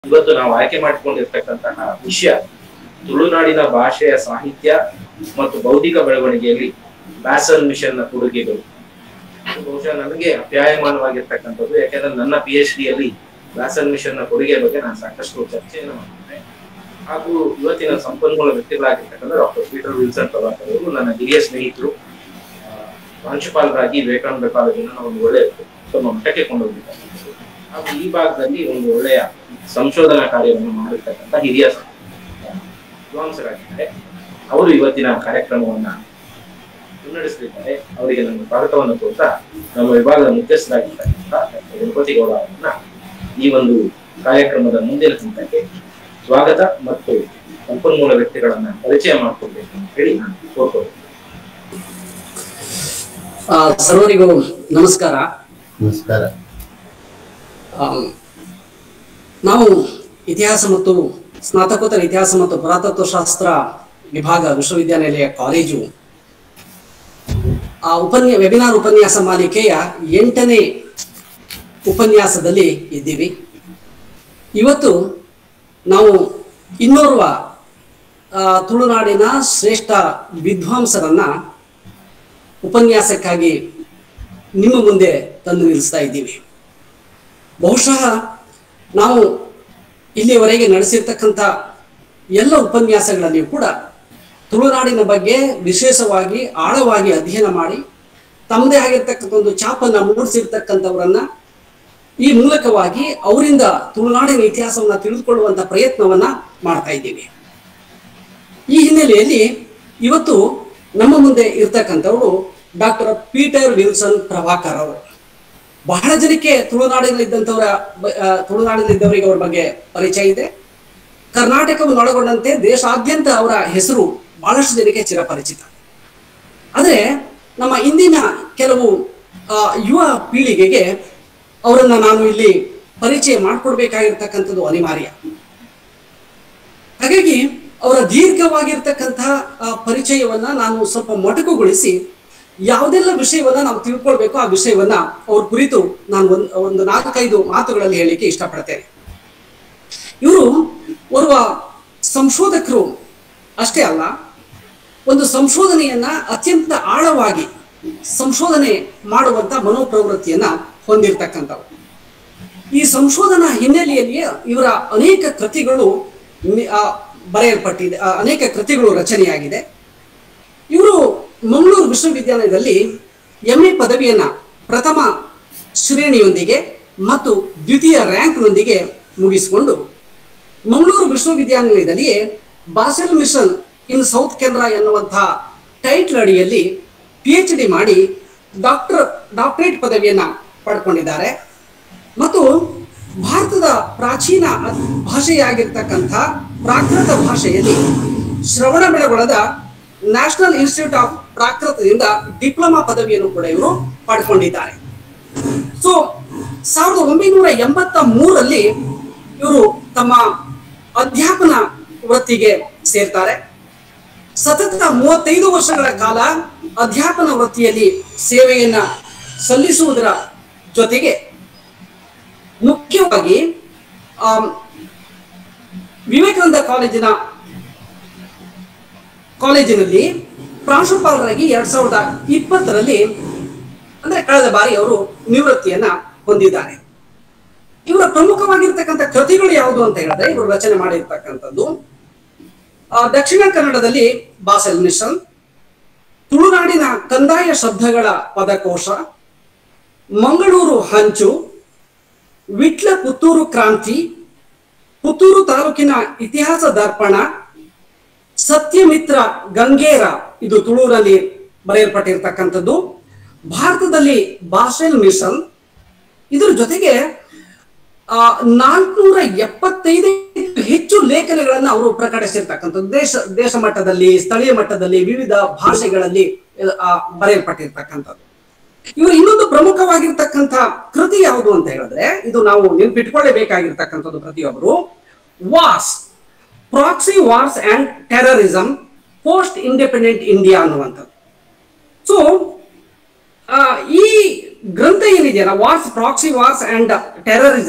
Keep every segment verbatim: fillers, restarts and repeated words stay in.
ಇವತ್ತು ನಾವು ಆಯ್ಕೆ ಮಾಡಿಕೊಂಡಿರ್ತಕ್ಕಂತಹ ವಿಷಯ ತುಳುನಾಡಿನ ಭಾಷೆಯ ಸಾಹಿತ್ಯ ಮತ್ತು ಬೌದ್ಧಿಕ ಬೆಳವಣಿಗೆಯಲ್ಲಿ ಬ್ಯಾಸಲ್ ಮಿಷನ್ ನ ಕೊಡುಗೆಗಳು. ಬಹುಶಃ ನನಗೆ ಅಪ್ಯಾಯಮಾನವಾಗಿರ್ತಕ್ಕಂಥದ್ದು, ಯಾಕೆಂದ್ರೆ ನನ್ನ ಪಿ ಎಚ್ ಡಿಯಲ್ಲಿ ಬ್ಯಾಸಲ್ ಮಿಷನ್ ನ ಕೊಡುಗೆ ಬಗ್ಗೆ ನಾನು ಸಾಕಷ್ಟು ಚರ್ಚೆಯನ್ನು ಮಾಡಿದ್ದೆ. ಹಾಗೂ ಇವತ್ತಿನ ಸಂಪನ್ಮೂಲ ವ್ಯಕ್ತಿಗಳಾಗಿರ್ತಕ್ಕಂಥ ಡಾಕ್ಟರ್ ಪೀಟರ್ ವಿಲ್ಸನ್ ಪ್ರಭಾಕರ್ ಅವರು ನನ್ನ ಹಿರಿಯ ಸ್ನೇಹಿತರು, ಪ್ರಾಂಶುಪಾಲರಾಗಿ ವಿವೇಕಾನಂದ ಕಾಲೇಜಿನ ಒಂದು ಒಳ್ಳೆಯ ತಮ್ಮ ಮಟ್ಟಕ್ಕೆ ಕೊಂಡೋಗಿದ್ದಾರೆ. ಹಾಗೂ ಈ ಭಾಗದಲ್ಲಿ ಒಂದು ಒಳ್ಳೆಯ ಸಂಶೋಧನಾ ಕಾರ್ಯವನ್ನು ಮಾಡಿರ್ತಕ್ಕಂಥ ಹಿರಿಯ ವಿದ್ವಾಂಸರಾಗಿದ್ದಾರೆ. ಅವರು ಇವತ್ತಿನ ಕಾರ್ಯಕ್ರಮವನ್ನ ಮುನ್ನಡೆಸಲಿದ್ದಾರೆ. ಅವರಿಗೆ ನಮ್ಮ ಸ್ವಾಗತವನ್ನು ಕೋರ್ತಾ ನಮ್ಮ ವಿಭಾಗದ ಮುಖ್ಯಸ್ಥರಾಗಿರ್ತಕ್ಕಂಥ ಡಾಕ್ಟರ್ ಗಣಪತಿ ಗೌಡ ಅವರನ್ನ ಈ ಒಂದು ಕಾರ್ಯಕ್ರಮದ ಮುಂದಿನ ಹಂತಕ್ಕೆ ಸ್ವಾಗತ ಮತ್ತು ಸಂಪನ್ಮೂಲ ವ್ಯಕ್ತಿಗಳನ್ನ ಪರಿಚಯ ಮಾಡಿಕೊಡ್ಬೇಕು ಅಂತ ಹೇಳಿ ನಾನು ಕೋರ್ಕೊಳ್ತೀನಿ. ಸರ್ವರಿಗೂ ನಮಸ್ಕಾರ. ನಮಸ್ಕಾರ. ನಾವು ಇತಿಹಾಸ ಮತ್ತು ಸ್ನಾತಕೋತ್ತರ ಇತಿಹಾಸ ಮತ್ತು ಪುರಾತತ್ವಶಾಸ್ತ್ರ ವಿಭಾಗ ವಿಶ್ವವಿದ್ಯಾನಿಲಯ ಕಾಲೇಜು ಆ ಉಪನ್ಯ ವೆಬಿನಾರ್ ಉಪನ್ಯಾಸ ಮಾಲಿಕೆಯ ಎಂಟನೇ ಉಪನ್ಯಾಸದಲ್ಲಿ ಇದ್ದೀವಿ. ಇವತ್ತು ನಾವು ಇನ್ನೋರ್ವ ತುಳುನಾಡಿನ ಶ್ರೇಷ್ಠ ವಿದ್ವಾಂಸರನ್ನ ಉಪನ್ಯಾಸಕ್ಕಾಗಿ ನಿಮ್ಮ ಮುಂದೆ ತಂದು ನಿಲ್ಲಿಸ್ತಾ ಇದ್ದೀವಿ. ಬಹುಶಃ ನಾವು ಇಲ್ಲಿಯವರೆಗೆ ನಡೆಸಿರ್ತಕ್ಕಂಥ ಎಲ್ಲ ಉಪನ್ಯಾಸಗಳಲ್ಲಿಯೂ ಕೂಡ ತುಳುನಾಡಿನ ಬಗ್ಗೆ ವಿಶೇಷವಾಗಿ ಆಳವಾಗಿ ಅಧ್ಯಯನ ಮಾಡಿ ತಮ್ಮದೇ ಆಗಿರ್ತಕ್ಕಂಥ ಒಂದು ಛಾಪನ್ನು ಮೂಡಿಸಿರ್ತಕ್ಕಂಥವರನ್ನ ಈ ಮೂಲಕವಾಗಿ ಅವರಿಂದ ತುಳುನಾಡಿನ ಇತಿಹಾಸವನ್ನ ತಿಳಿದುಕೊಳ್ಳುವಂತ ಪ್ರಯತ್ನವನ್ನ ಮಾಡ್ತಾ ಇದ್ದೀವಿ. ಈ ಹಿನ್ನೆಲೆಯಲ್ಲಿ ಇವತ್ತು ನಮ್ಮ ಮುಂದೆ ಇರ್ತಕ್ಕಂಥವರು ಡಾಕ್ಟರ್ ಪೀಟರ್ ವಿಲ್ಸನ್ ಪ್ರಭಾಕರ್ ಅವರು. ಬಹಳ ಜನಕ್ಕೆ ತುಳುನಾಡಿನಲ್ಲಿದ್ದಂಥವರ ತುಳುನಾಡಿನಲ್ಲಿದ್ದವರಿಗೆ ಅವರ ಬಗ್ಗೆ ಪರಿಚಯ ಇದೆ. ಕರ್ನಾಟಕವನ್ನು ಒಳಗೊಂಡಂತೆ ದೇಶಾದ್ಯಂತ ಅವರ ಹೆಸರು ಬಹಳಷ್ಟು ಜನಕ್ಕೆ ಚಿರಪರಿಚಿತ. ಆದರೆ ನಮ್ಮ ಇಂದಿನ ಕೆಲವು ಯುವ ಪೀಳಿಗೆಗೆ ಅವರನ್ನ ನಾನು ಇಲ್ಲಿ ಪರಿಚಯ ಮಾಡಿಕೊಡ್ಬೇಕಾಗಿರ್ತಕ್ಕಂಥದ್ದು ಅನಿವಾರ್ಯ. ಹಾಗಾಗಿ ಅವರ ದೀರ್ಘವಾಗಿರ್ತಕ್ಕಂಥ ಪರಿಚಯವನ್ನ ನಾನು ಸ್ವಲ್ಪ ಮೊಟಕುಗೊಳಿಸಿ ಯಾವುದೆಲ್ಲ ವಿಷಯವನ್ನ ನಾವು ತಿಳ್ಕೊಳ್ಬೇಕು ಆ ವಿಷಯವನ್ನ ಅವ್ರ ಕುರಿತು ನಾನು ಒಂದು ಒಂದು ನಾಲ್ಕೈದು ಮಾತುಗಳಲ್ಲಿ ಹೇಳಲಿಕ್ಕೆ ಇಷ್ಟಪಡ್ತೇನೆ. ಇವರು ಓರ್ವ ಸಂಶೋಧಕರು ಅಷ್ಟೇ ಅಲ್ಲ, ಒಂದು ಸಂಶೋಧನೆಯನ್ನ ಅತ್ಯಂತ ಆಳವಾಗಿ ಸಂಶೋಧನೆ ಮಾಡುವಂತ ಮನೋಪ್ರವೃತ್ತಿಯನ್ನ ಹೊಂದಿರತಕ್ಕಂಥವ್ರು. ಈ ಸಂಶೋಧನಾ ಹಿನ್ನೆಲೆಯಲ್ಲಿಯೇ ಇವರ ಅನೇಕ ಕೃತಿಗಳು ಬರೆಯಲ್ಪಟ್ಟಿದೆ, ಅನೇಕ ಕೃತಿಗಳು ರಚನೆಯಾಗಿದೆ. ಇವರು ಮಂಗಳೂರು ವಿಶ್ವವಿದ್ಯಾಲಯದಲ್ಲಿ ಎಂ ಎ ಪದವಿಯನ್ನ ಪ್ರಥಮ ಶ್ರೇಣಿಯೊಂದಿಗೆ ಮತ್ತು ದ್ವಿತೀಯ ರ್ಯಾಂಕ್ನೊಂದಿಗೆ ಮುಗಿಸಿಕೊಂಡು ಮಂಗಳೂರು ವಿಶ್ವವಿದ್ಯಾನಿಲಯದಲ್ಲಿ Basel mission in south Canara ಎನ್ನುವಂತಹ ಟೈಟ್ಲ್ ಅಡಿಯಲ್ಲಿ ಪಿ ಎಚ್ ಡಿ ಮಾಡಿ ಡಾಕ್ಟರ್ ಡಾಕ್ಟರೇಟ್ ಪದವಿಯನ್ನ ಪಡ್ಕೊಂಡಿದ್ದಾರೆ. ಮತ್ತು ಭಾರತದ ಪ್ರಾಚೀನ ಭಾಷೆಯಾಗಿರ್ತಕ್ಕಂಥ ಪ್ರಾಕೃತ ಭಾಷೆಯಲ್ಲಿ ಶ್ರವಣ ಬೆಳಗೊಳದ ನ್ಯಾಷನಲ್ ಇನ್ಸ್ಟಿಟ್ಯೂಟ್ ಆಫ್ ಪ್ರಾಕೃತದಿಂದ ಡಿಪ್ಲೊಮಾ ಪದವಿಯನ್ನು ಕೂಡ ಇವರು ಪಡ್ಕೊಂಡಿದ್ದಾರೆ. ಸೊ ಸಾವಿರದ ಒಂಬೈನೂರ ಎಂಬತ್ತ ಮೂರರಲ್ಲಿ ಇವರು ತಮ್ಮ ಅಧ್ಯಾಪನ ವೃತ್ತಿಗೆ ಸೇರ್ತಾರೆ. ಸತತ ಮೂವತ್ತೈದು ವರ್ಷಗಳ ಕಾಲ ಅಧ್ಯಾಪನ ವೃತ್ತಿಯಲ್ಲಿ ಸೇವೆಯನ್ನ ಸಲ್ಲಿಸುವುದರ ಜೊತೆಗೆ ಮುಖ್ಯವಾಗಿ ವಿವೇಕಾನಂದ ಕಾಲೇಜಿನ ಕಾಲೇಜಿನಲ್ಲಿ ಪ್ರಾಂಶುಪಾಲರಾಗಿ ಎರಡ್ ಸಾವಿರದ ಇಪ್ಪತ್ತರಲ್ಲಿ ಅಂದ್ರೆ ಕಳೆದ ಬಾರಿ ಅವರು ನಿವೃತ್ತಿಯನ್ನ ಹೊಂದಿದ್ದಾರೆ. ಇವರ ಪ್ರಮುಖವಾಗಿರ್ತಕ್ಕಂಥ ಕೃತಿಗಳು ಯಾವುದು ಅಂತ ಹೇಳಿದ್ರೆ, ಇವರು ರಚನೆ ಮಾಡಿರ್ತಕ್ಕಂಥದ್ದು ದಕ್ಷಿಣ ಕನ್ನಡದಲ್ಲಿ ಬಾಸೆಲ್ ಮಿಷನ್, ತುಳುನಾಡಿನ ಕಂದಾಯ ಶಬ್ದಗಳ ಪದಕೋಶ, ಮಂಗಳೂರು ಹಂಚು, ವಿಟ್ಲ ಪುತ್ತೂರು ಕ್ರಾಂತಿ, ಪುತ್ತೂರು ತಾಲೂಕಿನ ಇತಿಹಾಸ ದರ್ಪಣ, ಸತ್ಯಮಿತ್ರ ಗಂಗೇರ ಇದು ತುಳುನಲ್ಲಿ ಬರೆಯಲ್ಪಟ್ಟಿರ್ತಕ್ಕಂಥದ್ದು, ಭಾರತದಲ್ಲಿ ಬಾಸೆಲ್ ಮಿಷನ್. ಇದರ ಜೊತೆಗೆ ಆ ನಾಲ್ಕುನೂರ ಎಪ್ಪತ್ತೈದಕ್ಕೂ ಹೆಚ್ಚು ಲೇಖನಗಳನ್ನ ಅವರು ಪ್ರಕಟಿಸಿರ್ತಕ್ಕಂಥದ್ದು. ದೇಶ ದೇಶ ಮಟ್ಟದಲ್ಲಿ, ಸ್ಥಳೀಯ ಮಟ್ಟದಲ್ಲಿ, ವಿವಿಧ ಭಾಷೆಗಳಲ್ಲಿ ಬರೆಯಲ್ಪಟ್ಟಿರ್ತಕ್ಕಂಥದ್ದು. ಇವರು ಇನ್ನೊಂದು ಪ್ರಮುಖವಾಗಿರ್ತಕ್ಕಂಥ ಕೃತಿ ಯಾವುದು ಅಂತ ಹೇಳಿದ್ರೆ, ಇದು ನಾವು ನೆನ್ಪಿಟ್ಕೊಳ್ಳೇಬೇಕಾಗಿರ್ತಕ್ಕಂಥದ್ದು ಪ್ರತಿಯೊಬ್ಬರು, wars proxy wars and terrorism post independent India ಅನ್ನುವಂಥದ್ದು. ಸೊ ಈ ಗ್ರಂಥ ಏನಿದೆಯಲ್ಲ, wars proxy wars and terrorism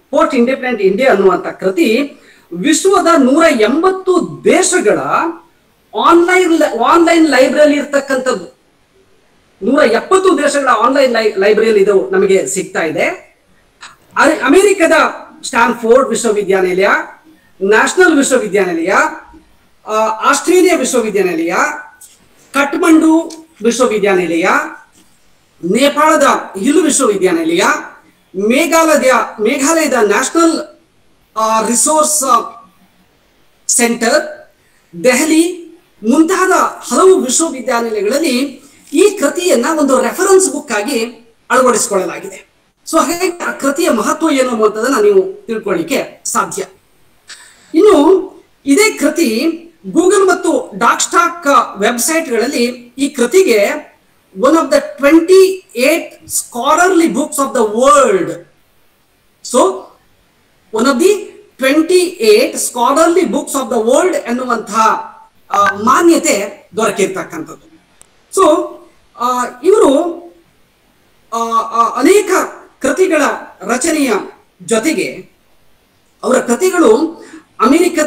post independent India ಅನ್ನುವಂತ ಕೃತಿ ವಿಶ್ವದ ನೂರ ಎಂಬತ್ತು ದೇಶಗಳ ಆನ್ಲೈನ್ ಆನ್ಲೈನ್ ಲೈಬ್ರರಿ ಇರ್ತಕ್ಕಂಥದ್ದು. ನೂರ ಎಪ್ಪತ್ತು ದೇಶಗಳ ಆನ್ಲೈನ್ ಲೈಬ್ರರಿಯಲ್ಲಿ ಇದು ನಮಗೆ ಸಿಗ್ತಾ ಇದೆ. ಅಮೆರಿಕದ ಸ್ಟ್ಯಾನ್ಫೋರ್ಡ್ ವಿಶ್ವವಿದ್ಯಾನಿಲಯ, ನ್ಯಾಷನಲ್ ವಿಶ್ವವಿದ್ಯಾನಿಲಯ, ಆಸ್ಟ್ರೇಲಿಯಾ ವಿಶ್ವವಿದ್ಯಾನಿಲಯ, ಕಠ್ಮಂಡು ವಿಶ್ವವಿದ್ಯಾನಿಲಯ, ನೇಪಾಳದ ಹಿಲ್ ವಿಶ್ವವಿದ್ಯಾನಿಲಯ, ಮೇಘಾಲಯದ ಮೇಘಾಲಯದ ನ್ಯಾಷನಲ್ ರಿಸೋರ್ಸ್ ಸೆಂಟರ್, ದೆಹಲಿ ಮುಂತಾದ ಹಲವು ವಿಶ್ವವಿದ್ಯಾನಿಲಯಗಳಲ್ಲಿ ಈ ಕೃತಿಯನ್ನ ಒಂದು ರೆಫರೆನ್ಸ್ ಬುಕ್ ಆಗಿ ಅಳವಡಿಸಿಕೊಳ್ಳಲಾಗಿದೆ. ಸೊ ಹಾಗಾಗಿ ಆ ಕೃತಿಯ ಮಹತ್ವ ಏನು ಅನ್ನುವಂಥದ್ದನ್ನ ನೀವು ತಿಳ್ಕೊಳ್ಳಿಕ್ಕೆ ಸಾಧ್ಯ. ಇನ್ನು ಇದೇ ಕೃತಿ ಗೂಗಲ್ ಮತ್ತು ಡಾಕ್ ಸ್ಟಾಕ್ ವೆಬ್ಸೈಟ್ಗಳಲ್ಲಿ ಈ ಕೃತಿಗೆ one of the twenty eight scholarly books of the world, so one of the twenty eight scholarly books of the world ಎನ್ನುವಂತಹ ಮಾನ್ಯತೆ ದೊರಕಿರ್ತಕ್ಕಂಥದ್ದು. ಸೊ ಇವರು ಅನೇಕ ಕೃತಿಗಳ ರಚನೆಯ ಜೊತೆಗೆ ಅವರ ಕೃತಿಗಳು ಅಮೆರಿಕದ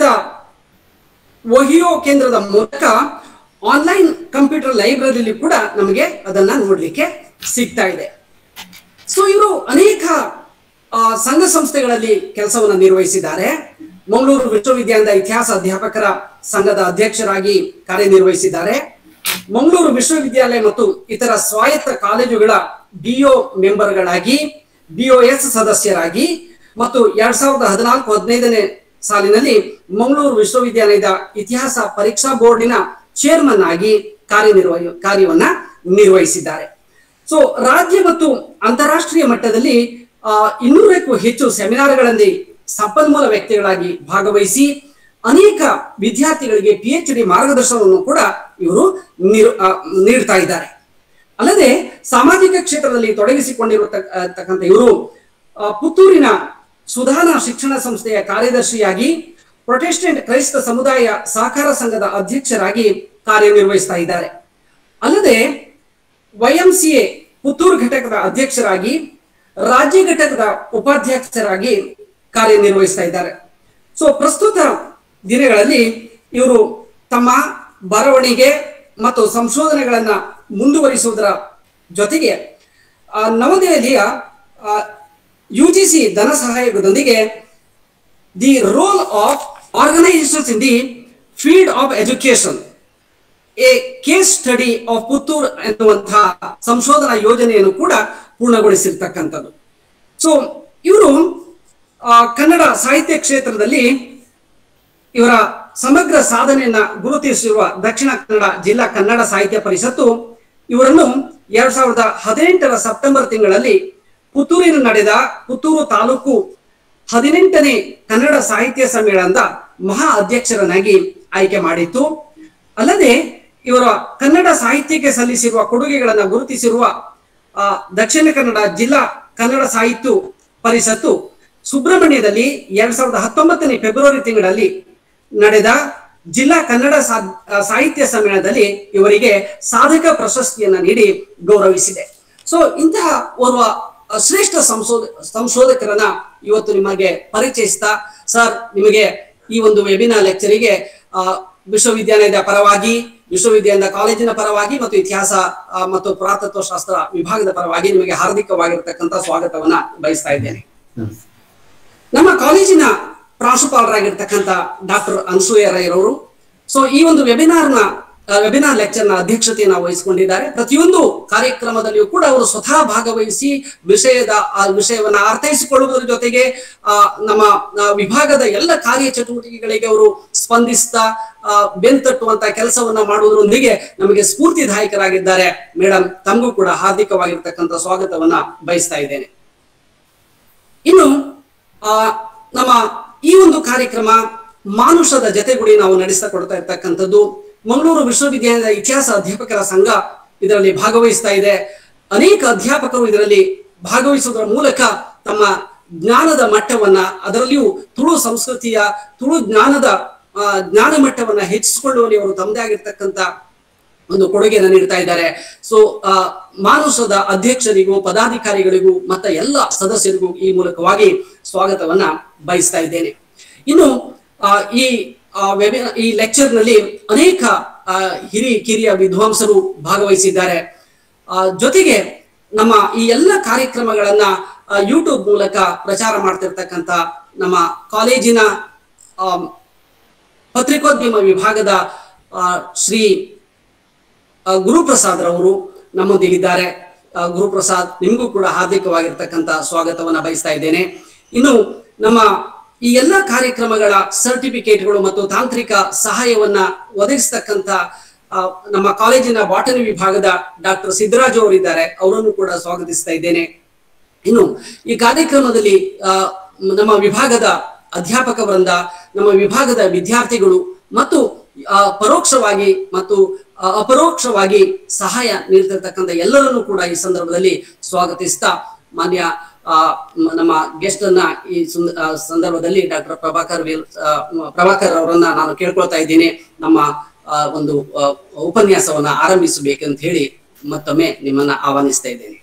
ಒಹಿಯೋ ಕೇಂದ್ರದ ಮೂಲಕ ಆನ್ಲೈನ್ ಕಂಪ್ಯೂಟರ್ ಲೈಬ್ರರಿಲಿ ಕೂಡ ನಮಗೆ ಅದನ್ನ ನೋಡ್ಲಿಕ್ಕೆ ಸಿಗ್ತಾ ಇದೆ. ಸೊ ಇವರು ಅನೇಕ ಸಂಘ ಸಂಸ್ಥೆಗಳಲ್ಲಿ ಕೆಲಸವನ್ನು ನಿರ್ವಹಿಸಿದ್ದಾರೆ. ಮಂಗಳೂರು ವಿಶ್ವವಿದ್ಯಾಲಯದ ಇತಿಹಾಸ ಅಧ್ಯಾಪಕರ ಸಂಘದ ಅಧ್ಯಕ್ಷರಾಗಿ ಕಾರ್ಯನಿರ್ವಹಿಸಿದ್ದಾರೆ. ಮಂಗಳೂರು ವಿಶ್ವವಿದ್ಯಾಲಯ ಮತ್ತು ಇತರ ಸ್ವಾಯತ್ತ ಕಾಲೇಜುಗಳ ಡಿಒ ಮೆಂಬರ್ಗಳಾಗಿ, ಡಿಒಎಸ್ ಸದಸ್ಯರಾಗಿ ಮತ್ತು ಎರಡ್ ಸಾವಿರದ ಹದಿನಾಲ್ಕು ಹದಿನೈದನೇ ಸಾಲಿನಲ್ಲಿ ಮಂಗಳೂರು ವಿಶ್ವವಿದ್ಯಾಲಯದ ಇತಿಹಾಸ ಪರೀಕ್ಷಾ ಬೋರ್ಡಿನ ಚೇರ್ಮನ್ ಆಗಿ ಕಾರ್ಯನಿರ್ವಹ ಕಾರ್ಯವನ್ನ ನಿರ್ವಹಿಸಿದ್ದಾರೆ. ಸೊ ರಾಜ್ಯ ಮತ್ತು ಅಂತಾರಾಷ್ಟ್ರೀಯ ಮಟ್ಟದಲ್ಲಿ ಆ ಇನ್ನೂರಕ್ಕೂ ಹೆಚ್ಚು ಸೆಮಿನಾರ್ಗಳಲ್ಲಿ ಸಂಪನ್ಮೂಲ ವ್ಯಕ್ತಿಗಳಾಗಿ ಭಾಗವಹಿಸಿ ಅನೇಕ ವಿದ್ಯಾರ್ಥಿಗಳಿಗೆ ಪಿ ಎಚ್ ಡಿ ಮಾರ್ಗದರ್ಶನವನ್ನು ಕೂಡ ಇವರು ನೀಡ್ತಾ ಇದ್ದಾರೆ. ಅಲ್ಲದೆ ಸಾಮಾಜಿಕ ಕ್ಷೇತ್ರದಲ್ಲಿ ತೊಡಗಿಸಿಕೊಂಡಿರತಕ್ಕಂಥ ಇವರು ಪುತ್ತೂರಿನ ಸುಧಾನಾ ಶಿಕ್ಷಣ ಸಂಸ್ಥೆಯ ಕಾರ್ಯದರ್ಶಿಯಾಗಿ, ಪ್ರೊಟೆಸ್ಟೆಂಟ್ ಕ್ರೈಸ್ತ ಸಮುದಾಯ ಸಹಕಾರ ಸಂಘದ ಅಧ್ಯಕ್ಷರಾಗಿ ಕಾರ್ಯನಿರ್ವಹಿಸ್ತಾ ಇದ್ದಾರೆ. ಅಲ್ಲದೆ Y M C A Puttur ಘಟಕದ ಅಧ್ಯಕ್ಷರಾಗಿ, ರಾಜ್ಯ ಘಟಕದ ಉಪಾಧ್ಯಕ್ಷರಾಗಿ ಕಾರ್ಯನಿರ್ವಹಿಸ್ತಾ ಇದ್ದಾರೆ. ಸೊ ಪ್ರಸ್ತುತ ದಿನಗಳಲ್ಲಿ ಇವರು ತಮ್ಮ ಬರವಣಿಗೆ ಮತ್ತು ಸಂಶೋಧನೆಗಳನ್ನ ಮುಂದುವರಿಸುವುದರ ಜೊತೆಗೆ ನವದೆಹಲಿಯ ಯು ಜಿ ಸಿ ಧನ ಸಹಾಯಕದೊಂದಿಗೆ the role of organisations in the field of education a case study of Puttur ಎನ್ನುವಂತಹ ಸಂಶೋಧನಾ ಯೋಜನೆಯನ್ನು ಕೂಡ ಪೂರ್ಣಗೊಳಿಸಿರ್ತಕ್ಕಂಥದ್ದು. ಸೊ ಇವರು ಕನ್ನಡ ಸಾಹಿತ್ಯ ಕ್ಷೇತ್ರದಲ್ಲಿ ಇವರ ಸಮಗ್ರ ಸಾಧನೆಯನ್ನ ಗುರುತಿಸಿರುವ ದಕ್ಷಿಣ ಕನ್ನಡ ಜಿಲ್ಲಾ ಕನ್ನಡ ಸಾಹಿತ್ಯ ಪರಿಷತ್ತು ಇವರನ್ನು ಎರಡ್ ಸಾವಿರದ ಹದಿನೆಂಟರ ಸೆಪ್ಟೆಂಬರ್ ತಿಂಗಳಲ್ಲಿ ಪುತ್ತೂರಿನ ನಡೆದ ಪುತ್ತೂರು ತಾಲೂಕು ಹದಿನೆಂಟನೇ ಕನ್ನಡ ಸಾಹಿತ್ಯ ಸಮ್ಮೇಳನದ ಮಹಾ ಅಧ್ಯಕ್ಷರನ್ನಾಗಿ ಆಯ್ಕೆ ಮಾಡಿತ್ತು. ಅಲ್ಲದೆ ಇವರ ಕನ್ನಡ ಸಾಹಿತ್ಯಕ್ಕೆ ಸಲ್ಲಿಸಿರುವ ಕೊಡುಗೆಗಳನ್ನು ಗುರುತಿಸಿರುವ ದಕ್ಷಿಣ ಕನ್ನಡ ಜಿಲ್ಲಾ ಕನ್ನಡ ಸಾಹಿತ್ಯ ಪರಿಷತ್ತು ಸುಬ್ರಹ್ಮಣ್ಯದಲ್ಲಿ ಎರಡ್ ಸಾವಿರದ ಹತ್ತೊಂಬತ್ತನೇ ಫೆಬ್ರವರಿ ತಿಂಗಳಲ್ಲಿ ನಡೆದ ಜಿಲ್ಲಾ ಕನ್ನಡ ಸಾಹಿತ್ಯ ಸಮ್ಮೇಳನದಲ್ಲಿ ಇವರಿಗೆ ಸಾಧಕ ಪ್ರಶಸ್ತಿಯನ್ನ ನೀಡಿ ಗೌರವಿಸಿದೆ. ಸೊ ಇಂತಹ ಓರ್ವ ಶ್ರೇಷ್ಠ ಸಂಶೋಧ ಸಂಶೋಧಕರನ್ನ ಇವತ್ತು ನಿಮಗೆ ಪರಿಚಯಿಸ್ತಾ, ಸರ್ ನಿಮಗೆ ಈ ಒಂದು ವೆಬಿನಾರ್ ಲೆಕ್ಚರಿಗೆ ಆ ವಿಶ್ವವಿದ್ಯಾಲಯದ ಪರವಾಗಿ, ವಿಶ್ವವಿದ್ಯಾಲಯದ ಕಾಲೇಜಿನ ಪರವಾಗಿ ಮತ್ತು ಇತಿಹಾಸ ಮತ್ತು ಪುರಾತತ್ವ ಶಾಸ್ತ್ರ ವಿಭಾಗದ ಪರವಾಗಿ ನಿಮಗೆ ಹಾರ್ದಿಕವಾಗಿರತಕ್ಕಂತ ಸ್ವಾಗತವನ್ನ ಬಯಸ್ತಾ ಇದ್ದೇನೆ. ನಮ್ಮ ಕಾಲೇಜಿನ ಪ್ರಾಂಶುಪಾಲರಾಗಿರ್ತಕ್ಕಂಥ ಡಾಕ್ಟರ್ ಅನಸೂಯ ರೈರವರು ಸೊ ಈ ಒಂದು ವೆಬಿನಾರ್ನ ವೆಬಿನಾರ್ ಲೆಕ್ಚರ್ನ ಅಧ್ಯಕ್ಷತೆಯನ್ನು ವಹಿಸಿಕೊಂಡಿದ್ದಾರೆ. ಪ್ರತಿಯೊಂದು ಕಾರ್ಯಕ್ರಮದಲ್ಲಿಯೂ ಕೂಡ ಅವರು ಸ್ವತಃ ಭಾಗವಹಿಸಿ ವಿಷಯದ ಆ ವಿಷಯವನ್ನ ಅರ್ಥೈಸಿಕೊಳ್ಳುವುದರ ಜೊತೆಗೆ ಆ ನಮ್ಮ ವಿಭಾಗದ ಎಲ್ಲ ಕಾರ್ಯ ಚಟುವಟಿಕೆಗಳಿಗೆ ಅವರು ಸ್ಪಂದಿಸ್ತಾ ಬೆಂತಟ್ಟುವಂತ ಕೆಲಸವನ್ನ ಮಾಡುವುದರೊಂದಿಗೆ ನಮಗೆ ಸ್ಫೂರ್ತಿದಾಯಕರಾಗಿದ್ದಾರೆ. ಮೇಡಮ್, ತಮಗೂ ಕೂಡ ಹಾರ್ದಿಕವಾಗಿರ್ತಕ್ಕಂಥ ಸ್ವಾಗತವನ್ನ ಬಯಸ್ತಾ ಇದ್ದೇನೆ. ಇನ್ನು ಆ ನಮ್ಮ ಈ ಒಂದು ಕಾರ್ಯಕ್ರಮ ಮಾನುಷದ ಜತೆಗೂಡಿ ನಾವು ನಡೆಸ್ತಾ ಕೊಡ್ತಾ ಇರ್ತಕ್ಕಂಥದ್ದು ಮಂಗಳೂರು ವಿಶ್ವವಿದ್ಯಾಲಯದ ಇತಿಹಾಸ ಅಧ್ಯಾಪಕರ ಸಂಘ ಇದರಲ್ಲಿ ಭಾಗವಹಿಸ್ತಾ ಇದೆ. ಅನೇಕ ಅಧ್ಯಾಪಕರು ಇದರಲ್ಲಿ ಭಾಗವಹಿಸುವುದರ ಮೂಲಕ ತಮ್ಮ ಜ್ಞಾನದ ಮಟ್ಟವನ್ನ, ಅದರಲ್ಲಿಯೂ ತುಳು ಸಂಸ್ಕೃತಿಯ ತುಳು ಜ್ಞಾನದ ಜ್ಞಾನ ಮಟ್ಟವನ್ನ ಹೆಚ್ಚಿಸಿಕೊಳ್ಳುವಲ್ಲಿ ಅವರು ತಮ್ಮದೇ ಆಗಿರ್ತಕ್ಕಂಥ ಒಂದು ಕೊಡುಗೆಯನ್ನು ನೀಡ್ತಾ ಇದ್ದಾರೆ. ಸೊ ಆ ಮಾನುಷದ ಅಧ್ಯಕ್ಷರಿಗೂ ಪದಾಧಿಕಾರಿಗಳಿಗೂ ಮತ್ತೆ ಎಲ್ಲ ಸದಸ್ಯರಿಗೂ ಈ ಮೂಲಕವಾಗಿ ಸ್ವಾಗತವನ್ನ ಬಯಸ್ತಾ ಇದ್ದೇನೆ. ಇನ್ನು ಈ ವೆಬಿ ಈ ಲೆಕ್ಚರ್ ನಲ್ಲಿ ಅನೇಕ ಹಿರಿ ಕಿರಿಯ ವಿದ್ವಾಂಸರು ಭಾಗವಹಿಸಿದ್ದಾರೆ. ಜೊತೆಗೆ ನಮ್ಮ ಈ ಎಲ್ಲ ಕಾರ್ಯಕ್ರಮಗಳನ್ನ ಯೂಟ್ಯೂಬ್ ಮೂಲಕ ಪ್ರಚಾರ ಮಾಡ್ತಿರ್ತಕ್ಕಂಥ ನಮ್ಮ ಕಾಲೇಜಿನ ಪತ್ರಿಕೋದ್ಯಮ ವಿಭಾಗದ ಶ್ರೀ ಗುರುಪ್ರಸಾದ್ ರವರು ನಮ್ಮೊಂದಿಗಿದ್ದಾರೆ. ಗುರುಪ್ರಸಾದ್, ನಿಮಗೂ ಕೂಡ ಹಾರ್ದಿಕವಾಗಿರ್ತಕ್ಕಂಥ ಸ್ವಾಗತವನ್ನ ಬಯಸ್ತಾ ಇದ್ದೇನೆ. ಇನ್ನು ನಮ್ಮ ಈ ಎಲ್ಲ ಕಾರ್ಯಕ್ರಮಗಳ ಸರ್ಟಿಫಿಕೇಟ್ಗಳು ಮತ್ತು ತಾಂತ್ರಿಕ ಸಹಾಯವನ್ನ ಒದಗಿಸ್ತಕ್ಕಂಥ ನಮ್ಮ ಕಾಲೇಜಿನ ಬಾಟನಿ ವಿಭಾಗದ ಡಾಕ್ಟರ್ ಸಿದ್ದರಾಜು ಅವರಿದ್ದಾರೆ, ಅವರನ್ನು ಕೂಡ ಸ್ವಾಗತಿಸ್ತಾ ಇದ್ದೇನೆ. ಇನ್ನು ಈ ಕಾರ್ಯಕ್ರಮದಲ್ಲಿ ನಮ್ಮ ವಿಭಾಗದ ಅಧ್ಯಾಪಕ ವೃಂದ, ನಮ್ಮ ವಿಭಾಗದ ವಿದ್ಯಾರ್ಥಿಗಳು ಮತ್ತು ಪರೋಕ್ಷವಾಗಿ ಮತ್ತು ಅಪರೋಕ್ಷವಾಗಿ ಸಹಾಯ ನೀಡ್ತಿರ್ತಕ್ಕಂಥ ಎಲ್ಲರನ್ನೂ ಕೂಡ ಈ ಸಂದರ್ಭದಲ್ಲಿ ಸ್ವಾಗತಿಸ್ತಾ ಮಾನ್ಯ ನಮ್ಮ ಗೆಸ್ಟ್ ಅನ್ನ ಈ ಸಂದರ್ಭದಲ್ಲಿ ಡಾಕ್ಟರ್ ಪ್ರಭಾಕರ್ ಪ್ರಭಾಕರ್ ಅವರನ್ನ ನಾನು ಕೇಳ್ಕೊಳ್ತಾ ಇದ್ದೀನಿ, ನಮ್ಮ ಒಂದು ಉಪನ್ಯಾಸವನ್ನ ಆರಂಭಿಸಬೇಕಂತ ಹೇಳಿ ಮತ್ತೊಮ್ಮೆ ನಿಮ್ಮನ್ನ ಆಹ್ವಾನಿಸ್ತಾ ಇದ್ದೇನೆ.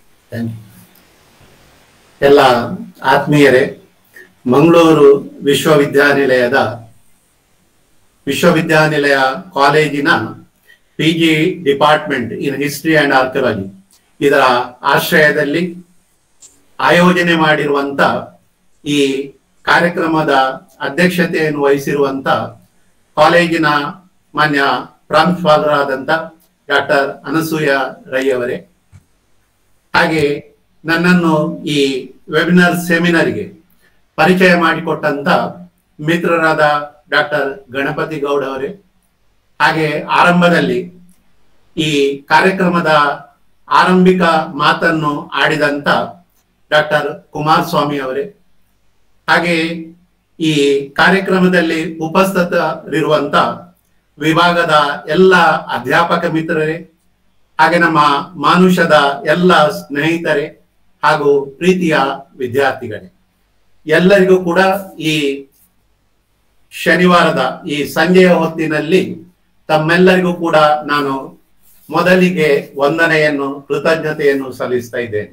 ಎಲ್ಲ ಆತ್ಮೀಯರೇ, ಮಂಗಳೂರು ವಿಶ್ವವಿದ್ಯಾನಿಲಯದ ವಿಶ್ವವಿದ್ಯಾನಿಲಯ ಕಾಲೇಜಿನ P G department in history and archaeology ಇದರ ಆಶ್ರಯದಲ್ಲಿ ಆಯೋಜನೆ ಮಾಡಿರುವಂತ ಈ ಕಾರ್ಯಕ್ರಮದ ಅಧ್ಯಕ್ಷತೆಯನ್ನು ವಹಿಸಿರುವಂತ ಕಾಲೇಜಿನ ಮಾನ್ಯ ಪ್ರಾಂಶುಪಾಲರಾದಂತ ಡಾಕ್ಟರ್ ಅನಸೂಯ ರೈ ಅವರೇ, ಹಾಗೆ ನನ್ನನ್ನು ಈ ವೆಬಿನಾರ್ ಸೆಮಿನಾರ್ಗೆ ಪರಿಚಯ ಮಾಡಿಕೊಟ್ಟಂತ ಮಿತ್ರರಾದ ಡಾಕ್ಟರ್ ಗಣಪತಿ ಗೌಡ ಅವರೇ, ಹಾಗೆ ಆರಂಭದಲ್ಲಿ ಈ ಕಾರ್ಯಕ್ರಮದ ಆರಂಭಿಕ ಮಾತನ್ನು ಆಡಿದಂತ ಡಾಕ್ಟರ್ ಕುಮಾರಸ್ವಾಮಿ ಅವರೇ, ಹಾಗೆ ಈ ಕಾರ್ಯಕ್ರಮದಲ್ಲಿ ಉಪಸ್ಥಿತರಿರುವಂತ ವಿಭಾಗದ ಎಲ್ಲ ಅಧ್ಯಾಪಕ ಮಿತ್ರರೇ, ಹಾಗೆ ನಮ್ಮ ಮಾನುಷದ ಎಲ್ಲ ಸ್ನೇಹಿತರೆ ಹಾಗೂ ಪ್ರೀತಿಯ ವಿದ್ಯಾರ್ಥಿಗಳೇ, ಎಲ್ಲರಿಗೂ ಕೂಡ ಈ ಶನಿವಾರದ ಈ ಸಂಜೆಯ ಹೊತ್ತಿನಲ್ಲಿ ತಮ್ಮೆಲ್ಲರಿಗೂ ಕೂಡ ನಾನು ಮೊದಲಿಗೆ ವಂದನೆಯನ್ನು ಕೃತಜ್ಞತೆಯನ್ನು ಸಲ್ಲಿಸ್ತಾ ಇದ್ದೇನೆ.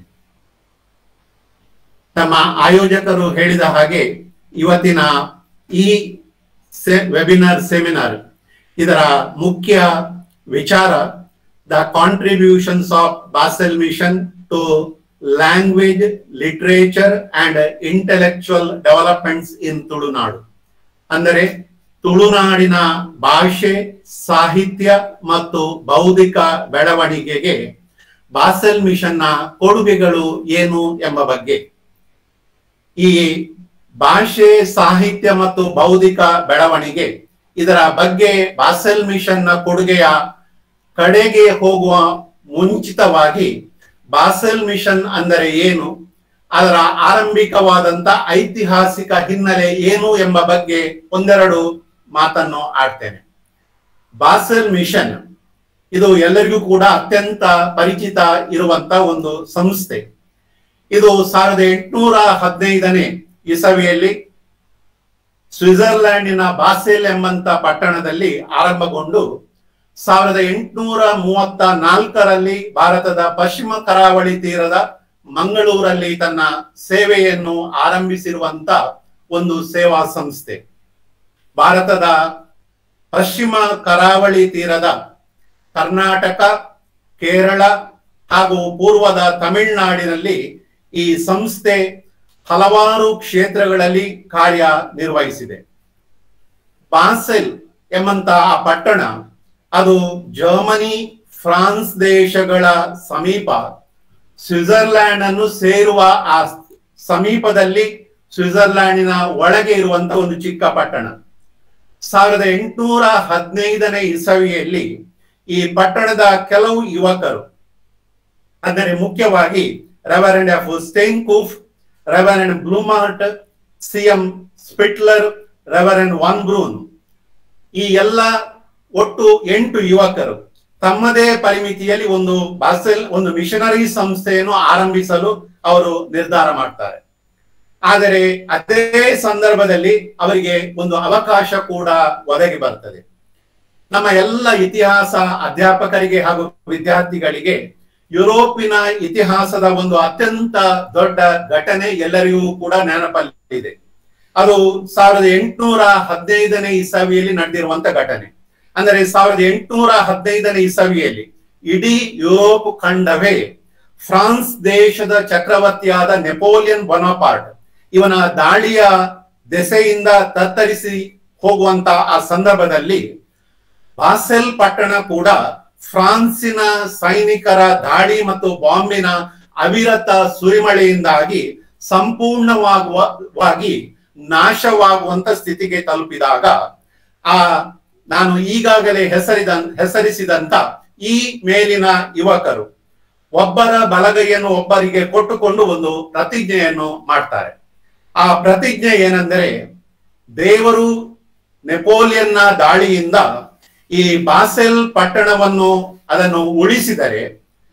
ನಮ್ಮ ಆಯೋಜಕರು ಹೇಳಿದ ಹಾಗೆ ಇವತ್ತಿನ ಈ ವೆಬಿನಾರ್ ಸೆಮಿನಾರ್ ಇದರ ಮುಖ್ಯ ವಿಚಾರ the contributions of Basel mission to language, literature and intellectual developments in Tulunadu. ಅಂದರೆ ತುಳುನಾಡಿನ ಭಾಷೆ, ಸಾಹಿತ್ಯ ಮತ್ತು ಬೌದ್ಧಿಕ ಬೆಳವಣಿಗೆಗೆ ಬಾಸೆಲ್ ಮಿಷನ್ನ ಕೊಡುಗೆಗಳು ಏನು ಎಂಬ ಬಗ್ಗೆ. ಈ ಭಾಷೆ, ಸಾಹಿತ್ಯ ಮತ್ತು ಬೌದ್ಧಿಕ ಬೆಳವಣಿಗೆ ಇದರ ಬಗ್ಗೆ ಬಾಸೆಲ್ ಮಿಷನ್ನ ಕೊಡುಗೆಯ ಕಡೆಗೆ ಹೋಗುವ ಮುಂಚಿತವಾಗಿ ಬಾಸೆಲ್ ಮಿಷನ್ ಅಂದರೆ ಏನು, ಅದರ ಆರಂಭಿಕವಾದಂತ ಐತಿಹಾಸಿಕ ಹಿನ್ನೆಲೆ ಏನು ಎಂಬ ಬಗ್ಗೆ ಒಂದೆರಡು ಮಾತನ್ನು ಆಡ್ತೇನೆ. ಬಾಸೆಲ್ ಮಿಷನ್ ಇದು ಎಲ್ಲರಿಗೂ ಕೂಡ ಅತ್ಯಂತ ಪರಿಚಿತ ಇರುವಂತ ಒಂದು ಸಂಸ್ಥೆ. ಇದು ಸಾವಿರದ ಎಂಟುನೂರ ಹದಿನೈದನೇ ಇಸವಿಯಲ್ಲಿ ಸ್ವಿಟ್ಜರ್ಲ್ಯಾಂಡಿನ ಬಾಸೆಲ್ ಎಂಬಂತ ಪಟ್ಟಣದಲ್ಲಿ ಆರಂಭಗೊಂಡು ಸಾವಿರದ ಎಂಟುನೂರ ಮೂವತ್ತ ನಾಲ್ಕರಲ್ಲಿ ಭಾರತದ ಪಶ್ಚಿಮ ಕರಾವಳಿ ತೀರದ ಮಂಗಳೂರಲ್ಲಿ ತನ್ನ ಸೇವೆಯನ್ನು ಆರಂಭಿಸಿರುವಂತ ಒಂದು ಸೇವಾ ಸಂಸ್ಥೆ. ಭಾರತದ ಪಶ್ಚಿಮ ಕರಾವಳಿ ತೀರದ ಕರ್ನಾಟಕ, ಕೇರಳ ಹಾಗೂ ಪೂರ್ವದ ತಮಿಳುನಾಡಿನಲ್ಲಿ ಈ ಸಂಸ್ಥೆ ಹಲವಾರು ಕ್ಷೇತ್ರಗಳಲ್ಲಿ ಕಾರ್ಯ ನಿರ್ವಹಿಸಿದೆ. ಬಾಸೆಲ್ ಎಂಬಂತ ಆ ಪಟ್ಟಣ ಅದು ಜರ್ಮನಿ, ಫ್ರಾನ್ಸ್ ದೇಶಗಳ ಸಮೀಪ ಸ್ವಿಟ್ಜರ್ಲ್ಯಾಂಡ್ ಅನ್ನು ಸೇರುವ ಆ ಸಮೀಪದಲ್ಲಿ ಸ್ವಿಟ್ಜರ್ಲ್ಯಾಂಡಿನ ಒಳಗೆ ಇರುವಂತ ಒಂದು ಚಿಕ್ಕ ಪಟ್ಟಣ. ಸಾವಿರದ ಎಂಟುನೂರ ಹದಿನೈದನೇ ಇಸವಿಯಲ್ಲಿ ಈ ಪಟ್ಟಣದ ಕೆಲವು ಯುವಕರು, ಅಂದರೆ ಮುಖ್ಯವಾಗಿ reverend F Steinkopf, reverend Blumhardt, C M Spittler, reverend von Brunn, ಈ ಎಲ್ಲ ಒಟ್ಟು ಎಂಟು ಯುವಕರು ತಮ್ಮದೇ ಪರಿಮಿತಿಯಲ್ಲಿ ಒಂದು ಬಾಸೆಲ್ ಒಂದು ಮಿಷನರಿ ಸಂಸ್ಥೆಯನ್ನು ಆರಂಭಿಸಲು ಅವರು ನಿರ್ಧಾರ ಮಾಡ್ತಾರೆ. ಆದರೆ ಅದೇ ಸಂದರ್ಭದಲ್ಲಿ ಅವರಿಗೆ ಒಂದು ಅವಕಾಶ ಕೂಡ ಒದಗಿ ಬರ್ತದೆ. ನಮ್ಮ ಎಲ್ಲ ಇತಿಹಾಸ ಅಧ್ಯಾಪಕರಿಗೆ ಹಾಗೂ ವಿದ್ಯಾರ್ಥಿಗಳಿಗೆ ಯುರೋಪಿನ ಇತಿಹಾಸದ ಒಂದು ಅತ್ಯಂತ ದೊಡ್ಡ ಘಟನೆ ಎಲ್ಲರಿಗೂ ಕೂಡ ನೆನಪಲ್ಲಿದೆ. ಅದು ಸಾವಿರದ ಎಂಟುನೂರ ಹದಿನೈದನೇ ಇಸವಿಯಲ್ಲಿ ನಡೆದಿರುವಂತ ಘಟನೆ. ಅಂದರೆ ಸಾವಿರದ ಎಂಟುನೂರ ಹದಿನೈದನೇ ಇಸವಿಯಲ್ಲಿ ಇಡೀ ಯುರೋಪ್ ಖಂಡವೇ ಫ್ರಾನ್ಸ್ ದೇಶದ ಚಕ್ರವರ್ತಿಯಾದ ನೆಪೋಲಿಯನ್ ಬೊನಾಪಾರ್ಟ್ ಇವನ ದಾಳಿಯ ದೆಸೆಯಿಂದ ತತ್ತರಿಸಿ ಹೋಗುವಂತ ಆ ಸಂದರ್ಭದಲ್ಲಿ ಬಾಸೆಲ್ ಪಟ್ಟಣ ಕೂಡ ಫ್ರಾನ್ಸಿನ ಸೈನಿಕರ ದಾಳಿ ಮತ್ತು ಬಾಂಬಿನ ಅವಿರತ ಸುರಿಮಳೆಯಿಂದಾಗಿ ಸಂಪೂರ್ಣವಾಗುವಾಗಿ ನಾಶವಾಗುವಂತ ಸ್ಥಿತಿಗೆ ತಲುಪಿದಾಗ ಆ ನಾನು ಈಗಾಗಲೇ ಹೆಸರಿದ ಹೆಸರಿಸಿದಂತ ಈ ಮೇಲಿನ ಯುವಕರು ಒಬ್ಬರ ಬಲಗೈಯನ್ನು ಒಬ್ಬರಿಗೆ ಕೊಟ್ಟುಕೊಂಡು ಒಂದು ಪ್ರತಿಜ್ಞೆಯನ್ನು ಮಾಡ್ತಾರೆ. ಆ ಪ್ರತಿಜ್ಞೆ ಏನೆಂದರೆ, ದೇವರು ನೆಪೋಲಿಯನ್ನ ದಾಳಿಯಿಂದ ಈ ಬಾಸೆಲ್ ಪಟ್ಟಣವನ್ನು ಅದನ್ನು ಉಳಿಸಿದರೆ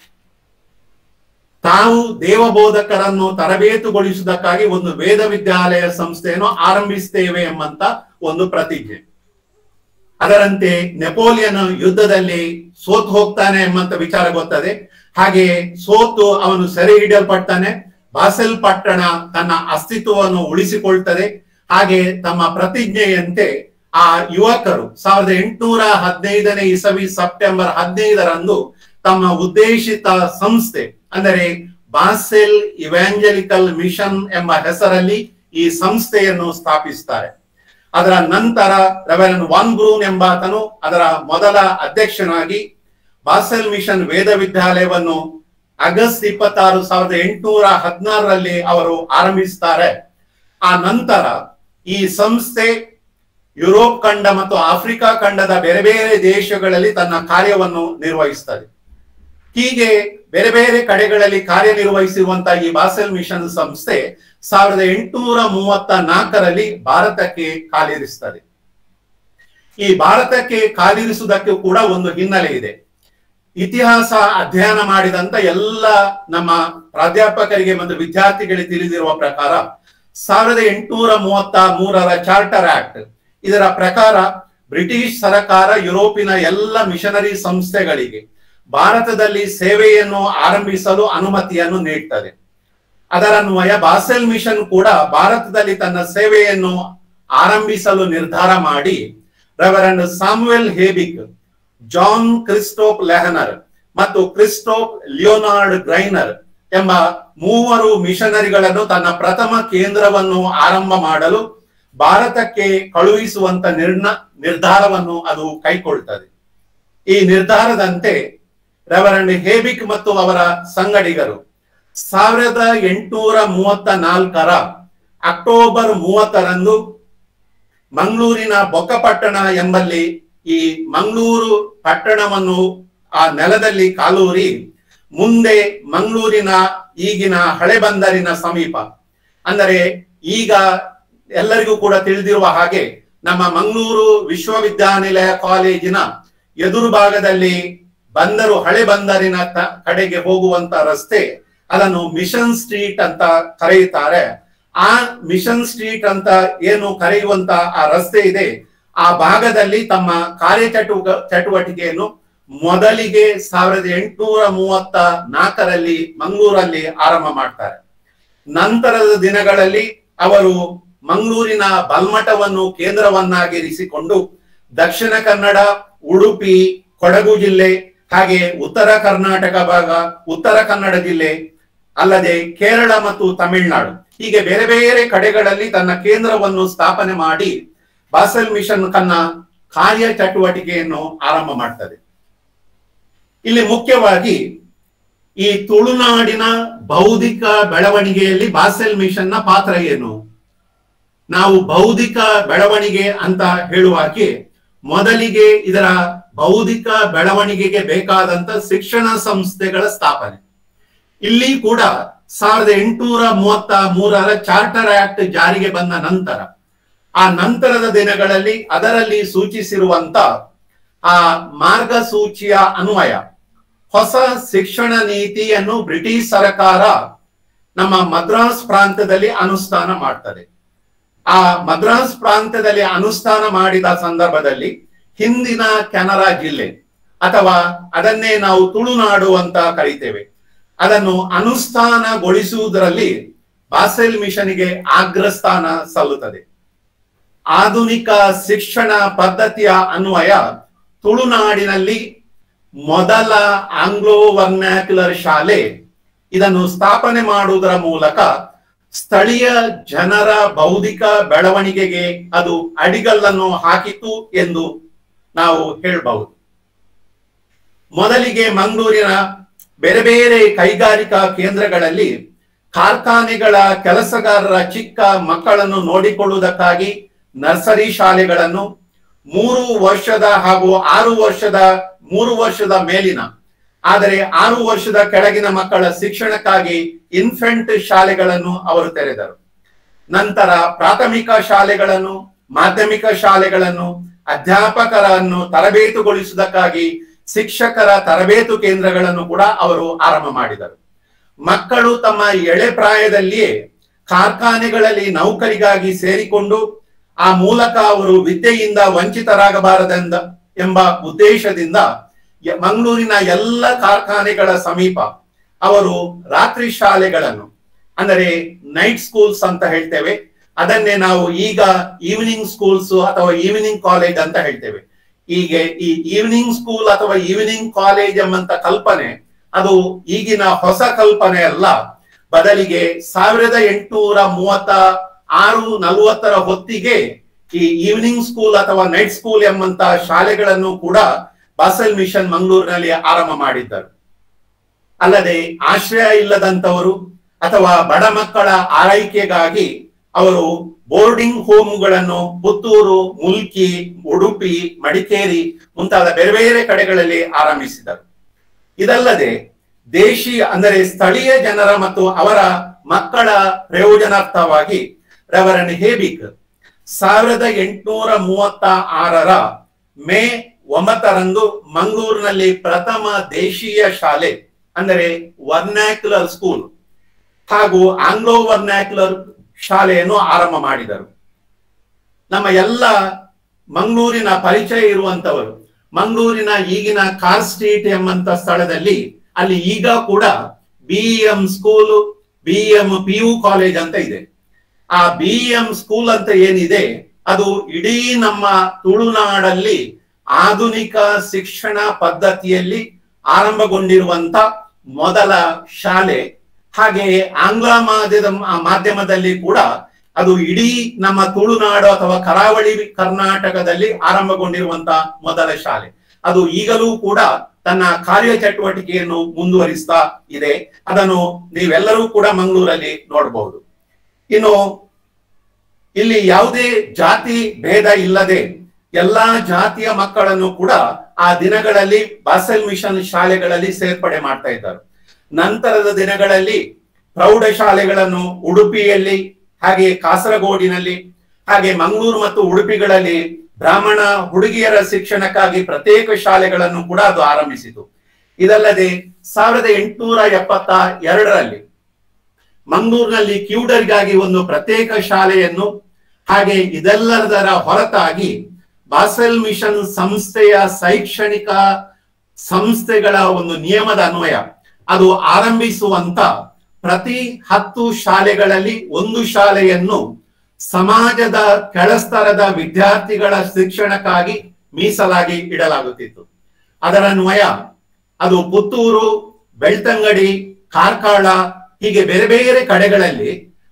ತಾವು ದೇವಬೋಧಕರನ್ನು ತರಬೇತುಗೊಳಿಸುವುದಕ್ಕಾಗಿ ಒಂದು ವೇದ ವಿದ್ಯಾಲಯ ಸಂಸ್ಥೆಯನ್ನು ಆರಂಭಿಸ್ತೇವೆ ಎಂಬಂತ ಒಂದು ಪ್ರತಿಜ್ಞೆ. ಅದರಂತೆ ನೆಪೋಲಿಯನ್ ಯುದ್ಧದಲ್ಲಿ ಸೋತು ಹೋಗ್ತಾನೆ ಎಂಬಂತ ವಿಚಾರ ಗೊತ್ತದೆ. ಹಾಗೆ ಸೋತು ಅವನು ಸೆರೆ ಹಿಡಿಯಲ್ಪಡ್ತಾನೆ. ಬಾಸೆಲ್ ಪಟ್ಟಣ ತನ್ನ ಅಸ್ತಿತ್ವವನ್ನು ಉಳಿಸಿಕೊಳ್ತದೆ. ಹಾಗೆ ತಮ್ಮ ಪ್ರತಿಜ್ಞೆಯಂತೆ ಆ ಯುವಕರು ಸಾವಿರದ ಎಂಟುನೂರ ಹದಿನೈದನೇ ಇಸವಿ ಸೆಪ್ಟೆಂಬರ್ ಹದಿನೈದರಂದು ತಮ್ಮ ಉದ್ದೇಶಿತ ಸಂಸ್ಥೆ ಅಂದರೆ ಬಾಸೆಲ್ ಇವ್ಯಾಂಜಲಿಕಲ್ ಮಿಷನ್ ಎಂಬ ಹೆಸರಲ್ಲಿ ಈ ಸಂಸ್ಥೆಯನ್ನು ಸ್ಥಾಪಿಸುತ್ತಾರೆ. ಅದರ ನಂತರ ರೆವರೆಂಡ್ ವಾನ್ ಬ್ರೂನ್ ಎಂಬಾತನು ಅದರ ಮೊದಲ ಅಧ್ಯಕ್ಷನಾಗಿ ಬಾಸೆಲ್ ಮಿಷನ್ ವೇದ ವಿದ್ಯಾಲಯವನ್ನು ಆಗಸ್ಟ್ ಇಪ್ಪತ್ತಾರು ಸಾವಿರದ ಎಂಟುನೂರ ಹದಿನಾರರಲ್ಲಿ ಅವರು ಆರಂಭಿಸುತ್ತಾರೆ. ಆ ನಂತರ ಈ ಸಂಸ್ಥೆ ಯುರೋಪ್ ಖಂಡ ಮತ್ತು ಆಫ್ರಿಕಾ ಖಂಡದ ಬೇರೆ ಬೇರೆ ದೇಶಗಳಲ್ಲಿ ತನ್ನ ಕಾರ್ಯವನ್ನು ನಿರ್ವಹಿಸುತ್ತದೆ. ಹೀಗೆ ಬೇರೆ ಬೇರೆ ಕಡೆಗಳಲ್ಲಿ ಕಾರ್ಯನಿರ್ವಹಿಸಿರುವಂತಹ ಈ ಬಾಸೆಲ್ ಮಿಷನ್ ಸಂಸ್ಥೆ ಸಾವಿರದ ಎಂಟುನೂರ ಮೂವತ್ತ ನಾಲ್ಕರಲ್ಲಿ ಭಾರತಕ್ಕೆ ಕಾಲಿರಿಸುತ್ತದೆ. ಈ ಭಾರತಕ್ಕೆ ಕಾಲಿರಿಸುವುದಕ್ಕೆ ಕೂಡ ಒಂದು ಹಿನ್ನೆಲೆ ಇದೆ. ಇತಿಹಾಸ ಅಧ್ಯಯನ ಮಾಡಿದಂತ ಎಲ್ಲ ನಮ್ಮ ಪ್ರಾಧ್ಯಾಪಕರಿಗೆ ಮತ್ತು ವಿದ್ಯಾರ್ಥಿಗಳಿಗೆ ತಿಳಿದಿರುವ ಪ್ರಕಾರ ಸಾವಿರದ ಎಂಟುನೂರ ಮೂವತ್ತ ಮೂರರ ಚಾರ್ಟರ್ ಆಕ್ಟ್ ಇದರ ಪ್ರಕಾರ ಬ್ರಿಟಿಷ್ ಸರ್ಕಾರ ಯುರೋಪಿನ ಎಲ್ಲ ಮಿಷನರಿ ಸಂಸ್ಥೆಗಳಿಗೆ ಭಾರತದಲ್ಲಿ ಸೇವೆಯನ್ನು ಆರಂಭಿಸಲು ಅನುಮತಿಯನ್ನು ನೀಡುತ್ತದೆ. ಅದರನ್ವಯ ಬಾಸೆಲ್ ಮಿಷನ್ ಕೂಡ ಭಾರತದಲ್ಲಿ ತನ್ನ ಸೇವೆಯನ್ನು ಆರಂಭಿಸಲು ನಿರ್ಧಾರ ಮಾಡಿ ರೆವರೆಂಡ್ ಸಾಮುವೆಲ್ ಹೇಬಿಕ್, ಜಾನ್ ಕ್ರಿಸ್ಟೋಫ್ ಲೆಹನರ್ ಮತ್ತು ಕ್ರಿಸ್ಟೋಫ್ ಲಿಯೋನಾರ್ಡ್ ಗ್ರೈನರ್ ಎಂಬ ಮೂವರು ಮಿಷನರಿಗಳನ್ನು ತನ್ನ ಪ್ರಥಮ ಕೇಂದ್ರವನ್ನು ಆರಂಭ ಮಾಡಲು ಭಾರತಕ್ಕೆ ಕಳುಹಿಸುವಂತ ನಿರ್ಣ ನಿರ್ಧಾರವನ್ನು ಅದು ಕೈಗೊಳ್ಳುತ್ತದೆ. ಈ ನಿರ್ಧಾರದಂತೆ ರೆವರೆಂಡ್ ಹೇಬಿಕ್ ಮತ್ತು ಅವರ ಸಂಗಡಿಗರು ಸಾವಿರದ ಎಂಟುನೂರ ಮೂವತ್ತ ನಾಲ್ಕರ ಅಕ್ಟೋಬರ್ ಮೂವತ್ತರಂದು ಮಂಗಳೂರಿನ ಬೊಕ್ಕಪಟ್ಟಣ ಎಂಬಲ್ಲಿ ಈ ಮಂಗಳೂರು ಪಟ್ಟಣವನ್ನು ಆ ನೆಲದಲ್ಲಿ ಕಾಲೂರಿ ಮುಂದೆ ಮಂಗಳೂರಿನ ಈಗಿನ ಹಳೆ ಬಂದರಿನ ಸಮೀಪ, ಅಂದರೆ ಈಗ ಎಲ್ಲರಿಗೂ ಕೂಡ ತಿಳಿದಿರುವ ಹಾಗೆ ನಮ್ಮ ಮಂಗಳೂರು ವಿಶ್ವವಿದ್ಯಾನಿಲಯ ಕಾಲೇಜಿನ ಎದುರು ಭಾಗದಲ್ಲಿ ಬಂದರು ಹಳೆ ಬಂದರಿನ ಕಡೆಗೆ ಹೋಗುವಂತ ರಸ್ತೆ, ಅದನ್ನು ಮಿಷನ್ ಸ್ಟ್ರೀಟ್ ಅಂತ ಕರೆಯುತ್ತಾರೆ. ಆ ಮಿಷನ್ ಸ್ಟ್ರೀಟ್ ಅಂತ ಏನು ಕರೆಯುವಂತ ಆ ರಸ್ತೆ ಇದೆ, ಆ ಭಾಗದಲ್ಲಿ ತಮ್ಮ ಕಾರ್ಯಚಟುವ ಚಟುವಟಿಕೆಯನ್ನು ಮೊದಲಿಗೆ ಸಾವಿರದ ಎಂಟುನೂರ ಮೂವತ್ತ ನಾಲ್ಕರಲ್ಲಿ ಮಂಗಳೂರಲ್ಲಿ ಆರಂಭ ಮಾಡ್ತಾರೆ. ನಂತರದ ದಿನಗಳಲ್ಲಿ ಅವರು ಮಂಗಳೂರಿನ ಬಲ್ಮಠವನ್ನು ಕೇಂದ್ರವನ್ನಾಗಿರಿಸಿಕೊಂಡು ದಕ್ಷಿಣ ಕನ್ನಡ, ಉಡುಪಿ, ಕೊಡಗು ಜಿಲ್ಲೆ, ಹಾಗೆ ಉತ್ತರ ಕರ್ನಾಟಕ ಭಾಗ, ಉತ್ತರ ಕನ್ನಡ ಜಿಲ್ಲೆ ಅಲ್ಲದೆ ಕೇರಳ ಮತ್ತು ತಮಿಳುನಾಡು, ಹೀಗೆ ಬೇರೆ ಬೇರೆ ಕಡೆಗಳಲ್ಲಿ ತನ್ನ ಕೇಂದ್ರವನ್ನು ಸ್ಥಾಪನೆ ಮಾಡಿ ಬಾಸೆಲ್ ಮಿಷನ್ ತನ್ನ ಕಾರ್ಯ ಚಟುವಟಿಕೆಯನ್ನು ಆರಂಭ ಮಾಡ್ತದೆ. ಇಲ್ಲಿ ಮುಖ್ಯವಾಗಿ ಈ ತುಳುನಾಡಿನ ಬೌದ್ಧಿಕ ಬೆಳವಣಿಗೆಯಲ್ಲಿ ಬಾಸೆಲ್ ಮಿಷನ್ ನ ಪಾತ್ರ ಏನು? ನಾವು ಬೌದ್ಧಿಕ ಬೆಳವಣಿಗೆ ಅಂತ ಹೇಳುವಾಗೆ ಮೊದಲಿಗೆ ಇದರ ಬೌದ್ಧಿಕ ಬೆಳವಣಿಗೆಗೆ ಬೇಕಾದಂತ ಶಿಕ್ಷಣ ಸಂಸ್ಥೆಗಳ ಸ್ಥಾಪನೆ. ಇಲ್ಲಿ ಕೂಡ ಸಾವಿರದ ಎಂಟುನೂರ ಮೂವತ್ತ ಮೂರರ ಚಾರ್ಟರ್ ಆಕ್ಟ್ ಜಾರಿಗೆ ಬಂದ ನಂತರ ಆ ನಂತರದ ದಿನಗಳಲ್ಲಿ ಅದರಲ್ಲಿ ಸೂಚಿಸಿರುವಂತ ಆ ಮಾರ್ಗಸೂಚಿಯ ಅನ್ವಯ ಹೊಸ ಶಿಕ್ಷಣ ನೀತಿಯನ್ನು ಬ್ರಿಟಿಷ್ ಸರ್ಕಾರ ನಮ್ಮ ಮದ್ರಾಸ್ ಪ್ರಾಂತ್ಯದಲ್ಲಿ ಅನುಷ್ಠಾನ ಮಾಡ್ತದೆ. ಆ ಮದ್ರಾಸ್ ಪ್ರಾಂತ್ಯದಲ್ಲಿ ಅನುಷ್ಠಾನ ಮಾಡಿದ ಸಂದರ್ಭದಲ್ಲಿ ಹಿಂದಿನ ಕೆನರಾ ಜಿಲ್ಲೆ ಅಥವಾ ಅದನ್ನೇ ನಾವು ತುಳುನಾಡು ಅಂತ ಕರೀತೇವೆ, ಅದನ್ನು ಅನುಷ್ಠಾನಗೊಳಿಸುವುದರಲ್ಲಿ ಬಾಸೆಲ್ ಮಿಷನ್ಗೆ ಅಗ್ರಸ್ಥಾನ ಸಲ್ಲುತ್ತದೆ. ಆಧುನಿಕ ಶಿಕ್ಷಣ ಪದ್ಧತಿಯ ಅನ್ವಯ ತುಳುನಾಡಿನಲ್ಲಿ ಮೊದಲ ಆಂಗ್ಲೋ ವರ್ನಾಕ್ಯುಲರ್ ಶಾಲೆ ಇದನ್ನು ಸ್ಥಾಪನೆ ಮಾಡುವುದರ ಮೂಲಕ ಸ್ಥಳೀಯ ಜನರ ಬೌದ್ಧಿಕ ಬೆಳವಣಿಗೆಗೆ ಅದು ಅಡಿಗಲ್ಲನ್ನು ಹಾಕಿತು ಎಂದು ನಾವು ಹೇಳಬಹುದು. ಮೊದಲಿಗೆ ಮಂಗಳೂರಿನ ಬೇರೆ ಬೇರೆ ಕೈಗಾರಿಕಾ ಕೇಂದ್ರಗಳಲ್ಲಿ ಕಾರ್ಖಾನೆಗಳ ಕೆಲಸಗಾರರ ಚಿಕ್ಕ ಮಕ್ಕಳನ್ನು ನೋಡಿಕೊಳ್ಳುವುದಕ್ಕಾಗಿ ನರ್ಸರಿ ಶಾಲೆಗಳನ್ನು, ಮೂರು ವರ್ಷದ ಹಾಗೂ ಆರು ವರ್ಷದ ಮೂರು ವರ್ಷದ ಮೇಲಿನ ಆದರೆ ಆರು ವರ್ಷದ ಕೆಳಗಿನ ಮಕ್ಕಳ ಶಿಕ್ಷಣಕ್ಕಾಗಿ ಇನ್ಫೆಂಟ್ ಶಾಲೆಗಳನ್ನು ಅವರು ತೆರೆದರು. ನಂತರ ಪ್ರಾಥಮಿಕ ಶಾಲೆಗಳನ್ನು, ಮಾಧ್ಯಮಿಕ ಶಾಲೆಗಳನ್ನು, ಅಧ್ಯಾಪಕರನ್ನು ತರಬೇತುಗೊಳಿಸುವುದಕ್ಕಾಗಿ ಶಿಕ್ಷಕರ ತರಬೇತು ಕೇಂದ್ರಗಳನ್ನು ಕೂಡ ಅವರು ಆರಂಭ ಮಾಡಿದರು. ಮಕ್ಕಳು ತಮ್ಮ ಎಳೆ ಪ್ರಾಯದಲ್ಲಿಯೇ ಕಾರ್ಖಾನೆಗಳಲ್ಲಿ ನೌಕರಿಗಾಗಿ ಸೇರಿಕೊಂಡು ಆ ಮೂಲಕ ಅವರು ವಿದ್ಯೆಯಿಂದ ವಂಚಿತರಾಗಬಾರದೆಂದ ಎಂಬ ಉದ್ದೇಶದಿಂದ ಮಂಗಳೂರಿನ ಎಲ್ಲ ಕಾರ್ಖಾನೆಗಳ ಸಮೀಪ ಅವರು ರಾತ್ರಿ ಶಾಲೆಗಳನ್ನು, ಅಂದರೆ ನೈಟ್ ಸ್ಕೂಲ್ಸ್ ಅಂತ ಹೇಳ್ತೇವೆ, ಅದನ್ನೇ ನಾವು ಈಗ ಈವ್ನಿಂಗ್ ಸ್ಕೂಲ್ಸ್ ಅಥವಾ ಈವ್ನಿಂಗ್ ಕಾಲೇಜ್ ಅಂತ ಹೇಳ್ತೇವೆ. ಹೀಗೆ ಈ ಈವ್ನಿಂಗ್ ಸ್ಕೂಲ್ ಅಥವಾ ಈವ್ನಿಂಗ್ ಕಾಲೇಜ್ ಎಂಬಂತ ಕಲ್ಪನೆ ಅದು ಈಗಿನ ಹೊಸ ಕಲ್ಪನೆ ಅಲ್ಲ. ಬದಲಿಗೆ ಸಾವಿರದ ಎಂಟುನೂರ ಮೂವತ್ತ ಆರು ನಲವತ್ತರ ಹೊತ್ತಿಗೆ ಈ ಈವ್ನಿಂಗ್ ಸ್ಕೂಲ್ ಅಥವಾ ನೈಟ್ ಸ್ಕೂಲ್ ಎಂಬಂತ ಶಾಲೆಗಳನ್ನು ಕೂಡ ಬಾಸೆಲ್ ಮಿಷನ್ ಮಂಗಳೂರಿನಲ್ಲಿ ಆರಂಭ ಮಾಡಿದ್ದರು. ಅಲ್ಲದೆ ಆಶ್ರಯ ಇಲ್ಲದಂತವರು ಅಥವಾ ಬಡ ಮಕ್ಕಳ ಆರೈಕೆಗಾಗಿ ಅವರು ಬೋರ್ಡಿಂಗ್ ಹೋಮ್ಗಳನ್ನು ಪುತ್ತೂರು, ಮುಲ್ಕಿ, ಉಡುಪಿ, ಮಡಿಕೇರಿ ಮುಂತಾದ ಬೇರೆ ಬೇರೆ ಕಡೆಗಳಲ್ಲಿ ಆರಂಭಿಸಿದರು. ಇದಲ್ಲದೆ ದೇಶಿ ಅಂದರೆ ಸ್ಥಳೀಯ ಜನರ ಮತ್ತು ಅವರ ಮಕ್ಕಳ ಪ್ರಯೋಜನಾರ್ಥವಾಗಿ ರೆವರೆಂಡ್ ಹೇಬಿಕ್ ಸಾವಿರದ ಎಂಟುನೂರ ಮೂವತ್ತ ಆರರ ಮೇ ಒಂಬತ್ತರಂದು ಮಂಗಳೂರಿನಲ್ಲಿ ಪ್ರಥಮ ದೇಶೀಯ ಶಾಲೆ ಅಂದರೆ ವರ್ನಾಕ್ಯುಲರ್ ಸ್ಕೂಲ್ ಹಾಗೂ ಆಂಗ್ಲೋ ವರ್ನಾಕ್ಯುಲರ್ ಶಾಲೆಯನ್ನು ಆರಂಭ ಮಾಡಿದರು. ನಮ್ಮ ಎಲ್ಲ ಮಂಗಳೂರಿನ ಪರಿಚಯ ಇರುವಂತವರು ಮಂಗಳೂರಿನ ಈಗಿನ ಕಾರ್ ಸ್ಟ್ರೀಟ್ ಎಂಬಂತ ಸ್ಥಳದಲ್ಲಿ ಅಲ್ಲಿ ಈಗ ಕೂಡ B M school, B M P U college ಅಂತ ಇದೆ. ಆ ಬಿ ಎಂ ಸ್ಕೂಲ್ ಅಂತ ಏನಿದೆ ಅದು ಇಡೀ ನಮ್ಮ ತುಳುನಾಡಲ್ಲಿ ಆಧುನಿಕ ಶಿಕ್ಷಣ ಪದ್ಧತಿಯಲ್ಲಿ ಆರಂಭಗೊಂಡಿರುವಂತ ಮೊದಲ ಶಾಲೆ. ಹಾಗೆಯೇ ಆಂಗ್ಲ ಮಾಧ್ಯಮ ಮಾಧ್ಯಮದಲ್ಲಿ ಕೂಡ ಅದು ಇಡೀ ನಮ್ಮ ತುಳುನಾಡು ಅಥವಾ ಕರಾವಳಿ ಕರ್ನಾಟಕದಲ್ಲಿ ಆರಂಭಗೊಂಡಿರುವಂತಹ ಮೊದಲ ಶಾಲೆ. ಅದು ಈಗಲೂ ಕೂಡ ತನ್ನ ಕಾರ್ಯ ಚಟುವಟಿಕೆಯನ್ನು ಮುಂದುವರಿಸ್ತಾ ಇದೆ. ಅದನ್ನು ನೀವೆಲ್ಲರೂ ಕೂಡ ಮಂಗಳೂರಲ್ಲಿ ನೋಡಬಹುದು. ಇನ್ನು ಇಲ್ಲಿ ಯಾವುದೇ ಜಾತಿ ಭೇದ ಇಲ್ಲದೆ ಎಲ್ಲಾ ಜಾತಿಯ ಮಕ್ಕಳನ್ನು ಕೂಡ ಆ ದಿನಗಳಲ್ಲಿ ಬಾಸೆಲ್ ಮಿಷನ್ ಶಾಲೆಗಳಲ್ಲಿ ಸೇರ್ಪಡೆ ಮಾಡ್ತಾ ಇದ್ದರು. ನಂತರದ ದಿನಗಳಲ್ಲಿ ಪ್ರೌಢ ಶಾಲೆಗಳನ್ನು ಉಡುಪಿಯಲ್ಲಿ, ಹಾಗೆ ಕಾಸರಗೋಡಿನಲ್ಲಿ, ಹಾಗೆ ಮಂಗಳೂರು ಮತ್ತು ಉಡುಪಿಗಳಲ್ಲಿ ಬ್ರಾಹ್ಮಣ ಹುಡುಗಿಯರ ಶಿಕ್ಷಣಕ್ಕಾಗಿ ಪ್ರತ್ಯೇಕ ಶಾಲೆಗಳನ್ನು ಕೂಡ ಅದು ಆರಂಭಿಸಿತು. ಇದಲ್ಲದೆ ಸಾವಿರದ ಎಂಟುನೂರ ಎಪ್ಪತ್ತ ಎರಡರಲ್ಲಿ ಮಂಗಳೂರಿನಲ್ಲಿ ಕಿವುಡರಿಗಾಗಿ ಒಂದು ಪ್ರತ್ಯೇಕ ಶಾಲೆಯನ್ನು, ಹಾಗೆ ಇದೆಲ್ಲದರ ಹೊರತಾಗಿ ಬಾಸೆಲ್ ಮಿಷನ್ ಸಂಸ್ಥೆಯ ಶೈಕ್ಷಣಿಕ ಸಂಸ್ಥೆಗಳ ಒಂದು ನಿಯಮದ ಅನ್ವಯ ಅದು ಆರಂಭಿಸುವಂತ ಪ್ರತಿ ಹತ್ತು ಶಾಲೆಗಳಲ್ಲಿ ಒಂದು ಶಾಲೆಯನ್ನು ಸಮಾಜದ ಕೆಳಸ್ತರದ ವಿದ್ಯಾರ್ಥಿಗಳ ಶಿಕ್ಷಣಕ್ಕಾಗಿ ಮೀಸಲಾಗಿ ಇಡಲಾಗುತ್ತಿತ್ತು. ಅದರ ಅನ್ವಯ ಅದು ಪುತ್ತೂರು, ಬೆಳ್ತಂಗಡಿ, ಕಾರ್ಕಳ ಹೀಗೆ ಬೇರೆ ಬೇರೆ ಕಡೆಗಳಲ್ಲಿ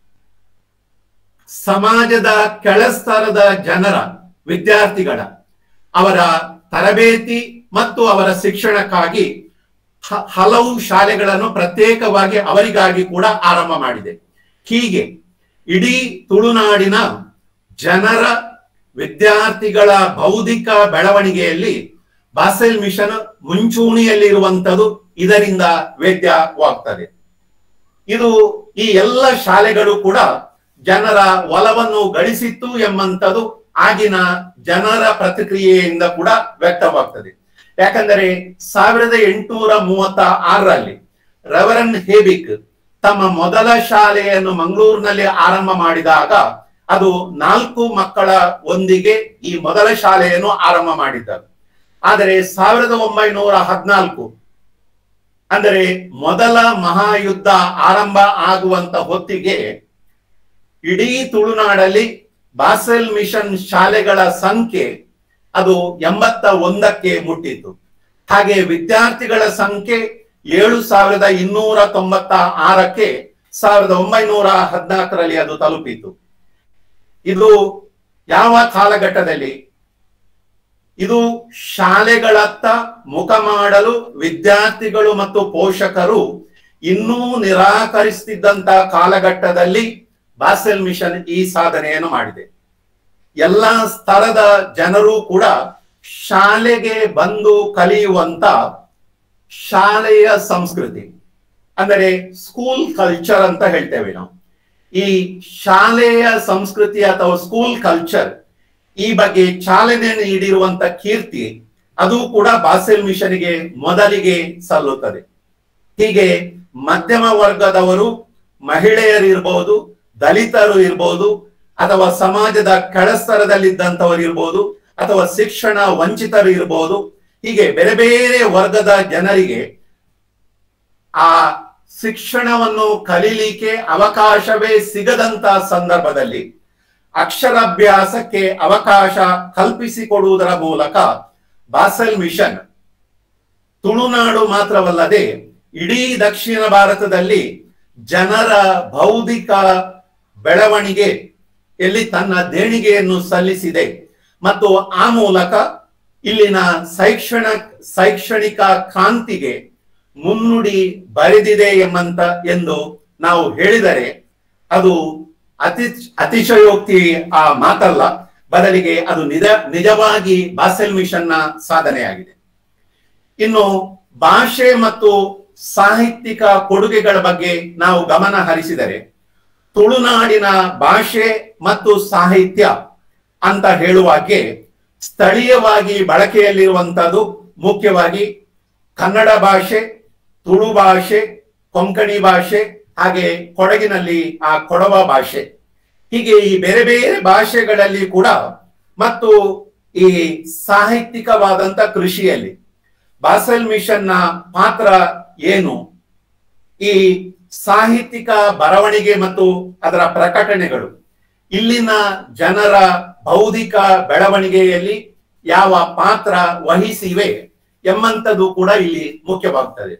ಸಮಾಜದ ಕೆಳಸ್ತರದ ಜನರ ವಿದ್ಯಾರ್ಥಿಗಳ ಅವರ ತರಬೇತಿ ಮತ್ತು ಅವರ ಶಿಕ್ಷಣಕ್ಕಾಗಿ ಹಲವು ಶಾಲೆಗಳನ್ನು ಪ್ರತ್ಯೇಕವಾಗಿ ಅವರಿಗಾಗಿ ಕೂಡ ಆರಂಭ ಮಾಡಿದೆ. ಹೀಗೆ ಇಡೀ ತುಳುನಾಡಿನ ಜನರ ವಿದ್ಯಾರ್ಥಿಗಳ ಬೌದ್ಧಿಕ ಬೆಳವಣಿಗೆಯಲ್ಲಿ ಬಾಸೆಲ್ ಮಿಷನ್ ಮುಂಚೂಣಿಯಲ್ಲಿ ಇರುವಂತದ್ದು ಇದರಿಂದ ವೇದ್ಯವಾಗ್ತದೆ. ಇದು ಈ ಎಲ್ಲ ಶಾಲೆಗಳು ಕೂಡ ಜನರ ಒಲವನ್ನು ಗಳಿಸಿತ್ತು ಎಂಬಂಥದ್ದು ಆಗಿನ ಜನರ ಪ್ರತಿಕ್ರಿಯೆಯಿಂದ ಕೂಡ ವ್ಯಕ್ತವಾಗ್ತದೆ. ಯಾಕಂದರೆ ಸಾವಿರದ ಎಂಟುನೂರ ಮೂವತ್ತ ಆರರಲ್ಲಿ ರೆವರೆಂಡ್ ಹೇಬಿಕ್ ತಮ್ಮ ಮೊದಲ ಶಾಲೆಯನ್ನು ಮಂಗಳೂರಿನಲ್ಲಿ ಆರಂಭ ಮಾಡಿದಾಗ ಅದು ನಾಲ್ಕು ಮಕ್ಕಳ ಒಂದಿಗೆ ಈ ಮೊದಲ ಶಾಲೆಯನ್ನು ಆರಂಭ ಮಾಡಿದ್ದರು. ಆದರೆ ಸಾವಿರದ ಒಂಬೈನೂರ ಹದಿನಾಲ್ಕು ಅಂದರೆ ಮೊದಲ ಮಹಾಯುದ್ಧ ಆರಂಭ ಆಗುವಂತ ಹೊತ್ತಿಗೆ ಇಡೀ ತುಳುನಾಡಲ್ಲಿ ಬಾಸೆಲ್ ಮಿಷನ್ ಶಾಲೆಗಳ ಸಂಖ್ಯೆ ಅದು ಎಂಬತ್ತ ಒಂದಕ್ಕೆ ಮುಟ್ಟಿತು. ಹಾಗೆ ವಿದ್ಯಾರ್ಥಿಗಳ ಸಂಖ್ಯೆ ಏಳು ಸಾವಿರದ ಇನ್ನೂರ ತೊಂಬತ್ತ ಆರಕ್ಕೆ ಸಾವಿರದ ಒಂಬೈನೂರ ಹದಿನಾಲ್ಕರಲ್ಲಿ ಅದು ತಲುಪಿತು. ಇದು ಯಾವ ಕಾಲಘಟ್ಟದಲ್ಲಿ? ಇದು ಶಾಲೆಗಳತ್ತ ಮುಖ ಮಾಡಲು ವಿದ್ಯಾರ್ಥಿಗಳು ಮತ್ತು ಪೋಷಕರು ಇನ್ನೂ ನಿರಾಕರಿಸುತ್ತಿದ್ದಂತ ಕಾಲಘಟ್ಟದಲ್ಲಿ ಬಾಸೆಲ್ ಮಿಷನ್ ಈ ಸಾಧನೆಯನ್ನು ಮಾಡಿದೆ. ಎಲ್ಲಾ ಸ್ತರದ ಜನರು ಕೂಡ ಶಾಲೆಗೆ ಬಂದು ಕಲಿಯುವಂತ ಶಾಲೆಯ ಸಂಸ್ಕೃತಿ ಅಂದರೆ ಸ್ಕೂಲ್ ಕಲ್ಚರ್ ಅಂತ ಹೇಳ್ತೇವೆ ನಾವು. ಈ ಶಾಲೆಯ ಸಂಸ್ಕೃತಿ ಅಥವಾ ಸ್ಕೂಲ್ ಕಲ್ಚರ್ ಈ ಬಗ್ಗೆ ಚಾಲನೆ ನೀಡಿರುವಂತ ಕೀರ್ತಿ ಅದು ಕೂಡ ಬಾಸೆಲ್ ಮಿಷನ್ಗೆ ಮೊದಲಿಗೆ ಸಲ್ಲುತ್ತದೆ. ಹೀಗೆ ಮಧ್ಯಮ ವರ್ಗದವರು, ಮಹಿಳೆಯರಿರ್ಬಹುದು, ದಲಿತರು ಇರ್ಬೋದು, ಅಥವಾ ಸಮಾಜದ ಕೆಳಸ್ತರದಲ್ಲಿದ್ದಂಥವರು ಇರ್ಬೋದು, ಅಥವಾ ಶಿಕ್ಷಣ ವಂಚಿತರು ಇರ್ಬೋದು, ಹೀಗೆ ಬೇರೆ ಬೇರೆ ವರ್ಗದ ಜನರಿಗೆ ಆ ಶಿಕ್ಷಣವನ್ನು ಕಲೀಲಿಕ್ಕೆ ಅವಕಾಶವೇ ಸಿಗದಂತ ಸಂದರ್ಭದಲ್ಲಿ ಅಕ್ಷರಾಭ್ಯಾಸಕ್ಕೆ ಅವಕಾಶ ಕಲ್ಪಿಸಿಕೊಡುವುದರ ಮೂಲಕ ಬಾಸೆಲ್ ಮಿಷನ್ ತುಳುನಾಡು ಮಾತ್ರವಲ್ಲದೆ ಇಡೀ ದಕ್ಷಿಣ ಭಾರತದಲ್ಲಿ ಜನರ ಬೌದ್ಧಿಕ ಬೆಳವಣಿಗೆ ಎಲ್ಲಿ ತನ್ನ ದೇಣಿಗೆಯನ್ನು ಸಲ್ಲಿಸಿದೆ ಮತ್ತು ಆ ಮೂಲಕ ಇಲ್ಲಿನ ಶೈಕ್ಷಣ ಶೈಕ್ಷಣಿಕ ಕ್ರಾಂತಿಗೆ ಮುನ್ನುಡಿ ಬರೆದಿದೆ ಎಂಬಂತ ಎಂದು ನಾವು ಹೇಳಿದರೆ ಅದು ಅತಿ ಅತಿಶಯೋಕ್ತಿ ಆ ಮಾತಲ್ಲ, ಬದಲಿಗೆ ಅದು ನಿಜ ನಿಜವಾಗಿ ಬಾಸೆಲ್ ಮಿಷನ್ನ ಸಾಧನೆಯಾಗಿದೆ. ಇನ್ನು ಭಾಷೆ ಮತ್ತು ಸಾಹಿತ್ಯಿಕ ಕೊಡುಗೆಗಳ ಬಗ್ಗೆ ನಾವು ಗಮನ ಹರಿಸಿದರೆ ತುಳುನಾಡಿನ ಭಾಷೆ ಮತ್ತು ಸಾಹಿತ್ಯ ಅಂತ ಹೇಳುವಾಗೆ ಸ್ಥಳೀಯವಾಗಿ ಬಳಕೆಯಲ್ಲಿರುವಂತದ್ದು ಮುಖ್ಯವಾಗಿ ಕನ್ನಡ ಭಾಷೆ, ತುಳು ಭಾಷೆ, ಕೊಂಕಣಿ ಭಾಷೆ, ಹಾಗೆ ಕೊಡಗಿನಲ್ಲಿ ಆ ಕೊಡವ ಭಾಷೆ, ಹೀಗೆ ಈ ಬೇರೆ ಬೇರೆ ಭಾಷೆಗಳಲ್ಲಿ ಕೂಡ ಮತ್ತು ಈ ಸಾಹಿತ್ಯಿಕವಾದಂತ ಕೃಷಿಯಲ್ಲಿ ಬಾಸೆಲ್ ಮಿಷನ್ನ ಪಾತ್ರ ಏನು? ಈ ಸಾಹಿತ್ಯಿಕ ಬರವಣಿಗೆ ಮತ್ತು ಅದರ ಪ್ರಕಟಣೆಗಳು ಇಲ್ಲಿನ ಜನರ ಬೌದ್ಧಿಕ ಬೆಳವಣಿಗೆಯಲ್ಲಿ ಯಾವ ಪಾತ್ರ ವಹಿಸಿವೆ ಎಂಬಂಥದ್ದು ಕೂಡ ಇಲ್ಲಿ ಮುಖ್ಯವಾಗುತ್ತದೆ.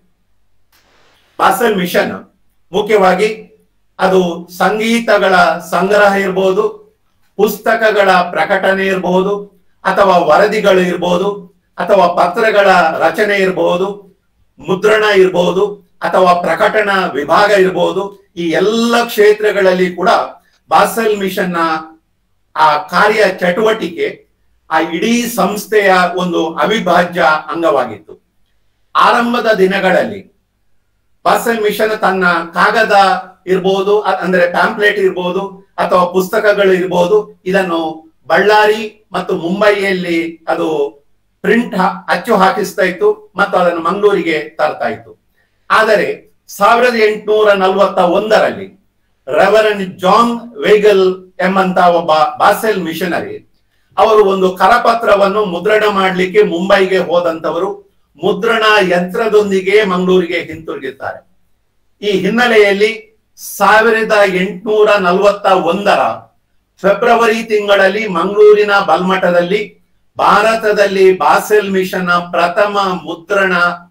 ಬಾಸೆಲ್ ಮಿಷನ್ ಮುಖ್ಯವಾಗಿ ಅದು ಸಂಗೀತಗಳ ಸಂಗ್ರಹ ಇರಬಹುದು, ಪುಸ್ತಕಗಳ ಪ್ರಕಟಣೆ ಇರಬಹುದು, ಅಥವಾ ವರದಿಗಳು ಇರಬಹುದು, ಅಥವಾ ಪತ್ರಗಳ ರಚನೆ ಇರಬಹುದು, ಮುದ್ರಣ ಇರಬಹುದು, ಅಥವಾ ಪ್ರಕಟಣಾ ವಿಭಾಗ ಇರಬಹುದು. ಈ ಎಲ್ಲ ಕ್ಷೇತ್ರಗಳಲ್ಲಿ ಕೂಡ ಬಾಸೆಲ್ ಮಿಷನ್ನ ಆ ಕಾರ್ಯ ಚಟುವಟಿಕೆ ಆ ಇಡೀ ಸಂಸ್ಥೆಯ ಒಂದು ಅವಿಭಾಜ್ಯ ಅಂಗವಾಗಿತ್ತು. ಆರಂಭದ ದಿನಗಳಲ್ಲಿ ಬಾಸೆಲ್ ಮಿಷನ್ ತನ್ನ ಕಾಗದ ಇರ್ಬೋದು, ಅಂದ್ರೆ ಪ್ಯಾಂಪ್ಲೆಟ್ ಇರ್ಬೋದು, ಅಥವಾ ಪುಸ್ತಕಗಳು ಇರ್ಬೋದು, ಇದನ್ನು ಬಳ್ಳಾರಿ ಮತ್ತು ಮುಂಬೈಯಲ್ಲಿ ಅದು ಪ್ರಿಂಟ್ ಅಚ್ಚು ಹಾಕಿಸ್ತಾ ಇತ್ತು ಮತ್ತು ಅದನ್ನು ಮಂಗಳೂರಿಗೆ ತರ್ತಾ ಇತ್ತು. ಆದರೆ ಸಾವಿರದ ಎಂಟುನೂರ ನಲವತ್ತ ಒಂದರಲ್ಲಿ ರೆವರೆಂಡ್ ಜಾನ್ ವೇಗಲ್ ಎಂಬಂತ ಒಬ್ಬ ಬಾಸೆಲ್ ಮಿಷನರಿ ಅವರು ಒಂದು ಕರಪತ್ರವನ್ನು ಮುದ್ರಣ ಮಾಡಲಿಕ್ಕೆ ಮುಂಬೈಗೆ ಹೋದಂತವರು ಮುದ್ರಣ ಯಂತ್ರದೊಂದಿಗೆ ಮಂಗಳೂರಿಗೆ ಹಿಂತಿರುಗಿದ್ದಾರೆ. ಈ ಹಿನ್ನೆಲೆಯಲ್ಲಿ ಸಾವಿರದ ಎಂಟುನೂರ ನಲವತ್ತ ಒಂದರ ಫೆಬ್ರವರಿ ತಿಂಗಳಲ್ಲಿ ಮಂಗಳೂರಿನ ಬಲ್ಮಠದಲ್ಲಿ ಭಾರತದಲ್ಲಿ ಬಾಸೆಲ್ ಮಿಷನ್ ಪ್ರಥಮ ಮುದ್ರಣ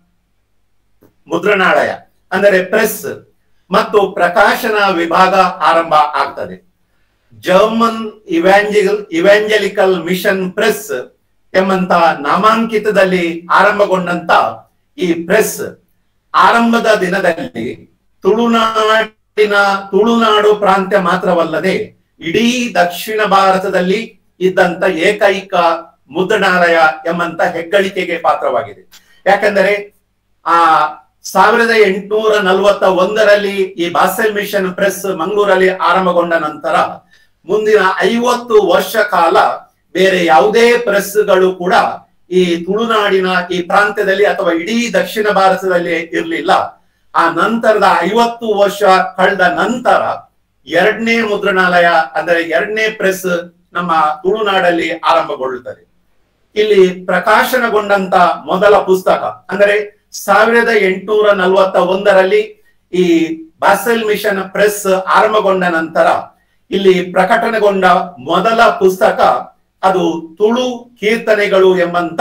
ಮುದ್ರಣಾಲಯ ಅಂದರೆ ಪ್ರೆಸ್ ಮತ್ತು ಪ್ರಕಾಶನ ವಿಭಾಗ ಆರಂಭ ಆಗ್ತದೆ. German evangel evangelical mission press ಎಂಬಂತ ನಾಮಾಂಕಿತದಲ್ಲಿ ಆರಂಭಗೊಂಡಂತ ಈ ಪ್ರೆಸ್ ಆರಂಭದ ದಿನದಲ್ಲಿ ತುಳುನಾಡಿನ ತುಳುನಾಡು ಪ್ರಾಂತ್ಯ ಮಾತ್ರವಲ್ಲದೆ ಇಡೀ ದಕ್ಷಿಣ ಭಾರತದಲ್ಲಿ ಇದ್ದಂತ ಏಕೈಕ ಮುದ್ರಣಾಲಯ ಎಂಬಂತ ಹೆಗ್ಗಳಿಕೆಗೆ ಪಾತ್ರವಾಗಿದೆ. ಯಾಕಂದರೆ ಆ ಸಾವಿರದ ಎಂಟುನೂರ ನಲವತ್ತ ಒಂದರಲ್ಲಿ ಈ ಬಾಸೆಲ್ ಮಿಷನ್ ಪ್ರೆಸ್ ಮಂಗಳೂರಲ್ಲಿ ಆರಂಭಗೊಂಡ ನಂತರ ಮುಂದಿನ ಐವತ್ತು ವರ್ಷ ಕಾಲ ಬೇರೆ ಯಾವುದೇ ಪ್ರೆಸ್ಗಳು ಕೂಡ ಈ ತುಳುನಾಡಿನ ಈ ಪ್ರಾಂತ್ಯದಲ್ಲಿ ಅಥವಾ ಇಡೀ ದಕ್ಷಿಣ ಭಾರತದಲ್ಲಿ ಇರಲಿಲ್ಲ. ಆ ನಂತರದ ಐವತ್ತು ವರ್ಷ ಕಳೆದ ನಂತರ ಎರಡನೇ ಮುದ್ರಣಾಲಯ ಅಂದರೆ ಎರಡನೇ ಪ್ರೆಸ್ ನಮ್ಮ ತುಳುನಾಡಲ್ಲಿ ಆರಂಭಗೊಳ್ಳುತ್ತದೆ. ಇಲ್ಲಿ ಪ್ರಕಾಶನಗೊಂಡಂತ ಮೊದಲ ಪುಸ್ತಕ ಅಂದರೆ ಸಾವಿರದ ಎಂಟುನೂರ ನಲವತ್ತ ಒಂದರಲ್ಲಿ ಈ ಬಾಸೆಲ್ ಮಿಷನ್ ಪ್ರೆಸ್ ಆರಂಭಗೊಂಡ ನಂತರ ಇಲ್ಲಿ ಪ್ರಕಟಣೆಗೊಂಡ ಮೊದಲ ಪುಸ್ತಕ ಅದು ತುಳು ಕೀರ್ತನೆಗಳು ಎಂಬಂತ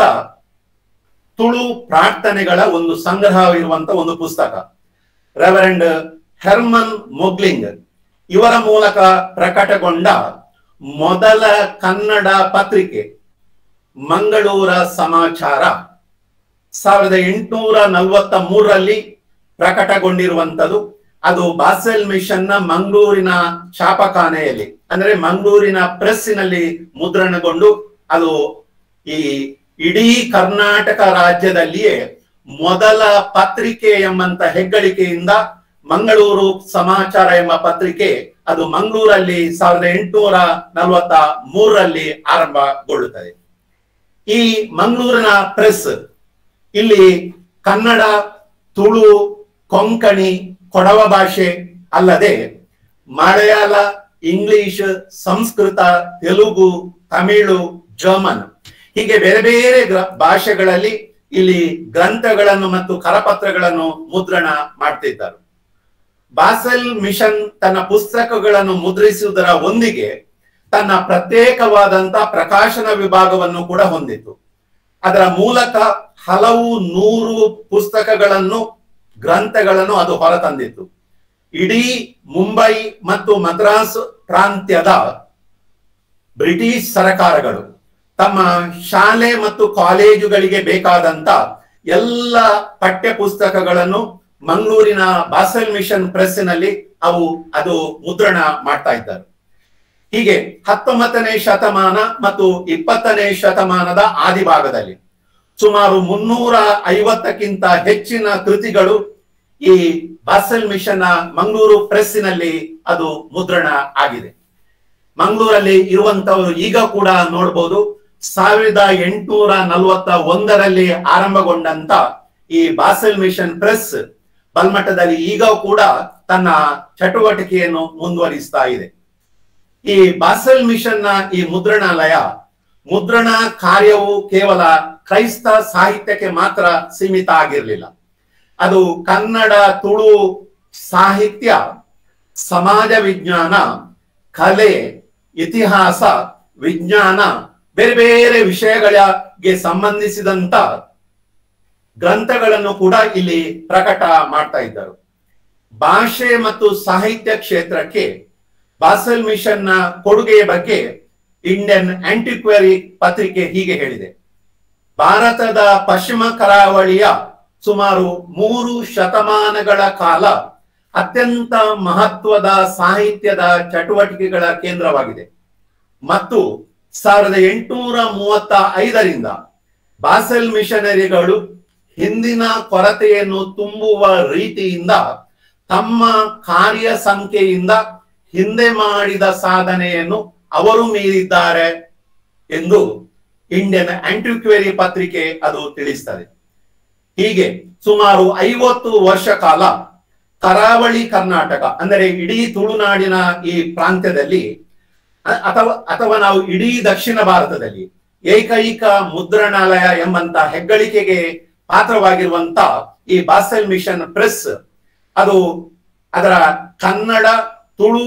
ತುಳು ಪ್ರಾರ್ಥನೆಗಳ ಒಂದು ಸಂಗ್ರಹವಿರುವಂತ ಒಂದು ಪುಸ್ತಕ. ರೆವರೆಂಡ್ ಹೆರ್ಮನ್ ಮೊಗ್ಲಿಂಗ್ ಇವರ ಮೂಲಕ ಪ್ರಕಟಗೊಂಡ ಮೊದಲ ಕನ್ನಡ ಪತ್ರಿಕೆ ಮಂಗಳೂರ ಸಮಾಚಾರ ಸಾವಿರದ ಎಂಟುನೂರ ನಲವತ್ತ ಮೂರರಲ್ಲಿ ಪ್ರಕಟಗೊಂಡಿರುವಂತದ್ದು. ಅದು ಬಾಸೆಲ್ ಮಿಷನ್ ನ ಮಂಗಳೂರಿನ ಛಾಪಖಾನೆಯಲ್ಲಿ ಅಂದ್ರೆ ಮಂಗಳೂರಿನ ಪ್ರೆಸ್ಸಿನಲ್ಲಿ ಮುದ್ರಣಗೊಂಡು ಅದು ಈ ಇಡೀ ಕರ್ನಾಟಕ ರಾಜ್ಯದಲ್ಲಿಯೇ ಮೊದಲ ಪತ್ರಿಕೆ ಎಂಬಂತ ಹೆಗ್ಗಳಿಕೆಯಿಂದ ಮಂಗಳೂರು ಸಮಾಚಾರ ಎಂಬ ಪತ್ರಿಕೆ ಅದು ಮಂಗಳೂರಲ್ಲಿ ಸಾವಿರದ ಎಂಟುನೂರ ನಲವತ್ತ ಮೂರರಲ್ಲಿ ಆರಂಭಗೊಳ್ಳುತ್ತದೆ. ಈ ಮಂಗಳೂರಿನ ಪ್ರೆಸ್ ಇಲ್ಲಿ ಕನ್ನಡ, ತುಳು, ಕೊಂಕಣಿ, ಕೊಡವ ಭಾಷೆ ಅಲ್ಲದೆ ಮಲಯಾಳ, ಇಂಗ್ಲಿಷ್, ಸಂಸ್ಕೃತ, ತೆಲುಗು, ತಮಿಳು, ಜರ್ಮನ್ ಹೀಗೆ ಬೇರೆ ಬೇರೆ ಭಾಷೆಗಳಲ್ಲಿ ಇಲ್ಲಿ ಗ್ರಂಥಗಳನ್ನು ಮತ್ತು ಕರಪತ್ರಗಳನ್ನು ಮುದ್ರಣ ಮಾಡ್ತಿದ್ದರು. ಬಾಸೆಲ್ ಮಿಷನ್ ತನ್ನ ಪುಸ್ತಕಗಳನ್ನು ಮುದ್ರಿಸುವುದರ ಒಂದಿಗೆ ತನ್ನ ಪ್ರತ್ಯೇಕವಾದಂತ ಪ್ರಕಾಶನ ವಿಭಾಗವನ್ನು ಕೂಡ ಹೊಂದಿತ್ತು. ಅದರ ಮೂಲಕ ಹಲವು ನೂರು ಪುಸ್ತಕಗಳನ್ನು ಗ್ರಂಥಗಳನ್ನು ಅದು ಹೊರತಂದಿತ್ತು. ಇಡೀ ಮುಂಬೈ ಮತ್ತು ಮದ್ರಾಸ್ ಪ್ರಾಂತ್ಯದ ಬ್ರಿಟಿಷ್ ಸರ್ಕಾರಗಳು ತಮ್ಮ ಶಾಲೆ ಮತ್ತು ಕಾಲೇಜುಗಳಿಗೆ ಬೇಕಾದಂತ ಎಲ್ಲ ಪಠ್ಯ ಪುಸ್ತಕಗಳನ್ನು ಮಂಗಳೂರಿನ ಬಾಸೆಲ್ ಮಿಷನ್ ಪ್ರೆಸ್ಸಿನಲ್ಲಿ ಅವು ಅದು ಮುದ್ರಣ ಮಾಡ್ತಾ ಇದ್ದಾರೆ. ಹೀಗೆ ಹತ್ತೊಂಬತ್ತನೇ ಶತಮಾನ ಮತ್ತು ಇಪ್ಪತ್ತನೇ ಶತಮಾನದ ಆದಿಭಾಗದಲ್ಲಿ ಸುಮಾರು ಮುನ್ನೂರ ಐವತ್ತಕ್ಕಿಂತ ಹೆಚ್ಚಿನ ಕೃತಿಗಳು ಈ ಬಾಸೆಲ್ ಮಿಷನ್ ಮಂಗಳೂರು ಪ್ರೆಸ್ಸಿನಲ್ಲಿ ಅದು ಮುದ್ರಣ ಆಗಿದೆ. ಮಂಗಳೂರಲ್ಲಿ ಇರುವಂತವರು ಈಗ ಕೂಡ ನೋಡ್ಬೋದು. ಸಾವಿರದ ಎಂಟುನೂರ ನಲವತ್ತ ಒಂದರಲ್ಲಿ ಆರಂಭಗೊಂಡಂತ ಈ ಬಾಸೆಲ್ ಮಿಷನ್ ಪ್ರೆಸ್ ಬಲ್ಮಠದಲ್ಲಿ ಈಗ ಕೂಡ ತನ್ನ ಚಟುವಟಿಕೆಯನ್ನು ಮುಂದುವರಿಸ್ತಾ ಇದೆ. ಈ ಬಾಸೆಲ್ ಮಿಷನ್ ನ ಈ ಮುದ್ರಣಾಲಯ ಮುದ್ರಣ ಕಾರ್ಯವು ಕೇವಲ ಕ್ರೈಸ್ತ ಸಾಹಿತ್ಯಕ್ಕೆ ಮಾತ್ರ ಸೀಮಿತ ಆಗಿರಲಿಲ್ಲ. ಅದು ಕನ್ನಡ, ತುಳು ಸಾಹಿತ್ಯ, ಸಮಾಜ ವಿಜ್ಞಾನ, ಕಲೆ, ಇತಿಹಾಸ, ವಿಜ್ಞಾನ ಬೇರೆ ಬೇರೆ ವಿಷಯಗಳಿಗೆ ಸಂಬಂಧಿಸಿದಂತ ಗ್ರಂಥಗಳನ್ನು ಕೂಡ ಇಲ್ಲಿ ಪ್ರಕಟ ಮಾಡ್ತಾ ಇದ್ದರು. ಭಾಷೆ ಮತ್ತು ಸಾಹಿತ್ಯ ಕ್ಷೇತ್ರಕ್ಕೆ ಬಾಸೆಲ್ ಮಿಷನ್ ನ ಕೊಡುಗೆಯ ಬಗ್ಗೆ ಇಂಡಿಯನ್ ಆಂಟಿಕ್ವರಿ ಪತ್ರಿಕೆ ಹೀಗೆ ಹೇಳಿದೆ: ಭಾರತದ ಪಶ್ಚಿಮ ಕರಾವಳಿಯ ಸುಮಾರು ಮೂರು ಶತಮಾನಗಳ ಕಾಲ ಅತ್ಯಂತ ಮಹತ್ವದ ಸಾಹಿತ್ಯದ ಚಟುವಟಿಕೆಗಳ ಕೇಂದ್ರವಾಗಿದೆ ಮತ್ತು ಸಾವಿರದ ಎಂಟುನೂರ ಮೂವತ್ತ ಐದರಿಂದ ಬಾಸೆಲ್ ಮಿಷನರಿಗಳು ಹಿಂದಿನ ಕೊರತೆಯನ್ನು ತುಂಬುವ ರೀತಿಯಿಂದ ತಮ್ಮ ಕಾರ್ಯ ಸಂಖ್ಯೆಯಿಂದ ಹಿಂದೆ ಮಾಡಿದ ಸಾಧನೆಯನ್ನು ಅವರು ಮೀರಿದ್ದಾರೆ ಎಂದು ಇಂಡಿಯನ್ ಆಂಟಿಕ್ವರಿ ಪತ್ರಿಕೆ ಅದು ತಿಳಿಸ್ತದೆ. ಹೀಗೆ ಸುಮಾರು ಐವತ್ತು ವರ್ಷ ಕಾಲ ಕರಾವಳಿ ಕರ್ನಾಟಕ ಅಂದರೆ ಇಡೀ ತುಳುನಾಡಿನ ಈ ಪ್ರಾಂತ್ಯದಲ್ಲಿ ಅಥವಾ ಅಥವಾ ನಾವು ಇಡೀ ದಕ್ಷಿಣ ಭಾರತದಲ್ಲಿ ಏಕೈಕ ಮುದ್ರಣಾಲಯ ಎಂಬಂತ ಹೆಗ್ಗಳಿಕೆಗೆ ಪಾತ್ರವಾಗಿರುವಂತ ಈ ಬಾಸೆಲ್ ಮಿಷನ್ ಪ್ರೆಸ್ ಅದು ಅದರ ಕನ್ನಡ, ತುಳು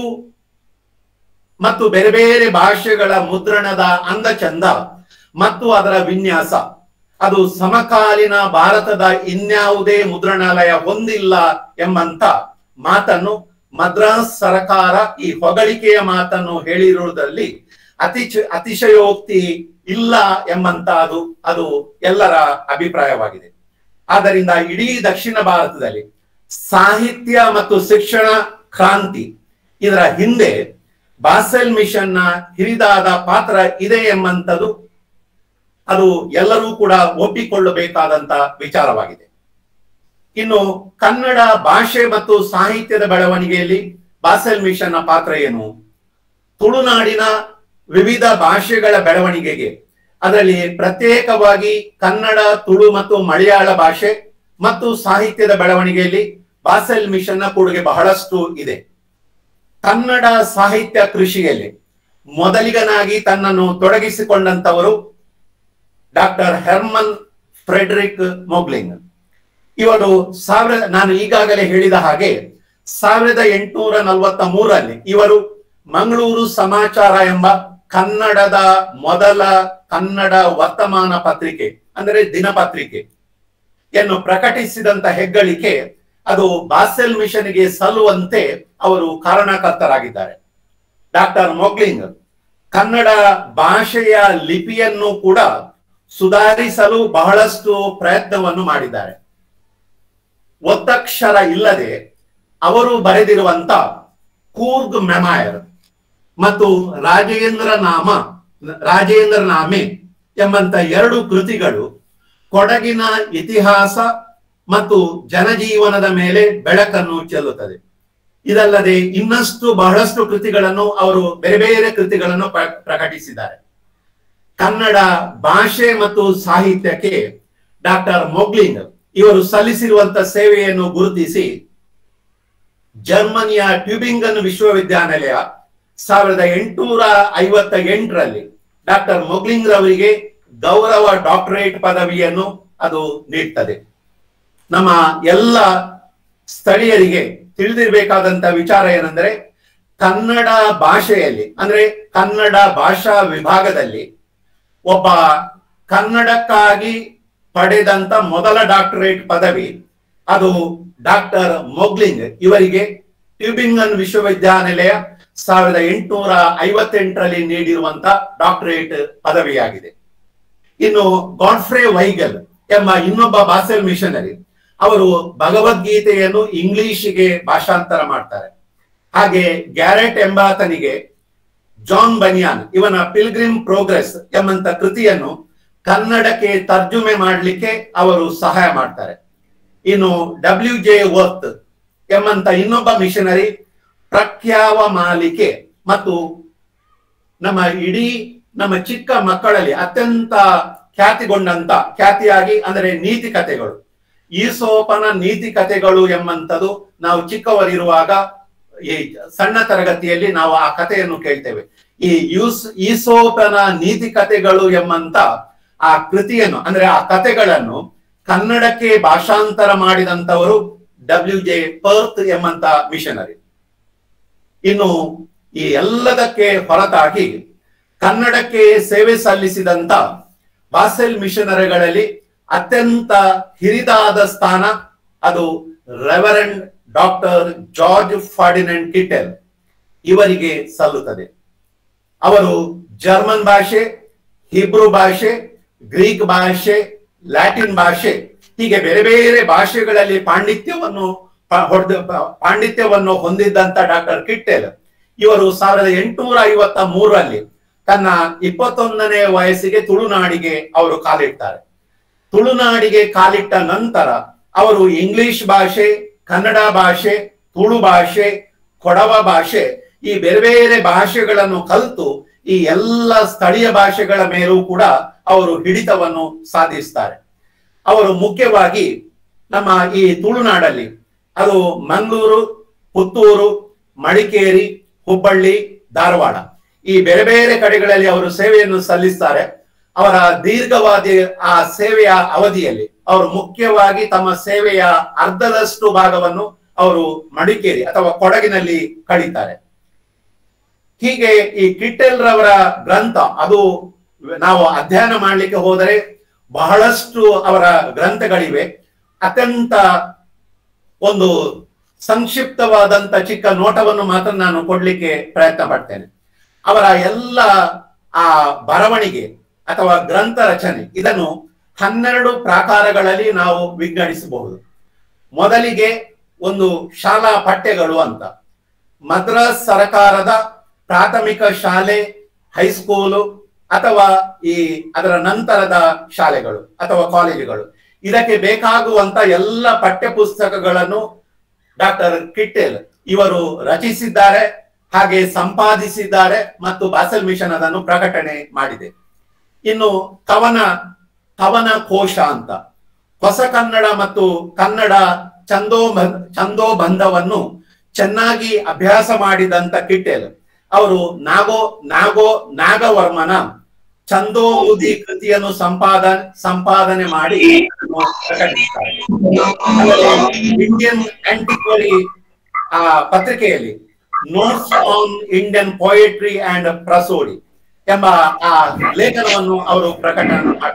ಮತ್ತು ಬೇರೆ ಬೇರೆ ಭಾಷೆಗಳ ಮುದ್ರಣದ ಅಂದಚಂದ ಮತ್ತು ಅದರ ವಿನ್ಯಾಸ ಅದು ಸಮಕಾಲೀನ ಭಾರತದ ಇನ್ಯಾವುದೇ ಮುದ್ರಣಾಲಯ ಹೊಂದಿಲ್ಲ ಎಂಬಂತ ಮಾತನ್ನು ಮದ್ರಾಸ್ ಸರ್ಕಾರ ಈ ಹೊಗಳಿಕೆಯ ಮಾತನ್ನು ಹೇಳಿರುವುದರಲ್ಲಿ ಅತಿ ಅತಿಶಯೋಕ್ತಿ ಇಲ್ಲ ಎಂಬಂತ ಅದು ಅದು ಎಲ್ಲರ ಅಭಿಪ್ರಾಯವಾಗಿದೆ. ಆದ್ದರಿಂದ ಇಡೀ ದಕ್ಷಿಣ ಭಾರತದಲ್ಲಿ ಸಾಹಿತ್ಯ ಮತ್ತು ಶಿಕ್ಷಣ ಕ್ರಾಂತಿ ಇದರ ಹಿಂದೆ ಬಾಸೆಲ್ ಮಿಷನ್ ನ ಹಿರಿದಾದ ಪಾತ್ರ ಇದೆ ಎಂಬಂಥದ್ದು ಅದು ಎಲ್ಲರೂ ಕೂಡ ಒಪ್ಪಿಕೊಳ್ಳಬೇಕಾದಂತ ವಿಚಾರವಾಗಿದೆ. ಇನ್ನು ಕನ್ನಡ ಭಾಷೆ ಮತ್ತು ಸಾಹಿತ್ಯದ ಬೆಳವಣಿಗೆಯಲ್ಲಿ ಬಾಸೆಲ್ ಮಿಷನ್ ನ ಪಾತ್ರ ಏನು? ತುಳುನಾಡಿನ ವಿವಿಧ ಭಾಷೆಗಳ ಬೆಳವಣಿಗೆಗೆ ಅದರಲ್ಲಿ ಪ್ರತ್ಯೇಕವಾಗಿ ಕನ್ನಡ, ತುಳು ಮತ್ತು ಮಲಯಾಳ ಭಾಷೆ ಮತ್ತು ಸಾಹಿತ್ಯದ ಬೆಳವಣಿಗೆಯಲ್ಲಿ ಬಾಸೆಲ್ ಮಿಷನ್ ನ ಕೊಡುಗೆ ಬಹಳಷ್ಟು ಇದೆ. ಕನ್ನಡ ಸಾಹಿತ್ಯ ಕೃಷಿಯಲ್ಲಿ ಮೊದಲಿಗನಾಗಿ ತನ್ನನ್ನು ತೊಡಗಿಸಿಕೊಂಡಂತವರು ಡಾಕ್ಟರ್ ಹೆರ್ಮನ್ ಫ್ರೆಡ್ರಿಕ್ ಮೊಗ್ಲಿಂಗ್. ಇವರು ಸಾವಿರ ನಾನು ಈಗಾಗಲೇ ಹೇಳಿದ ಹಾಗೆ ಸಾವಿರದ ಎಂಟುನೂರ ನಲವತ್ತ ಮೂರರಲ್ಲಿ ಇವರು ಮಂಗಳೂರು ಸಮಾಚಾರ ಎಂಬ ಕನ್ನಡದ ಮೊದಲ ಕನ್ನಡ ವರ್ತಮಾನ ಪತ್ರಿಕೆ ಅಂದರೆ ದಿನಪತ್ರಿಕೆಯನ್ನು ಪ್ರಕಟಿಸಿದಂತ ಹೆಗ್ಗಳಿಕೆ ಅದು ಬಾಸೆಲ್ ಮಿಷನ್ಗೆ ಸಲ್ಲುವಂತೆ ಅವರು ಕಾರಣಕರ್ತರಾಗಿದ್ದಾರೆ. ಡಾಕ್ಟರ್ ಮೊಗ್ಲಿಂಗ್ ಕನ್ನಡ ಭಾಷೆಯ ಲಿಪಿಯನ್ನು ಕೂಡ ಸುಧಾರಿಸಲು ಬಹಳಷ್ಟು ಪ್ರಯತ್ನವನ್ನು ಮಾಡಿದ್ದಾರೆ. ಒತ್ತಕ್ಷರ ಇಲ್ಲದೆ ಅವರು ಬರೆದಿರುವಂತ ಕೂರ್ಗ್ ಮೆಮಾಯರ್ ಮತ್ತು ರಾಜೇಂದ್ರ ನಾಮ ರಾಜೇಂದ್ರ ನಾಮೆ ಎಂಬಂತ ಎರಡು ಕೃತಿಗಳು ಕೊಡಗಿನ ಇತಿಹಾಸ ಮತ್ತು ಜನಜೀವನದ ಮೇಲೆ ಬೆಳಕನ್ನು ಚೆಲ್ಲುತ್ತದೆ. ಇದಲ್ಲದೆ ಇನ್ನಷ್ಟು ಬಹಳಷ್ಟು ಕೃತಿಗಳನ್ನು ಅವರು ಬೇರೆ ಬೇರೆ ಕೃತಿಗಳನ್ನು ಪ್ರಕಟಿಸಿದ್ದಾರೆ. ಕನ್ನಡ ಭಾಷೆ ಮತ್ತು ಸಾಹಿತ್ಯಕ್ಕೆ ಡಾಕ್ಟರ್ ಮೊಗ್ಲಿಂಗ್ ಇವರು ಸಲ್ಲಿಸಿರುವಂತ ಸೇವೆಯನ್ನು ಗುರುತಿಸಿ ಜರ್ಮನಿಯ ಟ್ಯೂಬಿಂಗನ್ ವಿಶ್ವವಿದ್ಯಾನಿಲಯ ಸಾವಿರದ ಎಂಟುನೂರ ಐವತ್ತ ಎಂಟರಲ್ಲಿ ಡಾಕ್ಟರ್ ಮೊಗ್ಲಿಂಗ್ ರವರಿಗೆ ಗೌರವ ಡಾಕ್ಟರೇಟ್ ಪದವಿಯನ್ನು ಅದು ನೀಡ್ತದೆ. ನಮ್ಮ ಎಲ್ಲ ಸ್ಥಳೀಯರಿಗೆ ತಿಳಿದಿರಬೇಕಾದಂತ ವಿಚಾರ ಏನಂದ್ರೆ ಕನ್ನಡ ಭಾಷೆಯಲ್ಲಿ ಅಂದ್ರೆ ಕನ್ನಡ ಭಾಷಾ ವಿಭಾಗದಲ್ಲಿ ಒಬ್ಬ ಕನ್ನಡಕ್ಕಾಗಿ ಪಡೆದಂತ ಮೊದಲ ಡಾಕ್ಟರೇಟ್ ಪದವಿ ಅದು ಡಾಕ್ಟರ್ ಮೊಗ್ಲಿಂಗ್ ಇವರಿಗೆ ಟ್ಯೂಬಿಂಗನ್ ವಿಶ್ವವಿದ್ಯಾನಿಲಯ ಸಾವಿರದ ಎಂಟುನೂರ ಐವತ್ತೆಂಟರಲ್ಲಿ ನೀಡಿರುವಂತ ಡಾಕ್ಟರೇಟ್ ಪದವಿಯಾಗಿದೆ. ಇನ್ನು ಗಾಡ್ಫ್ರೇ ವೈಗಲ್ ಎಂಬ ಇನ್ನೊಬ್ಬ ಬಾಸೆಲ್ ಮಿಷನರಿ ಅವರು ಭಗವದ್ಗೀತೆಯನ್ನು ಇಂಗ್ಲಿಷಿಗೆ ಭಾಷಾಂತರ ಮಾಡ್ತಾರೆ. ಹಾಗೆ ಗ್ಯಾರೆಟ್ ಎಂಬಾತನಿಗೆ ಜಾನ್ ಬನಿಯಾನ್ ಇವನ ಪಿಲ್ಗ್ರಿಮ್ ಪ್ರೋಗ್ರೆಸ್ ಎಂಬಂತ ಕೃತಿಯನ್ನು ಕನ್ನಡಕ್ಕೆ ತರ್ಜುಮೆ ಮಾಡಲಿಕ್ಕೆ ಅವರು ಸಹಾಯ ಮಾಡ್ತಾರೆ. ಇನ್ನು ಡಬ್ಲ್ಯೂ ಜೆ ವರ್ತ್ ಎಂಬಂತ ಇನ್ನೊಬ್ಬ ಮಿಷನರಿ ಪ್ರಖ್ಯಾವ ಮಾಲಿಕೆ ಮತ್ತು ನಮ್ಮ ಇಡೀ ನಮ್ಮ ಚಿಕ್ಕ ಮಕ್ಕಳಲ್ಲಿ ಅತ್ಯಂತ ಖ್ಯಾತಿಗೊಂಡಂತ ಖ್ಯಾತಿಯಾಗಿ ಅಂದರೆ ನೀತಿ ಕಥೆಗಳು ಈಸೋಪನ ನೀತಿ ಕಥೆಗಳು ಎಂಬಂಥದ್ದು ನಾವು ಚಿಕ್ಕವರಿರುವಾಗ ಈ ಸಣ್ಣ ತರಗತಿಯಲ್ಲಿ ನಾವು ಆ ಕಥೆಯನ್ನು ಕೇಳ್ತೇವೆ. ಈ ಯೂಸ್ ಈಸೋಪನ ನೀತಿ ಕಥೆಗಳು ಎಂಬಂತ ಆ ಕೃತಿಯನ್ನು ಅಂದ್ರೆ ಆ ಕಥೆಗಳನ್ನು ಕನ್ನಡಕ್ಕೆ ಭಾಷಾಂತರ ಮಾಡಿದಂತವರು ಡಬ್ಲ್ಯೂ ಜೆ ಪರ್ತ್ ಎಂಬಂತ ಮಿಷನರಿ. ಇನ್ನು ಈ ಎಲ್ಲದಕ್ಕೆ ಹೊರತಾಗಿ ಕನ್ನಡಕ್ಕೆ ಸೇವೆ ಸಲ್ಲಿಸಿದಂತ ಬಾಸೆಲ್ ಮಿಷನರಿಗಳಲ್ಲಿ ಅತ್ಯಂತ ಹಿರಿದಾದ ಸ್ಥಾನ ಅದು reverend doctor George Ferdinand Kittel ಇವರಿಗೆ ಸಲ್ಲುತ್ತದೆ. ಅವರು ಜರ್ಮನ್ ಭಾಷೆ, ಹಿಬ್ರು ಭಾಷೆ, ಗ್ರೀಕ್ ಭಾಷೆ, ಲ್ಯಾಟಿನ್ ಭಾಷೆ ಹೀಗೆ ಬೇರೆ ಬೇರೆ ಭಾಷೆಗಳಲ್ಲಿ ಪಾಂಡಿತ್ಯವನ್ನು ಹೊಡೆದ ಪಾಂಡಿತ್ಯವನ್ನು ಹೊಂದಿದ್ದಂತ ಡಾಕ್ಟರ್ ಕಿಟ್ಟೆಲ್ ಇವರು ಸಾವಿರದ ಎಂಟುನೂರ ಐವತ್ತ ಮೂರರಲ್ಲಿ ತನ್ನ ಇಪ್ಪತ್ತೊಂದನೇ ವಯಸ್ಸಿಗೆ ತುಳುನಾಡಿಗೆ ಅವರು ಕಾಲಿಡ್ತಾರೆ. ತುಳುನಾಡಿಗೆ ಕಾಲಿಟ್ಟ ನಂತರ ಅವರು ಇಂಗ್ಲಿಷ್ ಭಾಷೆ, ಕನ್ನಡ ಭಾಷೆ, ತುಳು ಭಾಷೆ, ಕೊಡವ ಭಾಷೆ ಈ ಬೇರೆ ಬೇರೆ ಭಾಷೆಗಳನ್ನು ಕಲಿತು ಈ ಎಲ್ಲ ಸ್ಥಳೀಯ ಭಾಷೆಗಳ ಮೇಲೂ ಕೂಡ ಅವರು ಹಿಡಿತವನ್ನು ಸಾಧಿಸ್ತಾರೆ. ಅವರು ಮುಖ್ಯವಾಗಿ ನಮ್ಮ ಈ ತುಳುನಾಡಲ್ಲಿ ಅದು ಮಂಗಳೂರು, ಪುತ್ತೂರು, ಮಡಿಕೇರಿ, ಹುಬ್ಬಳ್ಳಿ, ಧಾರವಾಡ ಈ ಬೇರೆ ಬೇರೆ ಕಡೆಗಳಲ್ಲಿ ಅವರು ಸೇವೆಯನ್ನು ಸಲ್ಲಿಸ್ತಾರೆ. ಅವರ ದೀರ್ಘವಾದಿ ಆ ಸೇವೆಯ ಅವಧಿಯಲ್ಲಿ ಅವರು ಮುಖ್ಯವಾಗಿ ತಮ್ಮ ಸೇವೆಯ ಅರ್ಧದಷ್ಟು ಭಾಗವನ್ನು ಅವರು ಮಡಿಕೇರಿ ಅಥವಾ ಕೊಡಗಿನಲ್ಲಿ ಕಳೀತಾರೆ. ಹೀಗೆ ಈ ಕಿಟ್ಟೆಲ್ ರವರ ಗ್ರಂಥ ಅದು ನಾವು ಅಧ್ಯಯನ ಮಾಡಲಿಕ್ಕೆ ಹೋದರೆ ಬಹಳಷ್ಟು ಅವರ ಗ್ರಂಥಗಳಿವೆ. ಅತ್ಯಂತ ಒಂದು ಸಂಕ್ಷಿಪ್ತವಾದಂತ ಚಿಕ್ಕ ನೋಟವನ್ನು ಮಾತ್ರ ನಾನು ಕೊಡ್ಲಿಕ್ಕೆ ಪ್ರಯತ್ನ ಪಡ್ತೇನೆ. ಅವರ ಎಲ್ಲ ಆ ಬರವಣಿಗೆ ಅಥವಾ ಗ್ರಂಥ ರಚನೆ ಇದನ್ನು ಹನ್ನೆರಡು ಪ್ರಾಕಾರಗಳಲ್ಲಿ ನಾವು ವಿಂಗಡಿಸಬಹುದು. ಮೊದಲಿಗೆ ಒಂದು ಶಾಲಾ ಪಠ್ಯಗಳು ಅಂತ, ಮದ್ರಾಸ್ ಸರಕಾರದ ಪ್ರಾಥಮಿಕ ಶಾಲೆ, ಹೈಸ್ಕೂಲು ಅಥವಾ ಈ ಅದರ ನಂತರದ ಶಾಲೆಗಳು ಅಥವಾ ಕಾಲೇಜುಗಳು ಇದಕ್ಕೆ ಬೇಕಾಗುವಂತ ಎಲ್ಲ ಪಠ್ಯ ಪುಸ್ತಕಗಳನ್ನು ಡಾಕ್ಟರ್ ಕಿಟ್ಟೆಲ್ ಇವರು ರಚಿಸಿದ್ದಾರೆ, ಹಾಗೆ ಸಂಪಾದಿಸಿದ್ದಾರೆ ಮತ್ತು ಬಾಸೆಲ್ ಮಿಷನ್ ಅದನ್ನು ಪ್ರಕಟಣೆ ಮಾಡಿದೆ. ಇನ್ನು ಕವನ ಕವನ ಕೋಶ ಅಂತ ಹೊಸ ಕನ್ನಡ ಮತ್ತು ಕನ್ನಡ ಛಂದೋಬ ಛಂದೋಬಂಧವನ್ನು ಚೆನ್ನಾಗಿ ಅಭ್ಯಾಸ ಮಾಡಿದಂತ ಕಿಟ್ಟೆಲ್ ಅವರು ನಾಗೋ ನಾಗೋ ನಾಗವರ್ಮನ ಛಂದೋಬುದಿ ಕೃತಿಯನ್ನು ಸಂಪಾದನೆ ಸಂಪಾದನೆ ಮಾಡಿ ಪ್ರಕಟಿಸ್ತಾರೆ. ಇಂಡಿಯನ್ ಆಂಟಿಕ್ವರಿ ಆ ಪತ್ರಿಕೆಯಲ್ಲಿ notes on Indian poetry and prosody ಎಂಬ ಆ ಲೇಖನವನ್ನು ಅವರು ಪ್ರಕಟ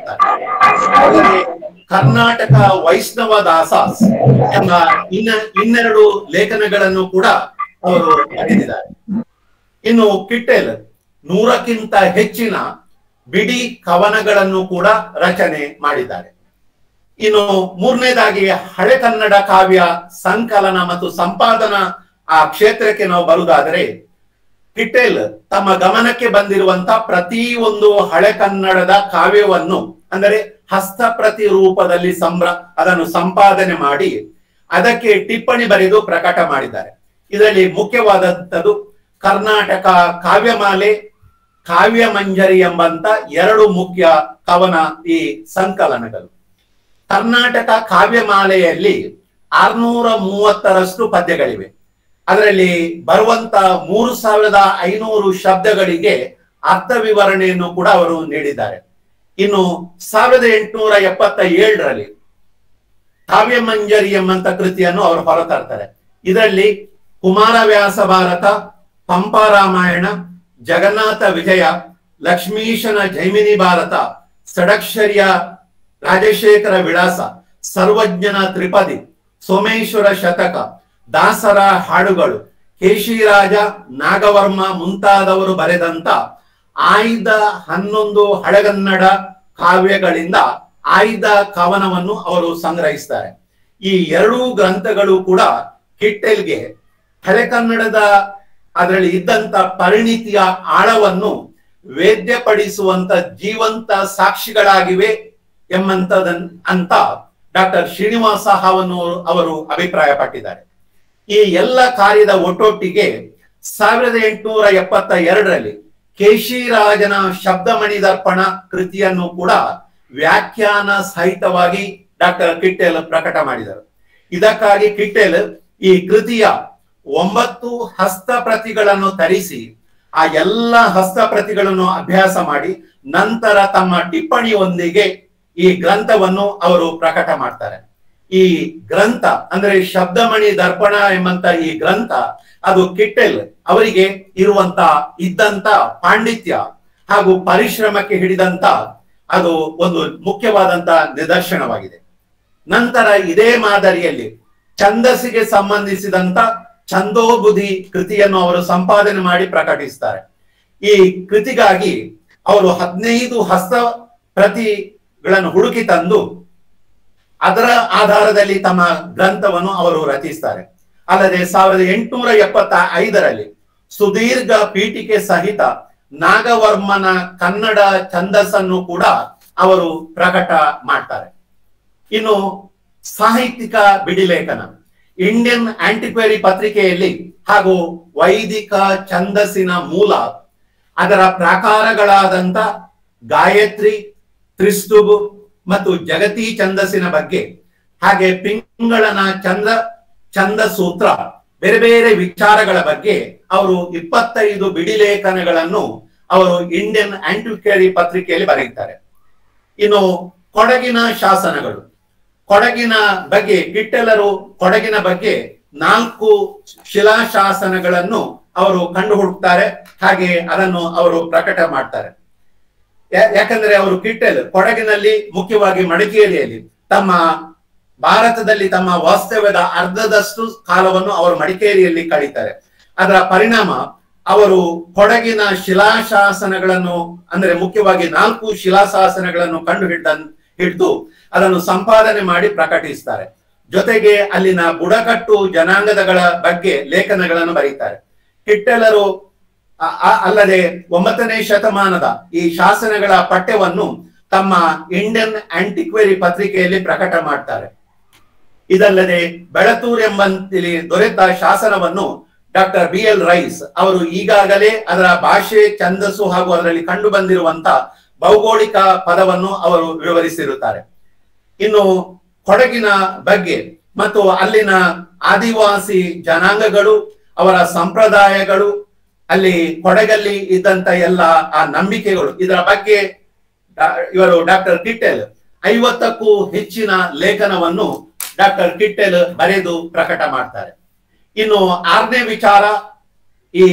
ಮಾಡ್ತಾರೆ. ಕರ್ನಾಟಕ ವೈಷ್ಣವ ದಾಸಾಸ್ ಎಂಬ ಇನ್ನ ಇನ್ನೆರಡು ಲೇಖನಗಳನ್ನು ಕೂಡ ಅವರು ಬರೆದಿದ್ದಾರೆ. ಇನ್ನು ಕಿಟ್ಟೆಲ್ ನೂರಕ್ಕಿಂತ ಹೆಚ್ಚಿನ ಬಿಡಿ ಕವನಗಳನ್ನು ಕೂಡ ರಚನೆ ಮಾಡಿದ್ದಾರೆ. ಇನ್ನು ಮೂರನೇದಾಗಿ ಹಳೆ ಕನ್ನಡ ಕಾವ್ಯ ಸಂಕಲನ ಮತ್ತು ಸಂಪಾದನಾ ಆ ಕ್ಷೇತ್ರಕ್ಕೆ ನಾವು ಬರುವುದಾದರೆ, ಕಿಟ್ಟೆಲ್ ತಮ್ಮ ಗಮನಕ್ಕೆ ಬಂದಿರುವಂತ ಪ್ರತಿ ಒಂದು ಹಳೆ ಕನ್ನಡದ ಕಾವ್ಯವನ್ನು ಅಂದರೆ ಹಸ್ತಪ್ರತಿ ರೂಪದಲ್ಲಿ ಸಂಭ್ರ ಅದನ್ನು ಸಂಪಾದನೆ ಮಾಡಿ ಅದಕ್ಕೆ ಟಿಪ್ಪಣಿ ಬರೆದು ಪ್ರಕಟ ಮಾಡಿದ್ದಾರೆ. ಇದರಲ್ಲಿ ಮುಖ್ಯವಾದಂಥದ್ದು ಕರ್ನಾಟಕ ಕಾವ್ಯಮಾಲೆ, ಕಾವ್ಯ ಮಂಜರಿ ಎಂಬಂತ ಎರಡು ಮುಖ್ಯ ಕವನ ಈ ಸಂಕಲನಗಳು. ಕರ್ನಾಟಕ ಕಾವ್ಯಮಾಲೆಯಲ್ಲಿ ಆರ್ನೂರ ಮೂವತ್ತರಷ್ಟು ಪದ್ಯಗಳಿವೆ. ಅದರಲ್ಲಿ ಬರುವಂತ ಮೂರು ಸಾವಿರದ ಐನೂರು ಶಬ್ದಗಳಿಗೆ ಅರ್ಥ ವಿವರಣೆಯನ್ನು ಕೂಡ ಅವರು ನೀಡಿದ್ದಾರೆ. ಇನ್ನು ಸಾವಿರದ ಎಂಟುನೂರ ಎಪ್ಪತ್ತ ಏಳರಲ್ಲಿ ಕಾವ್ಯ ಮಂಜರಿ ಎಂಬಂತ ಕೃತಿಯನ್ನು ಅವರು ಹೊರತರ್ತಾರೆ. ಇದರಲ್ಲಿ ಕುಮಾರವ್ಯಾಸ ಭಾರತ, ಪಂಪರಾಮಾಯಣ, ಜಗನ್ನಾಥ ವಿಜಯ, ಲಕ್ಷ್ಮೀಶನ ಜೈಮಿನಿ ಭಾರತ, ಷಡಕ್ಷರಿಯ ರಾಜಶೇಖರ ವಿಳಾಸ, ಸರ್ವಜ್ಞನ ತ್ರಿಪದಿ, ಸೋಮೇಶ್ವರ ಶತಕ, ದಾಸರ ಹಾಡುಗಳು, ಕೇಶಿರಾಜ, ನಾಗವರ್ಮ ಮುಂತಾದವರು ಬರೆದಂತ ಆಯ್ದ ಹನ್ನೊಂದು ಹಳೆಗನ್ನಡ ಕಾವ್ಯಗಳಿಂದ ಆಯ್ದ ಕವನವನ್ನು ಅವರು ಸಂಗ್ರಹಿಸ್ತಾರೆ. ಈ ಎರಡೂ ಗ್ರಂಥಗಳು ಕೂಡ ಕಿಟ್ಟೆಲ್ಗೆ ಹಳೆ ಕನ್ನಡದ ಅದರಲ್ಲಿ ಇದ್ದಂತ ಪರಿಣಿತಿಯ ಆಳವನ್ನು ವೇದ್ಯಪಡಿಸುವಂತ ಜೀವಂತ ಸಾಕ್ಷಿಗಳಾಗಿವೆ ಎಂಬಂತದನ್ ಅಂತ ಡಾಕ್ಟರ್ ಶ್ರೀನಿವಾಸ ಹಾವನೂರು ಅವರು ಅಭಿಪ್ರಾಯ ಪಟ್ಟಿದ್ದಾರೆ. ಈ ಎಲ್ಲ ಕಾರ್ಯದ ಒಟ್ಟೊಟ್ಟಿಗೆ ಸಾವಿರದ ಎಂಟುನೂರ ಎಪ್ಪತ್ತ ಎರಡರಲ್ಲಿ ಕೇಶಿರಾಜನ ಶಬ್ದಮಣಿ ದರ್ಪಣ ಕೃತಿಯನ್ನು ಕೂಡ ವ್ಯಾಖ್ಯಾನ ಸಹಿತವಾಗಿ ಡಾಕ್ಟರ್ ಕಿಟ್ಟೆಲ್ ಪ್ರಕಟ ಮಾಡಿದರು. ಇದಕ್ಕಾಗಿ ಕಿಟ್ಟೆಲ್ ಈ ಕೃತಿಯ ಒಂಬತ್ತು ಹಸ್ತಪ್ರತಿಗಳನ್ನು ತರಿಸಿ ಆ ಎಲ್ಲ ಹಸ್ತಪ್ರತಿಗಳನ್ನು ಅಭ್ಯಾಸ ಮಾಡಿ ನಂತರ ತಮ್ಮ ಟಿಪ್ಪಣಿಯೊಂದಿಗೆ ಈ ಗ್ರಂಥವನ್ನು ಅವರು ಪ್ರಕಟ ಮಾಡ್ತಾರೆ. ಈ ಗ್ರಂಥ ಅಂದ್ರೆ ಶಬ್ದಮಣಿ ದರ್ಪಣ ಎಂಬಂತ ಈ ಗ್ರಂಥ ಅದು ಕಿಟ್ಟೆಲ್ ಅವರಿಗೆ ಇರುವಂತ ಇದ್ದಂತ ಪಾಂಡಿತ್ಯ ಹಾಗೂ ಪರಿಶ್ರಮಕ್ಕೆ ಹಿಡಿದಂತ ಅದು ಒಂದು ಮುಖ್ಯವಾದಂತ ನಿದರ್ಶನವಾಗಿದೆ. ನಂತರ ಇದೇ ಮಾದರಿಯಲ್ಲಿ ಛಂದಸ್ಸಿಗೆ ಸಂಬಂಧಿಸಿದಂತ ಛಂದೋಬುದಿ ಕೃತಿಯನ್ನು ಅವರು ಸಂಪಾದನೆ ಮಾಡಿ ಪ್ರಕಟಿಸ್ತಾರೆ. ಈ ಕೃತಿಗಾಗಿ ಅವರು ಹದಿನೈದು ಹಸ್ತ ಪ್ರತಿಗಳನ್ನು ಹುಡುಕಿ ತಂದು ಅದರ ಆಧಾರದಲ್ಲಿ ತಮ್ಮ ಗ್ರಂಥವನ್ನು ಅವರು ರಚಿಸ್ತಾರೆ. ಅಲ್ಲದೆ ಸಾವಿರದ ಎಂಟುನೂರ ಎಪ್ಪತ್ತ ಐದರಲ್ಲಿ ಸುದೀರ್ಘ ಪೀಠಿಕೆ ಸಹಿತ ನಾಗವರ್ಮನ ಕನ್ನಡ ಛಂದಸ್ಸನ್ನು ಕೂಡ ಅವರು ಪ್ರಕಟ ಮಾಡ್ತಾರೆ. ಇನ್ನು ಸಾಹಿತ್ಯಿಕ ಬಿಡಿಲೇಖನ ಇಂಡಿಯನ್ ಆಂಟಿಕ್ವರಿ ಪತ್ರಿಕೆಯಲ್ಲಿ ಹಾಗೂ ವೈದಿಕ ಛಂದಸ್ಸಿನ ಮೂಲ ಅದರ ಪ್ರಕಾರಗಳಾದಂತ ಗಾಯತ್ರಿ, ತ್ರಿಸ್ತುಬು ಮತ್ತು ಜಗತಿ ಛಂದಸ್ಸಿನ ಬಗ್ಗೆ ಹಾಗೆ ಪಿಂಗಳನ ಚಂದ್ರ ಛಂದ ಸೂತ್ರ ಬೇರೆ ಬೇರೆ ವಿಚಾರಗಳ ಬಗ್ಗೆ ಅವರು ಇಪ್ಪತ್ತೈದು ಬಿಡಿಲೇಖನಗಳನ್ನು ಅವರು ಇಂಡಿಯನ್ ಆಂಟಿಕ್ವರಿ ಪತ್ರಿಕೆಯಲ್ಲಿ ಬರೆಯುತ್ತಾರೆ. ಇನ್ನು ಕೊಡಗಿನ ಶಾಸನಗಳು, ಕೊಡಗಿನ ಬಗ್ಗೆ ಕಿಟ್ಟೆಲರು ಕೊಡಗಿನ ಬಗ್ಗೆ ನಾಲ್ಕು ಶಿಲಾಶಾಸನಗಳನ್ನು ಅವರು ಕಂಡು ಹುಡುಕ್ತಾರೆ. ಹಾಗೆ ಅದನ್ನು ಅವರು ಪ್ರಕಟ ಮಾಡ್ತಾರೆ. ಯಾಕಂದ್ರೆ ಅವರು ಕಿಟ್ಟೆಲ್ ಕೊಡಗಿನಲ್ಲಿ ಮುಖ್ಯವಾಗಿ ಮಡಿಕೇರಿಯಲ್ಲಿ ತಮ್ಮ ಭಾರತದಲ್ಲಿ ತಮ್ಮ ವಾಸ್ತವ್ಯದ ಅರ್ಧದಷ್ಟು ಕಾಲವನ್ನು ಅವರು ಮಡಿಕೇರಿಯಲ್ಲಿ ಕಳೀತಾರೆ. ಅದರ ಪರಿಣಾಮ ಅವರು ಕೊಡಗಿನ ಶಿಲಾಶಾಸನಗಳನ್ನು ಅಂದ್ರೆ ಮುಖ್ಯವಾಗಿ ನಾಲ್ಕು ಶಿಲಾಶಾಸನಗಳನ್ನು ಕಂಡು ಹಿಡ್ದ ಹಿಡಿದು ಅದನ್ನು ಸಂಪಾದನೆ ಮಾಡಿ ಪ್ರಕಟಿಸ್ತಾರೆ. ಜೊತೆಗೆ ಅಲ್ಲಿನ ಬುಡಕಟ್ಟು ಜನಾಂಗದಗಳ ಬಗ್ಗೆ ಲೇಖನಗಳನ್ನು ಬರೀತಾರೆ. ಕಿಟ್ಟೆಲರು ಅಲ್ಲದೆ ಒಂಬತ್ತನೇ ಶತಮಾನದ ಈ ಶಾಸನಗಳ ಪಠ್ಯವನ್ನು ತಮ್ಮ ಇಂಡಿಯನ್ ಆಂಟಿಕ್ವರಿ ಪತ್ರಿಕೆಯಲ್ಲಿ ಪ್ರಕಟ ಮಾಡ್ತಾರೆ. ಇದಲ್ಲದೆ ಬೆಳತೂರ್ ಎಂಬಂತಿಲಿ ದೊರೆತ ಶಾಸನವನ್ನು ಡಾಕ್ಟರ್ ಬಿ ಎಲ್ ರೈಸ್ ಅವರು ಈಗಾಗಲೇ ಅದರ ಭಾಷೆ, ಛಂದಸ್ಸು ಹಾಗೂ ಅದರಲ್ಲಿ ಕಂಡು ಬಂದಿರುವಂತ ಭೌಗೋಳಿಕ ಪದವನ್ನು ಅವರು ವಿವರಿಸಿರುತ್ತಾರೆ. ಇನ್ನು ಕೊಡಗಿನ ಬಗ್ಗೆ ಮತ್ತು ಅಲ್ಲಿನ ಆದಿವಾಸಿ ಜನಾಂಗಗಳು, ಅವರ ಸಂಪ್ರದಾಯಗಳು, ಅಲ್ಲಿ ಕೊಡಗಲ್ಲಿ ಇದ್ದಂತ ಎಲ್ಲ ಆ ನಂಬಿಕೆಗಳು, ಇದರ ಬಗ್ಗೆ ಇವರು ಡಾಕ್ಟರ್ ಕಿಟ್ಟೆಲ್ ಐವತ್ತಕ್ಕೂ ಹೆಚ್ಚಿನ ಲೇಖನವನ್ನು ಡಾಕ್ಟರ್ ಕಿಟ್ಟೆಲ್ ಬರೆದು ಪ್ರಕಟ ಮಾಡ್ತಾರೆ. ಇನ್ನು ಆರನೇ ವಿಚಾರ, ಈ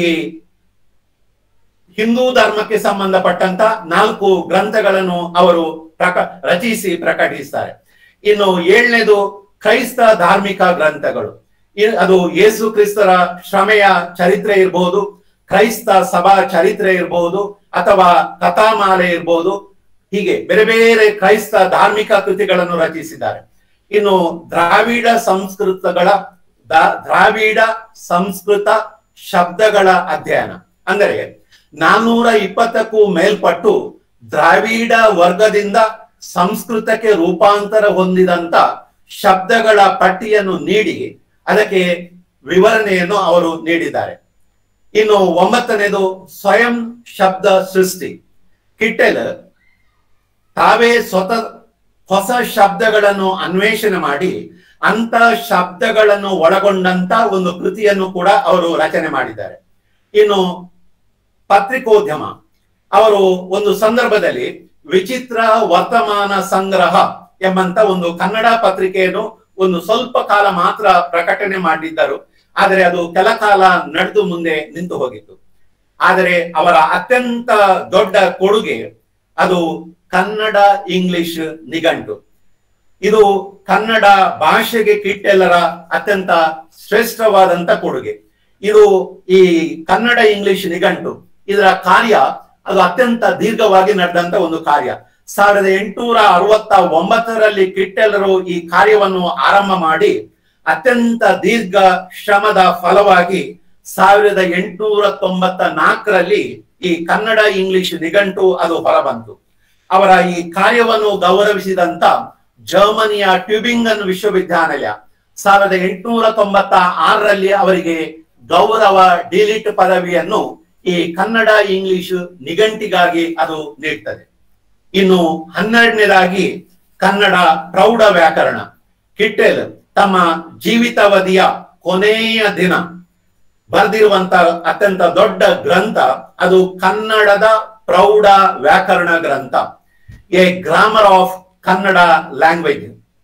ಹಿಂದೂ ಧರ್ಮಕ್ಕೆ ಸಂಬಂಧಪಟ್ಟಂತ ನಾಲ್ಕು ಗ್ರಂಥಗಳನ್ನು ಅವರು ಪ್ರಕ ರಚಿಸಿ ಪ್ರಕಟಿಸ್ತಾರೆ. ಇನ್ನು ಏಳನೇದು ಕ್ರೈಸ್ತ ಧಾರ್ಮಿಕ ಗ್ರಂಥಗಳು. ಅದು ಯೇಸು ಕ್ರಿಸ್ತರ ಶ್ರಮೆಯ ಚರಿತ್ರೆ ಇರಬಹುದು, ಕ್ರೈಸ್ತ ಸಭಾ ಚರಿತ್ರೆ ಇರಬಹುದು, ಅಥವಾ ಕಥಾಮಾಲೆ ಇರಬಹುದು. ಹೀಗೆ ಬೇರೆ ಬೇರೆ ಕ್ರೈಸ್ತ ಧಾರ್ಮಿಕ ಕೃತಿಗಳನ್ನು ರಚಿಸಿದ್ದಾರೆ. ಇನ್ನು ದ್ರಾವಿಡ ಸಂಸ್ಕೃತಗಳ ದ್ರಾವಿಡ ಸಂಸ್ಕೃತ ಶಬ್ದಗಳ ಅಧ್ಯಯನ, ಅಂದರೆ ನಾನ್ನೂರ ಇಪ್ಪತ್ತಕ್ಕೂ ಮೇಲ್ಪಟ್ಟು ದ್ರಾವಿಡ ವರ್ಗದಿಂದ ಸಂಸ್ಕೃತಕ್ಕೆ ರೂಪಾಂತರ ಹೊಂದಿದಂತ ಶಬ್ದಗಳ ಪಟ್ಟಿಯನ್ನು ನೀಡಿ ಅದಕ್ಕೆ ವಿವರಣೆಯನ್ನು ಅವರು ನೀಡಿದ್ದಾರೆ. ಇನ್ನು ಒಂಬತ್ತನೇದು ಸ್ವಯಂ ಶಬ್ದ ಸೃಷ್ಟಿ. ಕಿಟ್ಟೆಲ್ ತಾವೇ ಸ್ವತಃ ಹೊಸ ಶಬ್ದಗಳನ್ನು ಅನ್ವೇಷಣೆ ಮಾಡಿ ಅಂತ ಶಬ್ದಗಳನ್ನು ಒಳಗೊಂಡಂತ ಒಂದು ಕೃತಿಯನ್ನು ಕೂಡ ಅವರು ರಚನೆ ಮಾಡಿದ್ದಾರೆ. ಇನ್ನು ಪತ್ರಿಕೋದ್ಯಮ, ಅವರು ಒಂದು ಸಂದರ್ಭದಲ್ಲಿ ವಿಚಿತ್ರ ವರ್ತಮಾನ ಸಂಗ್ರಹ ಎಂಬಂತ ಒಂದು ಕನ್ನಡ ಪತ್ರಿಕೆಯನ್ನು ಒಂದು ಸ್ವಲ್ಪ ಕಾಲ ಮಾತ್ರ ಪ್ರಕಟಣೆ ಮಾಡಿದ್ದರು. ಆದರೆ ಅದು ಕೆಲ ಕಾಲ ನಡೆದು ಮುಂದೆ ನಿಂತು ಹೋಗಿತ್ತು. ಆದರೆ ಅವರ ಅತ್ಯಂತ ದೊಡ್ಡ ಕೊಡುಗೆ ಅದು ಕನ್ನಡ ಇಂಗ್ಲಿಷ್ ನಿಘಂಟು. ಇದು ಕನ್ನಡ ಭಾಷೆಗೆ ಕಿಟ್ಟೆಲ್ಲರ ಅತ್ಯಂತ ಶ್ರೇಷ್ಠವಾದಂತ ಕೊಡುಗೆ. ಇದು ಈ ಕನ್ನಡ ಇಂಗ್ಲಿಷ್ ನಿಘಂಟು, ಇದರ ಕಾರ್ಯ ಅದು ಅತ್ಯಂತ ದೀರ್ಘವಾಗಿ ನಡೆದಂತ ಒಂದು ಕಾರ್ಯ. ಸಾವಿರದ ಎಂಟುನೂರ ಅರವತ್ತ ಒಂಬತ್ತರಲ್ಲಿ ಕಿಟ್ಟೆಲ್ಲರು ಈ ಕಾರ್ಯವನ್ನು ಆರಂಭ ಮಾಡಿ ಅತ್ಯಂತ ದೀರ್ಘ ಶ್ರಮದ ಫಲವಾಗಿ ಸಾವಿರದ ಎಂಟುನೂರ ತೊಂಬತ್ತ ನಾಲ್ಕರಲ್ಲಿ ಈ ಕನ್ನಡ ಇಂಗ್ಲಿಷ್ ನಿಘಂಟು ಅದು ಹೊರಬಂತು. ಅವರ ಈ ಕಾರ್ಯವನ್ನು ಗೌರವಿಸಿದಂತ ಜರ್ಮನಿಯ ಟ್ಯೂಬಿಂಗನ್ ವಿಶ್ವವಿದ್ಯಾನಿಲಯ ಸಾವಿರದ ಎಂಟುನೂರ ತೊಂಬತ್ತ ಆರರಲ್ಲಿ ಅವರಿಗೆ ಗೌರವ ಡಿಲಿಟ್ ಪದವಿಯನ್ನು ಈ ಕನ್ನಡ ಇಂಗ್ಲಿಷ್ ನಿಘಂಟಿಗಾಗಿ ಅದು ನೀಡ್ತದೆ. ಇನ್ನು ಹನ್ನೆರಡನೇದಾಗಿ ಕನ್ನಡ ಪ್ರೌಢ ವ್ಯಾಕರಣ. ಕಿಟ್ಟೆಲ್ ತಮ್ಮ ಜೀವಿತಾವಧಿಯ ಕೊನೆಯ ದಿನ ಬರೆದಿರುವಂತ ಅತ್ಯಂತ ದೊಡ್ಡ ಗ್ರಂಥ ಅದು ಕನ್ನಡದ ಪ್ರೌಢ ವ್ಯಾಕರಣ ಗ್ರಂಥ, a grammar of Kannada language.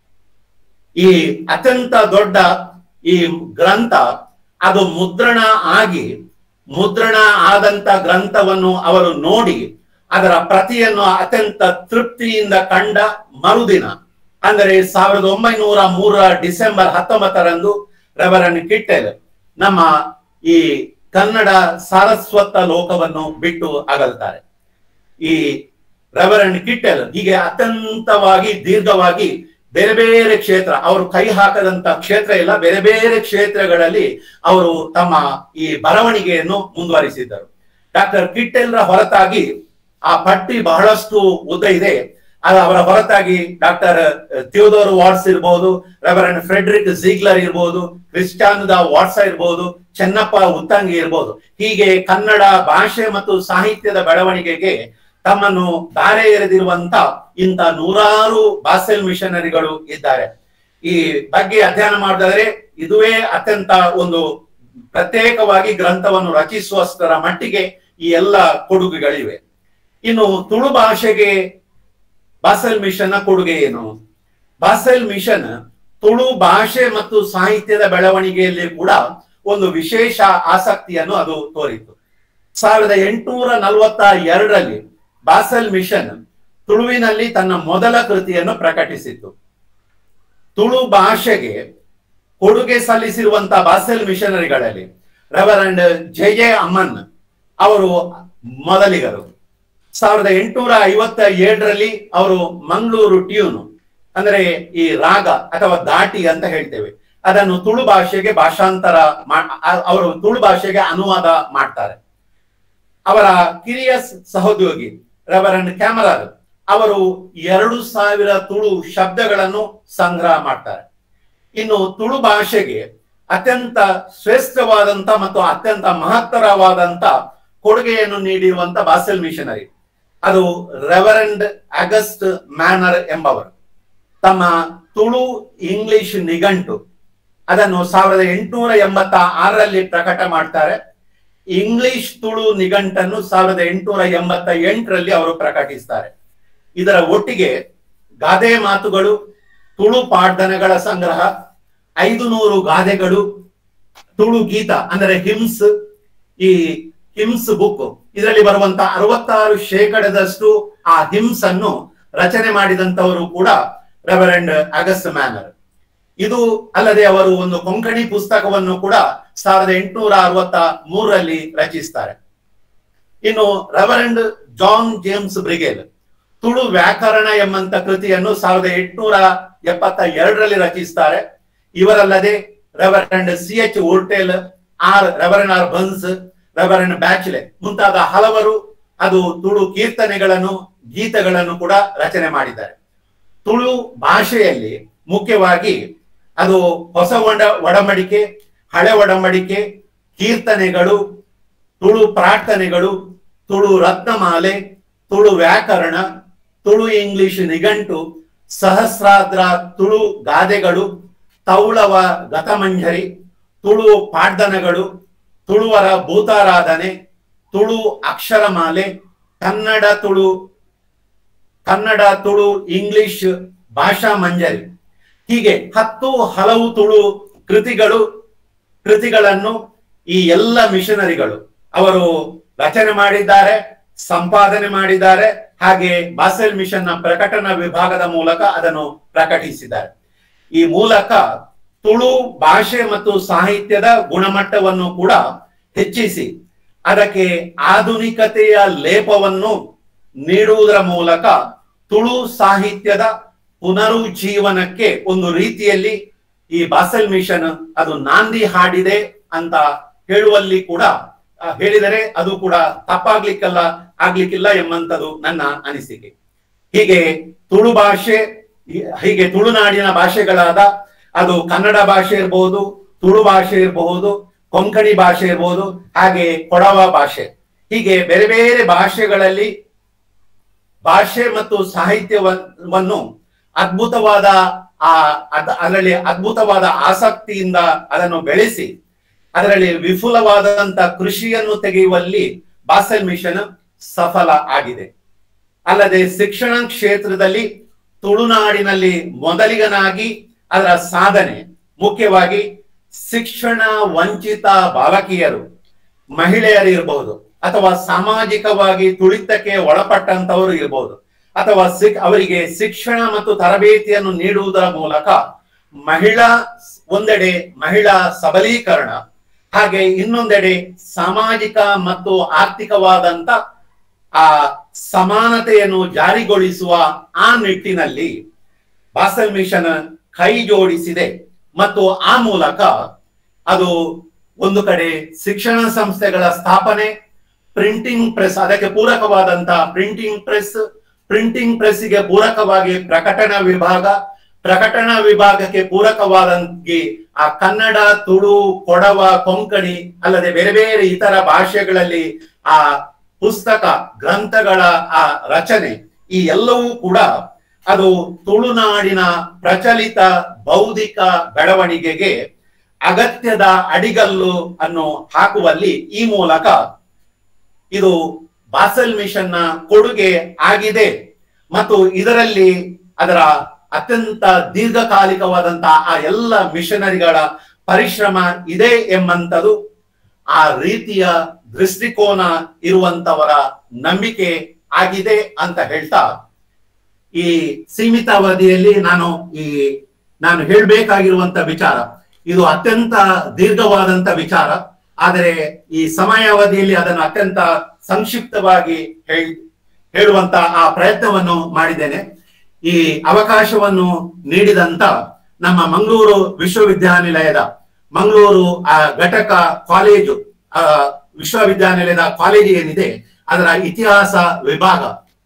ಈ ಅತ್ಯಂತ ದೊಡ್ಡ ಈ ಗ್ರಂಥ ಅದು ಮುದ್ರಣ ಆಗಿ ಮುದ್ರಣ ಆದಂತ ಗ್ರಂಥವನ್ನು ಅವರು ನೋಡಿ ಅದರ ಪ್ರತಿಯನ್ನು ಅತ್ಯಂತ ತೃಪ್ತಿಯಿಂದ ಕಂಡ ಮರುದಿನ, ಅಂದರೆ ಸಾವಿರದ ಒಂಬೈನೂರ ಮೂರರ ಡಿಸೆಂಬರ್ ಹತ್ತೊಂಬತ್ತರಂದು ರೆವರೆಂಡ್ ಕಿಟ್ಟೆಲ್ ನಮ್ಮ ಈ ಕನ್ನಡ ಸಾರಸ್ವತ ಲೋಕವನ್ನು ಬಿಟ್ಟು ಅಗಲ್ತಾರೆ. ಈ ರೆವರೆಂಡ್ ಕಿಟ್ಟೆಲ್ ಹೀಗೆ ಅತ್ಯಂತವಾಗಿ ದೀರ್ಘವಾಗಿ ಬೇರೆ ಬೇರೆ ಕ್ಷೇತ್ರ, ಅವರು ಕೈ ಹಾಕದಂತ ಕ್ಷೇತ್ರ ಇಲ್ಲ, ಬೇರೆ ಬೇರೆ ಕ್ಷೇತ್ರಗಳಲ್ಲಿ ಅವರು ತಮ್ಮ ಈ ಬರವಣಿಗೆಯನ್ನು ಮುಂದುವರಿಸಿದ್ದರು. ಡಾಕ್ಟರ್ ಕಿಟ್ಟೆಲ್ರ ಹೊರತಾಗಿ ಆ ಪಟ್ಟಿ ಬಹಳಷ್ಟು ಉದ್ದ ಇದೆ. ಅದು ಅವರ ಹೊರತಾಗಿ ಡಾಕ್ಟರ್ ಥಿಯೋಡೋರ್ ವಾಟ್ಸ್ ಇರ್ಬೋದು, ರೆವರೆಂಡ್ ಫ್ರೆಡ್ರಿಕ್ ಝೀಗ್ಲರ್ ಇರ್ಬೋದು, ಕ್ರಿಸ್ಟಿಯಾನ್ ದ ವಾಟ್ಸ ಇರ್ಬೋದು, ಚೆನ್ನಪ್ಪ ಉತ್ತಂಗಿ ಇರ್ಬೋದು. ಹೀಗೆ ಕನ್ನಡ ಭಾಷೆ ಮತ್ತು ಸಾಹಿತ್ಯದ ಬೆಳವಣಿಗೆಗೆ ತಮ್ಮನ್ನು ದಾರೆ ಎರೆದಿರುವಂತ ಇಂಥ ನೂರಾರು ಬಾಸೆಲ್ ಮಿಷನರಿಗಳು ಇದ್ದಾರೆ. ಈ ಬಗ್ಗೆ ಅಧ್ಯಯನ ಮಾಡಿದರೆ ಇದುವೇ ಅತ್ಯಂತ ಒಂದು ಪ್ರತ್ಯೇಕವಾಗಿ ಗ್ರಂಥವನ್ನು ರಚಿಸುವಷ್ಟರ ಮಟ್ಟಿಗೆ ಈ ಎಲ್ಲ ಕೊಡುಗೆಗಳಿವೆ. ಇನ್ನು ತುಳು ಭಾಷೆಗೆ ಬಾಸೆಲ್ ಮಿಷನ್ ನ ಕೊಡುಗೆ ಏನು? ಬಾಸೆಲ್ ಮಿಷನ್ ತುಳು ಭಾಷೆ ಮತ್ತು ಸಾಹಿತ್ಯದ ಬೆಳವಣಿಗೆಯಲ್ಲಿ ಕೂಡ ಒಂದು ವಿಶೇಷ ಆಸಕ್ತಿಯನ್ನು ಅದು ತೋರಿತು. ಸಾವಿರದ ಎಂಟುನೂರ ನಲವತ್ತ ಎರಡರಲ್ಲಿ ಬಾಸೆಲ್ ಮಿಷನ್ ತುಳುವಿನಲ್ಲಿ ತನ್ನ ಮೊದಲ ಕೃತಿಯನ್ನು ಪ್ರಕಟಿಸಿತು. ತುಳು ಭಾಷೆಗೆ ಕೊಡುಗೆ ಸಲ್ಲಿಸಿರುವಂತಹ ಬಾಸೆಲ್ ಮಿಷನರಿಗಳಲ್ಲಿ ರೆವರೆಂಡ್ ಜೆ ಜೆ ಅಮ್ಮನ್ ಅವರು ಮೊದಲಿಗರು. ಸಾವಿರದ ಎಂಟುನೂರ ಐವತ್ತ ಏಳರಲ್ಲಿ ಅವರು ಮಂಗಳೂರು ಟ್ಯೂನ್, ಅಂದ್ರೆ ಈ ರಾಗ ಅಥವಾ ದಾಟಿ ಅಂತ ಹೇಳ್ತೇವೆ, ಅದನ್ನು ತುಳು ಭಾಷೆಗೆ ಭಾಷಾಂತರ ಅವರು ತುಳು ಭಾಷೆಗೆ ಅನುವಾದ ಮಾಡ್ತಾರೆ. ಅವರ ಕಿರಿಯ ಸಹೋದ್ಯೋಗಿ ರೆವರೆಂಡ್ ಕ್ಯಾಮರಾರ್ ಅವರು ಎರಡು ಸಾವಿರ ತುಳು ಶಬ್ದಗಳನ್ನು ಸಂಗ್ರಹ ಮಾಡ್ತಾರೆ. ಇನ್ನು ತುಳು ಭಾಷೆಗೆ ಅತ್ಯಂತ ಶ್ರೇಷ್ಠವಾದಂತ ಮತ್ತು ಅತ್ಯಂತ ಮಹತ್ತರವಾದಂತ ಕೊಡುಗೆಯನ್ನು ನೀಡಿರುವಂತ ಬಾಸೆಲ್ ಮಿಷನರಿ ಅದು ರೆವರೆಂಡ್ ಆಗಸ್ಟ್ ಮ್ಯಾನರ್ ಎಂಬವರು. ತಮ್ಮ ತುಳು ಇಂಗ್ಲಿಷ್ ನಿಘಂಟು ಅದನ್ನು ಸಾವಿರದ ಎಂಟುನೂರ ಎಂಬತ್ತ ಆರರಲ್ಲಿ ಪ್ರಕಟ ಮಾಡ್ತಾರೆ. ಇಂಗ್ಲಿಷ್ ತುಳು ನಿಘಂಟನ್ನು ಸಾವಿರದ ಎಂಟುನೂರ ಎಂಬತ್ತ ಎಂಟರಲ್ಲಿ ಅವರು ಪ್ರಕಟಿಸ್ತಾರೆ. ಇದರ ಒಟ್ಟಿಗೆ ಗಾದೆ ಮಾತುಗಳು, ತುಳು ಪಾಡ್ದನಗಳ ಸಂಗ್ರಹ, ಐದು ನೂರು ಗಾದೆಗಳು, ತುಳು ಗೀತ ಅಂದರೆ ಹಿಮ್ಸ್, ಈ ಹಿಮ್ಸ್ ಬುಕ್ ಇದರಲ್ಲಿ ಬರುವಂತ ಅರವತ್ತಾರು ಶೇಕಡದಷ್ಟು ಆ ಹಿಮ್ಸ್ ಅನ್ನು ರಚನೆ ಮಾಡಿದಂತವರು ಕೂಡ ರೆವರೆಂಡ್ ಅಗಸ್ಟ್ ಮ್ಯಾನರ್. ಇದು ಅಲ್ಲದೆ ಅವರು ಒಂದು ಕೊಂಕಣಿ ಪುಸ್ತಕವನ್ನು ಕೂಡ ಸಾವಿರದ ಎಂಟುನೂರ ಅರವತ್ತ ಮೂರರಲ್ಲಿ ರಚಿಸ್ತಾರೆ. ಇನ್ನು reverend John James Brigel Tulu ವ್ಯಾಕರಣ ಎಂಬಂತ ಕೃತಿಯನ್ನು ಸಾವಿರದ ಎಂಟುನೂರ ಎಪ್ಪತ್ತ ಎರಡರಲ್ಲಿ ರಚಿಸ್ತಾರೆ. ಇವರಲ್ಲದೆ reverend C H Oertel, R reverend R Bunce, reverend Bachle ಮುಂತಾದ ಹಲವರು ಅದು ತುಳು ಕೀರ್ತನೆಗಳನ್ನು, ಗೀತಗಳನ್ನು ಕೂಡ ರಚನೆ ಮಾಡಿದ್ದಾರೆ. ತುಳು ಭಾಷೆಯಲ್ಲಿ ಮುಖ್ಯವಾಗಿ ಅದು ಹೊಸ ಒಡ ಒಡಂಬಡಿಕೆ, ಹಳೆ ಒಡಂಬಡಿಕೆ, ಕೀರ್ತನೆಗಳು, ತುಳು ಪ್ರಾರ್ಥನೆಗಳು, ತುಳು ರತ್ನಮಾಲೆ, ತುಳು ವ್ಯಾಕರಣ, ತುಳು ಇಂಗ್ಲಿಷ್ ನಿಘಂಟು, ಸಹಸ್ರಾದ್ರ ತುಳು ಗಾದೆಗಳು, ತೌಳವ ಗತಮಂಜರಿ, ತುಳು ಪಾಡ್ದನಗಳು, ತುಳುವರ ಭೂತಾರಾಧನೆ, ತುಳು ಅಕ್ಷರಮಾಲೆ, ಕನ್ನಡ ತುಳು ಕನ್ನಡ ತುಳು ಇಂಗ್ಲಿಷ್ ಭಾಷಾ ಮಂಜರಿ, ಹೀಗೆ ಹತ್ತು ಹಲವು ತುಳು ಕೃತಿಗಳು ಕೃತಿಗಳನ್ನು ಈ ಎಲ್ಲ ಮಿಷನರಿಗಳು ಅವರು ರಚನೆ ಮಾಡಿದ್ದಾರೆ, ಸಂಪಾದನೆ ಮಾಡಿದ್ದಾರೆ. ಹಾಗೆ ಬಾಸೆಲ್ ಮಿಷನ್ ನ ಪ್ರಕಟಣಾ ವಿಭಾಗದ ಮೂಲಕ ಅದನ್ನು ಪ್ರಕಟಿಸಿದ್ದಾರೆ. ಈ ಮೂಲಕ ತುಳು ಭಾಷೆ ಮತ್ತು ಸಾಹಿತ್ಯದ ಗುಣಮಟ್ಟವನ್ನು ಕೂಡ ಹೆಚ್ಚಿಸಿ ಅದಕ್ಕೆ ಆಧುನಿಕತೆಯ ಲೇಪವನ್ನು ನೀಡುವುದರ ಮೂಲಕ ತುಳು ಸಾಹಿತ್ಯದ ಪುನರುಜ್ಜೀವನಕ್ಕೆ ಒಂದು ರೀತಿಯಲ್ಲಿ ಈ ಬಾಸೆಲ್ ಮಿಷನ್ ಅದು ನಾಂದಿ ಹಾಡಿದೆ ಅಂತ ಹೇಳುವಲ್ಲಿ ಕೂಡ ಹೇಳಿದರೆ ಅದು ಕೂಡ ತಪ್ಪಾಗ್ಲಿಕ್ಕಲ್ಲ ಆಗ್ಲಿಕ್ಕಿಲ್ಲ ಎಂಬಂತದ್ದು ನನ್ನ ಅನಿಸಿಕೆ. ಹೀಗೆ ತುಳು ಭಾಷೆ, ಹೀಗೆ ತುಳುನಾಡಿನ ಭಾಷೆಗಳಾದ ಅದು ಕನ್ನಡ ಭಾಷೆ ಇರಬಹುದು, ತುಳು ಭಾಷೆ ಇರಬಹುದು, ಕೊಂಕಣಿ ಭಾಷೆ ಇರಬಹುದು, ಹಾಗೆ ಕೊಡವ ಭಾಷೆ, ಹೀಗೆ ಬೇರೆ ಬೇರೆ ಭಾಷೆಗಳಲ್ಲಿ ಭಾಷೆ ಮತ್ತು ಸಾಹಿತ್ಯವನ್ನು ಅದ್ಭುತವಾದ ಆ ಅದರಲ್ಲಿ ಅದ್ಭುತವಾದ ಆಸಕ್ತಿಯಿಂದ ಅದನ್ನು ಬೆಳೆಸಿ ಅದರಲ್ಲಿ ವಿಪುಲವಾದಂತ ಕೃಷಿಯನ್ನು ತೆಗೆಯುವಲ್ಲಿ ಬಾಸೆಲ್ ಮಿಷನ್ ಸಫಲ ಆಗಿದೆ. ಅಲ್ಲದೆ ಶಿಕ್ಷಣ ಕ್ಷೇತ್ರದಲ್ಲಿ ತುಳುನಾಡಿನಲ್ಲಿ ಮೊದಲಿಗನಾಗಿ ಅದರ ಸಾಧನೆ ಮುಖ್ಯವಾಗಿ ಶಿಕ್ಷಣ ವಂಚಿತ ಬಾಲಕಿಯರು, ಮಹಿಳೆಯರು ಇರಬಹುದು, ಅಥವಾ ಸಾಮಾಜಿಕವಾಗಿ ತುಳಿತಕ್ಕೆ ಒಳಪಟ್ಟಂತವರು ಇರಬಹುದು, ಅಥವಾ ಅವರಿಗೆ ಶಿಕ್ಷಣ ಮತ್ತು ತರಬೇತಿಯನ್ನು ನೀಡುವುದರ ಮೂಲಕ ಮಹಿಳಾ ಒಂದೆಡೆ ಮಹಿಳಾ ಸಬಲೀಕರಣ, ಹಾಗೆ ಇನ್ನೊಂದೆಡೆ ಸಾಮಾಜಿಕ ಮತ್ತು ಆರ್ಥಿಕವಾದಂತ ಆ ಸಮಾನತೆಯನ್ನು ಜಾರಿಗೊಳಿಸುವ ಆ ನಿಟ್ಟಿನಲ್ಲಿ ಬಾಸೆಲ್ ಮಿಷನ್ ಕೈ ಜೋಡಿಸಿದೆ. ಮತ್ತು ಆ ಮೂಲಕ ಅದು ಒಂದು ಕಡೆ ಶಿಕ್ಷಣ ಸಂಸ್ಥೆಗಳ ಸ್ಥಾಪನೆ, ಪ್ರಿಂಟಿಂಗ್ ಪ್ರೆಸ್, ಅದಕ್ಕೆ ಪೂರಕವಾದಂತ ಪ್ರಿಂಟಿಂಗ್ ಪ್ರೆಸ್, ಪ್ರಿಂಟಿಂಗ್ ಪ್ರೆಸ್ಗೆ ಪೂರಕವಾಗಿ ಪ್ರಕಟಣಾ ವಿಭಾಗ, ಪ್ರಕಟಣಾ ವಿಭಾಗಕ್ಕೆ ಪೂರಕವಾದಂಗೆ ಆ ಕನ್ನಡ, ತುಳು, ಕೊಡವ, ಕೊಂಕಣಿ ಅಲ್ಲದೆ ಬೇರೆ ಬೇರೆ ಇತರ ಭಾಷೆಗಳಲ್ಲಿ ಆ ಪುಸ್ತಕ ಗ್ರಂಥಗಳ ಆ ರಚನೆ, ಈ ಎಲ್ಲವೂ ಕೂಡ ಅದು ತುಳುನಾಡಿನ ಪ್ರಚಲಿತ ಬೌದ್ಧಿಕ ಬೆಳವಣಿಗೆಗೆ ಅಗತ್ಯದ ಅಡಿಗಲ್ಲು ಅನ್ನು ಹಾಕುವಲ್ಲಿ ಈ ಮೂಲಕ ಇದು ಬಾಸೆಲ್ ಮಿಷನ್ ನ ಕೊಡುಗೆ ಆಗಿದೆ. ಮತ್ತು ಇದರಲ್ಲಿ ಅದರ ಅತ್ಯಂತ ದೀರ್ಘಕಾಲಿಕವಾದಂತಹ ಆ ಎಲ್ಲ ಮಿಷನರಿಗಳ ಪರಿಶ್ರಮ ಇದೆ ಎಂಬಂತದು ಆ ರೀತಿಯ ದೃಷ್ಟಿಕೋನ ಇರುವಂತವರ ನಂಬಿಕೆ ಆಗಿದೆ ಅಂತ ಹೇಳ್ತಾ, ಈ ಸೀಮಿತ ಅವಧಿಯಲ್ಲಿ ನಾನು ಈ ನಾನು ಹೇಳ್ಬೇಕಾಗಿರುವಂತ ವಿಚಾರ ಇದು ಅತ್ಯಂತ ದೀರ್ಘವಾದಂತ ವಿಚಾರ. ಆದರೆ ಈ ಸಮಯ ಅವಧಿಯಲ್ಲಿ ಅದನ್ನು ಅತ್ಯಂತ ಸಂಕ್ಷಿಪ್ತವಾಗಿ ಹೇಳಿ ಹೇಳುವಂತ ಆ ಪ್ರಯತ್ನವನ್ನು ಮಾಡಿದ್ದೇನೆ. ಈ ಅವಕಾಶವನ್ನು ನೀಡಿದಂತ ನಮ್ಮ ಮಂಗಳೂರು ವಿಶ್ವವಿದ್ಯಾನಿಲಯದ ಮಂಗಳೂರು ಆ ಘಟಕ ಕಾಲೇಜು ಆ ವಿಶ್ವವಿದ್ಯಾನಿಲಯದ ಕಾಲೇಜು ಏನಿದೆ ಅದರ ಇತಿಹಾಸ ವಿಭಾಗ,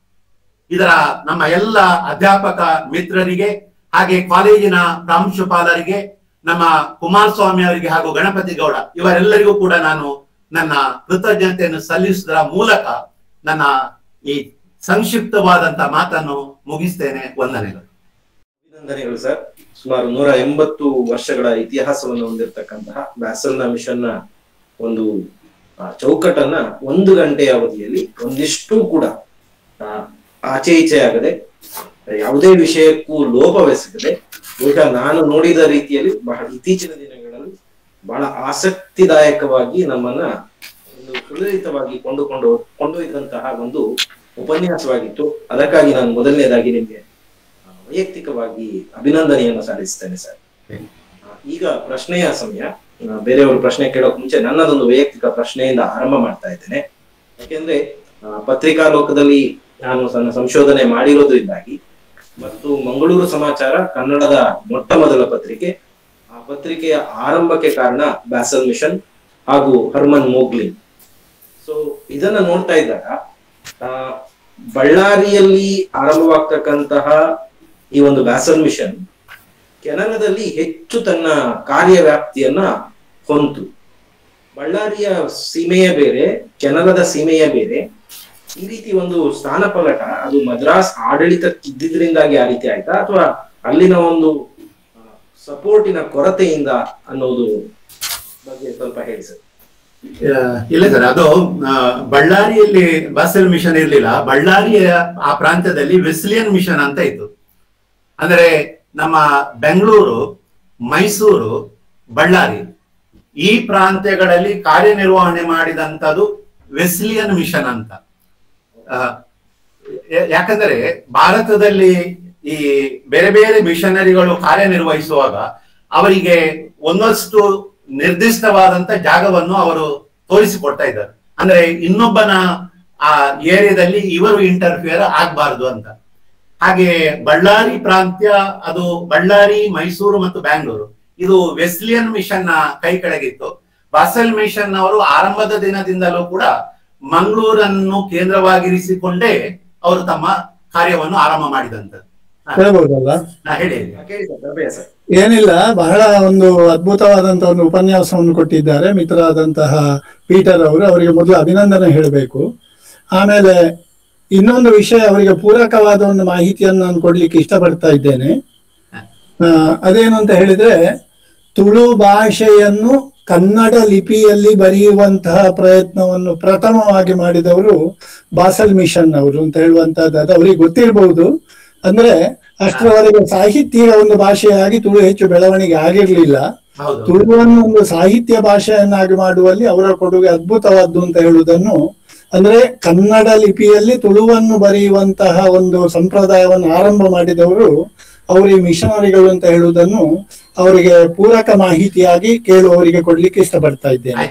ಇದರ ನಮ್ಮ ಎಲ್ಲ ಅಧ್ಯಾಪಕ ಮಿತ್ರರಿಗೆ ಹಾಗೆ ಕಾಲೇಜಿನ ಪ್ರಾಂಶುಪಾಲರಿಗೆ, ನಮ್ಮ ಕುಮಾರಸ್ವಾಮಿ ಅವರಿಗೆ ಹಾಗೂ ಗಣಪತಿ ಗೌಡ ಇವರೆಲ್ಲರಿಗೂ ಕೂಡ ನಾನು ನನ್ನ ಕೃತಜ್ಞತೆಯನ್ನು ಸಲ್ಲಿಸುವುದರ ಮೂಲಕ ನನ್ನ ಈ ಸಂಕ್ಷಿಪ್ತವಾದಂತ ಮಾತನ್ನು ಮುಗಿಸ್ತೇನೆ. ವಂದನೆಗಳು. ಅಭಿನಂದನೆಗಳು ಸರ್. ಸುಮಾರು ನೂರ ಎಂಬತ್ತು ವರ್ಷಗಳ ಇತಿಹಾಸವನ್ನು ಹೊಂದಿರತಕ್ಕಂತಹ ಬಾಸೆಲ್ ಮಿಷನ್ ನ ಒಂದು ಚೌಕಟ್ಟನ್ನ ಒಂದು ಗಂಟೆಯ ಅವಧಿಯಲ್ಲಿ ಒಂದಿಷ್ಟು ಕೂಡ ಆಚೆ ಈಚೆ ಆಗದೆ ಯಾವುದೇ ವಿಷಯಕ್ಕೂ ಲೋಪವೆಸಗದೆ ಬಹುಶಃ ನಾನು ನೋಡಿದ ರೀತಿಯಲ್ಲಿ ಬಹಳ ಇತ್ತೀಚಿನ ದಿನಗಳಲ್ಲಿ ಬಹಳ ಆಸಕ್ತಿದಾಯಕವಾಗಿ ನಮ್ಮನ್ನ ಒಂದು ಸುಲಲಿತವಾಗಿ ಕೊಂಡುಕೊಂಡು ಕೊಂಡೊಯ್ದಂತಹ ಒಂದು ಉಪನ್ಯಾಸವಾಗಿತ್ತು. ಅದಕ್ಕಾಗಿ ನಾನು ಮೊದಲನೇದಾಗಿ ನಿಮ್ಗೆ ವೈಯಕ್ತಿಕವಾಗಿ ಅಭಿನಂದನೆಯನ್ನು ಸಲ್ಲಿಸ್ತೇನೆ ಸರ್. ಈಗ ಪ್ರಶ್ನೆಯ ಸಮಯ. ಬೇರೆಯವರು ಪ್ರಶ್ನೆ ಕೇಳೋಕ್ ಮುಂಚೆ ನನ್ನದೊಂದು ವೈಯಕ್ತಿಕ ಪ್ರಶ್ನೆಯಿಂದ ಆರಂಭ ಮಾಡ್ತಾ ಇದ್ದೇನೆ. ಯಾಕೆಂದ್ರೆ ಪತ್ರಿಕಾ ಲೋಕದಲ್ಲಿ ನಾನು ನನ್ನ ಸಂಶೋಧನೆ ಮಾಡಿರೋದ್ರಿಂದಾಗಿ ಮತ್ತು ಮಂಗಳೂರು ಸಮಾಚಾರ ಕನ್ನಡದ ಮೊಟ್ಟ ಮೊದಲ ಪತ್ರಿಕೆ. ಆ ಪತ್ರಿಕೆಯ ಆರಂಭಕ್ಕೆ ಕಾರಣ ಬ್ಯಾಸಲ್ ಮಿಷನ್ ಹಾಗೂ ಹರ್ಮನ್ ಮೋಗ್ಲಿನ್. ಸೊ ಇದನ್ನ ನೋಡ್ತಾ ಇದ್ದಾಗ ಆ ಬಳ್ಳಾರಿಯಲ್ಲಿ ಆರಂಭವಾಗ್ತಕ್ಕಂತಹ ಈ ಒಂದು ಬ್ಯಾಸಲ್ ಮಿಷನ್ ಕೆನಡಾದಲ್ಲಿ ಹೆಚ್ಚು ತನ್ನ ಕಾರ್ಯವ್ಯಾಪ್ತಿಯನ್ನ ಹೊಂತು. ಬಳ್ಳಾರಿಯ ಸೀಮೆಯ ಬೇರೆ, ಕೆನಡಾದ ಸೀಮೆಯ ಬೇರೆ. ಈ ರೀತಿ ಒಂದು ಸ್ಥಾನಪಲಟ ಅದು ಮದ್ರಾಸ್ ಆಡಳಿತಕ್ಕಿದ್ದಿದ್ರಿಂದಾಗಿ ಆ ರೀತಿ ಆಯ್ತಾ ಅಥವಾ ಅಲ್ಲಿನ ಒಂದು ಸಪೋರ್ಟಿನ ಕೊರತೆಯಿಂದ ಅನ್ನೋದು ಬಗ್ಗೆ ಸ್ವಲ್ಪ ಹೇಳಿ ಸರ್. ಇಲ್ಲ ಸರ್, ಅದು ಬಳ್ಳಾರಿಯಲ್ಲಿ ಬ್ಯಾಸಲ್ ಮಿಷನ್ ಇರ್ಲಿಲ್ಲ. ಬಳ್ಳಾರಿಯ ಆ ಪ್ರಾಂತ್ಯದಲ್ಲಿ ವೆಸ್ಲಿಯನ್ ಮಿಷನ್ ಅಂತ ಇತ್ತು. ಅಂದ್ರೆ ನಮ್ಮ ಬೆಂಗಳೂರು, ಮೈಸೂರು, ಬಳ್ಳಾರಿ ಈ ಪ್ರಾಂತ್ಯಗಳಲ್ಲಿ ಕಾರ್ಯನಿರ್ವಹಣೆ ಮಾಡಿದಂಥದ್ದು ವೆಸ್ಲಿಯನ್ ಮಿಷನ್ ಅಂತ. ಯಾಕಂದ್ರೆ ಭಾರತದಲ್ಲಿ ಈ ಬೇರೆ ಬೇರೆ ಮಿಷನರಿಗಳು ಕಾರ್ಯನಿರ್ವಹಿಸುವಾಗ ಅವರಿಗೆ ಒಂದಷ್ಟು ನಿರ್ದಿಷ್ಟವಾದಂತ ಜಾಗವನ್ನು ಅವರು ತೋರಿಸಿಕೊಡ್ತಾ ಇದ್ದಾರೆ. ಅಂದ್ರೆ ಇನ್ನೊಬ್ಬನ ಆ ಏರಿಯಾದಲ್ಲಿ ಇವರು ಇಂಟರ್ಫಿಯರ್ ಆಗ್ಬಾರ್ದು ಅಂತ. ಹಾಗೆ ಬಳ್ಳಾರಿ ಪ್ರಾಂತ್ಯ, ಅದು ಬಳ್ಳಾರಿ, ಮೈಸೂರು ಮತ್ತು ಬ್ಯಾಂಗ್ಳೂರು, ಇದು ವೆಸ್ಲಿಯನ್ ಮಿಷನ್ ನ ಕೈ ಕೆಳಗಿತ್ತು. ಬ್ಯಾಸಲ್ ಮಿಷನ್ ಅವರು ಆರಂಭದ ದಿನದಿಂದಲೂ ಕೂಡ ಮಂಗಳೂರನ್ನು ಕೇಂದ್ರವಾಗಿರಿಸಿಕೊಂಡೇ ಅವರು ತಮ್ಮ ಕಾರ್ಯವನ್ನು ಆರಂಭ ಮಾಡಿದಂಥದ್ದು. ಹೇಳ್ಬಹುದಲ್ಲ? ಹೇಳಿ. ಏನಿಲ್ಲ, ಬಹಳ ಒಂದು ಅದ್ಭುತವಾದಂತಹ ಒಂದು ಉಪನ್ಯಾಸವನ್ನು ಕೊಟ್ಟಿದ್ದಾರೆ ಮಿತ್ರರಾದಂತಹ ಪೀಟರ್ ಅವರು. ಅವರಿಗೆ ಮೊದಲು ಅಭಿನಂದನೆ ಹೇಳಬೇಕು. ಆಮೇಲೆ ಇನ್ನೊಂದು ವಿಷಯ, ಅವರಿಗೆ ಪೂರಕವಾದ ಒಂದು ಮಾಹಿತಿಯನ್ನು ನಾನು ಕೊಡ್ಲಿಕ್ಕೆ ಇಷ್ಟಪಡ್ತಾ ಇದ್ದೇನೆ. ಅದೇನು ಅಂತ ಹೇಳಿದ್ರೆ, ತುಳು ಭಾಷೆಯನ್ನು ಕನ್ನಡ ಲಿಪಿಯಲ್ಲಿ ಬರೆಯುವಂತಹ ಪ್ರಯತ್ನವನ್ನು ಪ್ರಥಮವಾಗಿ ಮಾಡಿದವರು ಬ್ಯಾಸಲ್ ಮಿಷನ್ ಅವರು ಅಂತ ಹೇಳುವಂತಹದ್ದು. ಅದು ಅವರಿಗೆ ಗೊತ್ತಿರಬಹುದು. ಅಂದ್ರೆ ಅಷ್ಟರವರೆಗೆ ಸಾಹಿತ್ಯಿಕ ಒಂದು ಭಾಷೆಯಾಗಿ ತುಳು ಹೆಚ್ಚು ಬೆಳವಣಿಗೆ ಆಗಿರ್ಲಿಲ್ಲ. ತುಳುವನ್ನು ಒಂದು ಸಾಹಿತ್ಯ ಭಾಷೆಯನ್ನಾಗಿ ಮಾಡುವಲ್ಲಿ ಅವರ ಕೊಡುಗೆ ಅದ್ಭುತವಾದ್ದು ಅಂತ ಹೇಳುವುದನ್ನು, ಅಂದ್ರೆ ಕನ್ನಡ ಲಿಪಿಯಲ್ಲಿ ತುಳುವನ್ನು ಬರೆಯುವಂತಹ ಒಂದು ಸಂಪ್ರದಾಯವನ್ನು ಆರಂಭ ಮಾಡಿದವರು ಅವರು ಈ ಮಿಷನರಿಗಳು ಅಂತ ಹೇಳುವುದನ್ನು ಅವರಿಗೆ ಪೂರಕ ಮಾಹಿತಿಯಾಗಿ ಕೇಳುವವರಿಗೆ ಕೊಡ್ಲಿಕ್ಕೆ ಇಷ್ಟಪಡ್ತಾ ಇದ್ದೇನೆ.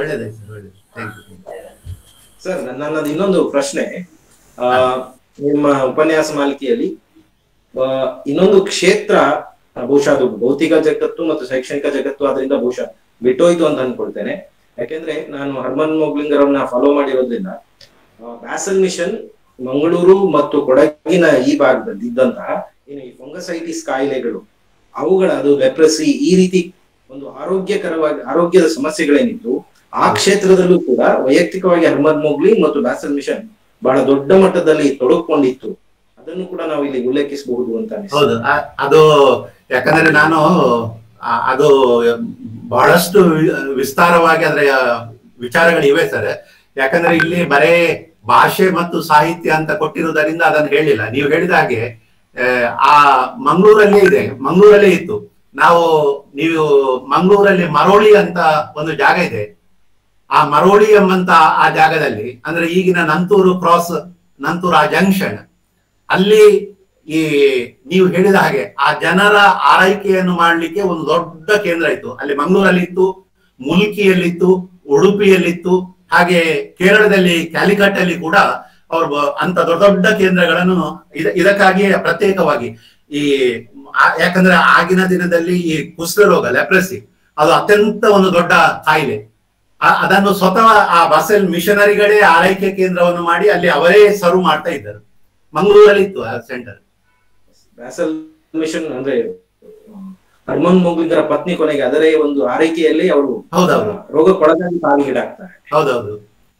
ಸರ್, ನನ್ನದು ಇನ್ನೊಂದು ಪ್ರಶ್ನೆ. ಆ ನಿಮ್ಮ ಉಪನ್ಯಾಸ ಮಾಲಿಕೆಯಲ್ಲಿ ಇನ್ನೊಂದು ಕ್ಷೇತ್ರ, ಬಹುಶಃ ಅದು ಭೌತಿಕ ಜಗತ್ತು ಮತ್ತು ಶೈಕ್ಷಣಿಕ ಜಗತ್ತು, ಅದರಿಂದ ಬಹುಶಃ ಬಿಟ್ಟೋಯ್ತು ಅಂತ ಅನ್ಕೊಳ್ತೇನೆ. ಯಾಕೆಂದ್ರೆ ನಾನು ಹರ್ಮನ್ ಮೋಗ್ಲಿಂಗರ್ ಅವರನ್ನ ಫಾಲೋ ಮಾಡಿರೋದ್ರಿಂದ ಬ್ಯಾಸಲ್ ಮಿಷನ್ ಮಂಗಳೂರು ಮತ್ತು ಕೊಡಗಿನ ಈ ಭಾಗದಲ್ಲಿ ಇದ್ದಂತಹ ಏನು ಈ ಫಂಗಸೈಟಿಸ್ ಕಾಯಿಲೆಗಳು, ಅವುಗಳ ಅದು ಲೆಪ್ರಸಿ, ಈ ರೀತಿ ಒಂದು ಆರೋಗ್ಯಕರವಾಗಿ ಆರೋಗ್ಯದ ಸಮಸ್ಯೆಗಳೇನಿತ್ತು ಆ ಕ್ಷೇತ್ರದಲ್ಲೂ ಕೂಡ ವೈಯಕ್ತಿಕವಾಗಿ ಹರ್ಮನ್ ಮೋಗ್ಲಿನ್ ಮತ್ತು ಬ್ಯಾಸಲ್ ಮಿಷನ್ ಬಹಳ ದೊಡ್ಡ ಮಟ್ಟದಲ್ಲಿ ತೊಡಕೊಂಡಿತ್ತು. ಅದನ್ನು ಕೂಡ ನಾವು ಇಲ್ಲಿ ಉಲ್ಲೇಖಿಸಬಹುದು ಅಂತ. ಹೌದು, ಅದು ಯಾಕಂದ್ರೆ ನಾನು ಅದು ಬಹಳಷ್ಟು ವಿಸ್ತಾರವಾಗಿ ಅದರ ವಿಚಾರಗಳಿವೆ ಸರ್. ಯಾಕಂದ್ರೆ ಇಲ್ಲಿ ಬರೇ ಭಾಷೆ ಮತ್ತು ಸಾಹಿತ್ಯ ಅಂತ ಕೊಟ್ಟಿರುವುದರಿಂದ ಅದನ್ನು ಹೇಳಿಲ್ಲ. ನೀವು ಹೇಳಿದ ಹಾಗೆ ಆ ಮಂಗಳೂರಲ್ಲೇ ಇದೆ, ಮಂಗಳೂರಲ್ಲೇ ಇತ್ತು. ನಾವು ನೀವು ಮಂಗಳೂರಲ್ಲಿ ಮರೋಳಿ ಅಂತ ಒಂದು ಜಾಗ ಇದೆ. ಆ ಮರೋಳಿ ಎಂಬಂತ ಆ ಜಾಗದಲ್ಲಿ, ಅಂದ್ರೆ ಈಗಿನ ನಂತೂರು ಕ್ರಾಸ್, ನಂತೂರು ಆ ಜಂಕ್ಷನ್ ಅಲ್ಲಿ ಈ ನೀವು ಹೇಳಿದ ಹಾಗೆ ಆ ಜನರ ಆರೈಕೆಯನ್ನು ಮಾಡ್ಲಿಕ್ಕೆ ಒಂದು ದೊಡ್ಡ ಕೇಂದ್ರ ಇತ್ತು. ಅಲ್ಲಿ ಮಂಗಳೂರಲ್ಲಿ ಇತ್ತು, ಮುಲ್ಕಿಯಲ್ಲಿತ್ತು, ಉಡುಪಿಯಲ್ಲಿತ್ತು, ಹಾಗೆ ಕೇರಳದಲ್ಲಿ ಕ್ಯಾಲಿಕಟ್ ಅಲ್ಲಿ ಕೂಡ ಅವರು ಅಂತ ದೊಡ್ಡ ದೊಡ್ಡ ಕೇಂದ್ರಗಳನ್ನು ಇದಕ್ಕಾಗಿಯೇ ಪ್ರತ್ಯೇಕವಾಗಿ ಈ ಯಾಕಂದ್ರೆ ಆಗಿನ ದಿನದಲ್ಲಿ ಈ ಕುಷ್ಠರೋಗ, ಲೆಪ್ರಸಿ, ಅದು ಅತ್ಯಂತ ಒಂದು ದೊಡ್ಡ ಕಾಯಿಲೆ. ಅದನ್ನು ಸ್ವತಃ ಆ ಬ್ಯಾಸಲ್ ಮಿಷನರಿಗಳೇ ಆರೈಕೆ ಕೇಂದ್ರವನ್ನು ಮಾಡಿ ಅಲ್ಲಿ ಅವರೇ ಸರ್ವ್ ಮಾಡ್ತಾ ಇದ್ದರು. ಮಂಗಳೂರಲ್ಲಿ ಇತ್ತು ಆ ಸೆಂಟರ್. ಬ್ಯಾಸಲ್ ಮಿಷನ್ ಅಂದ್ರೆ ಹರ್ಮನ್ ಮೋಗ್ಲಿಂಗರ ಪತ್ನಿ ಕೊನೆಗೆ ಅದರೇ ಒಂದು ಆರೈಕೆಯಲ್ಲಿ ಅವರು ಹೌದೌದು ರೋಗಕ್ಕೊಳಗಾಗಿ ಸಾವಿಗೀಡಾಗ್ತಾರೆ. ಹೌದೌದು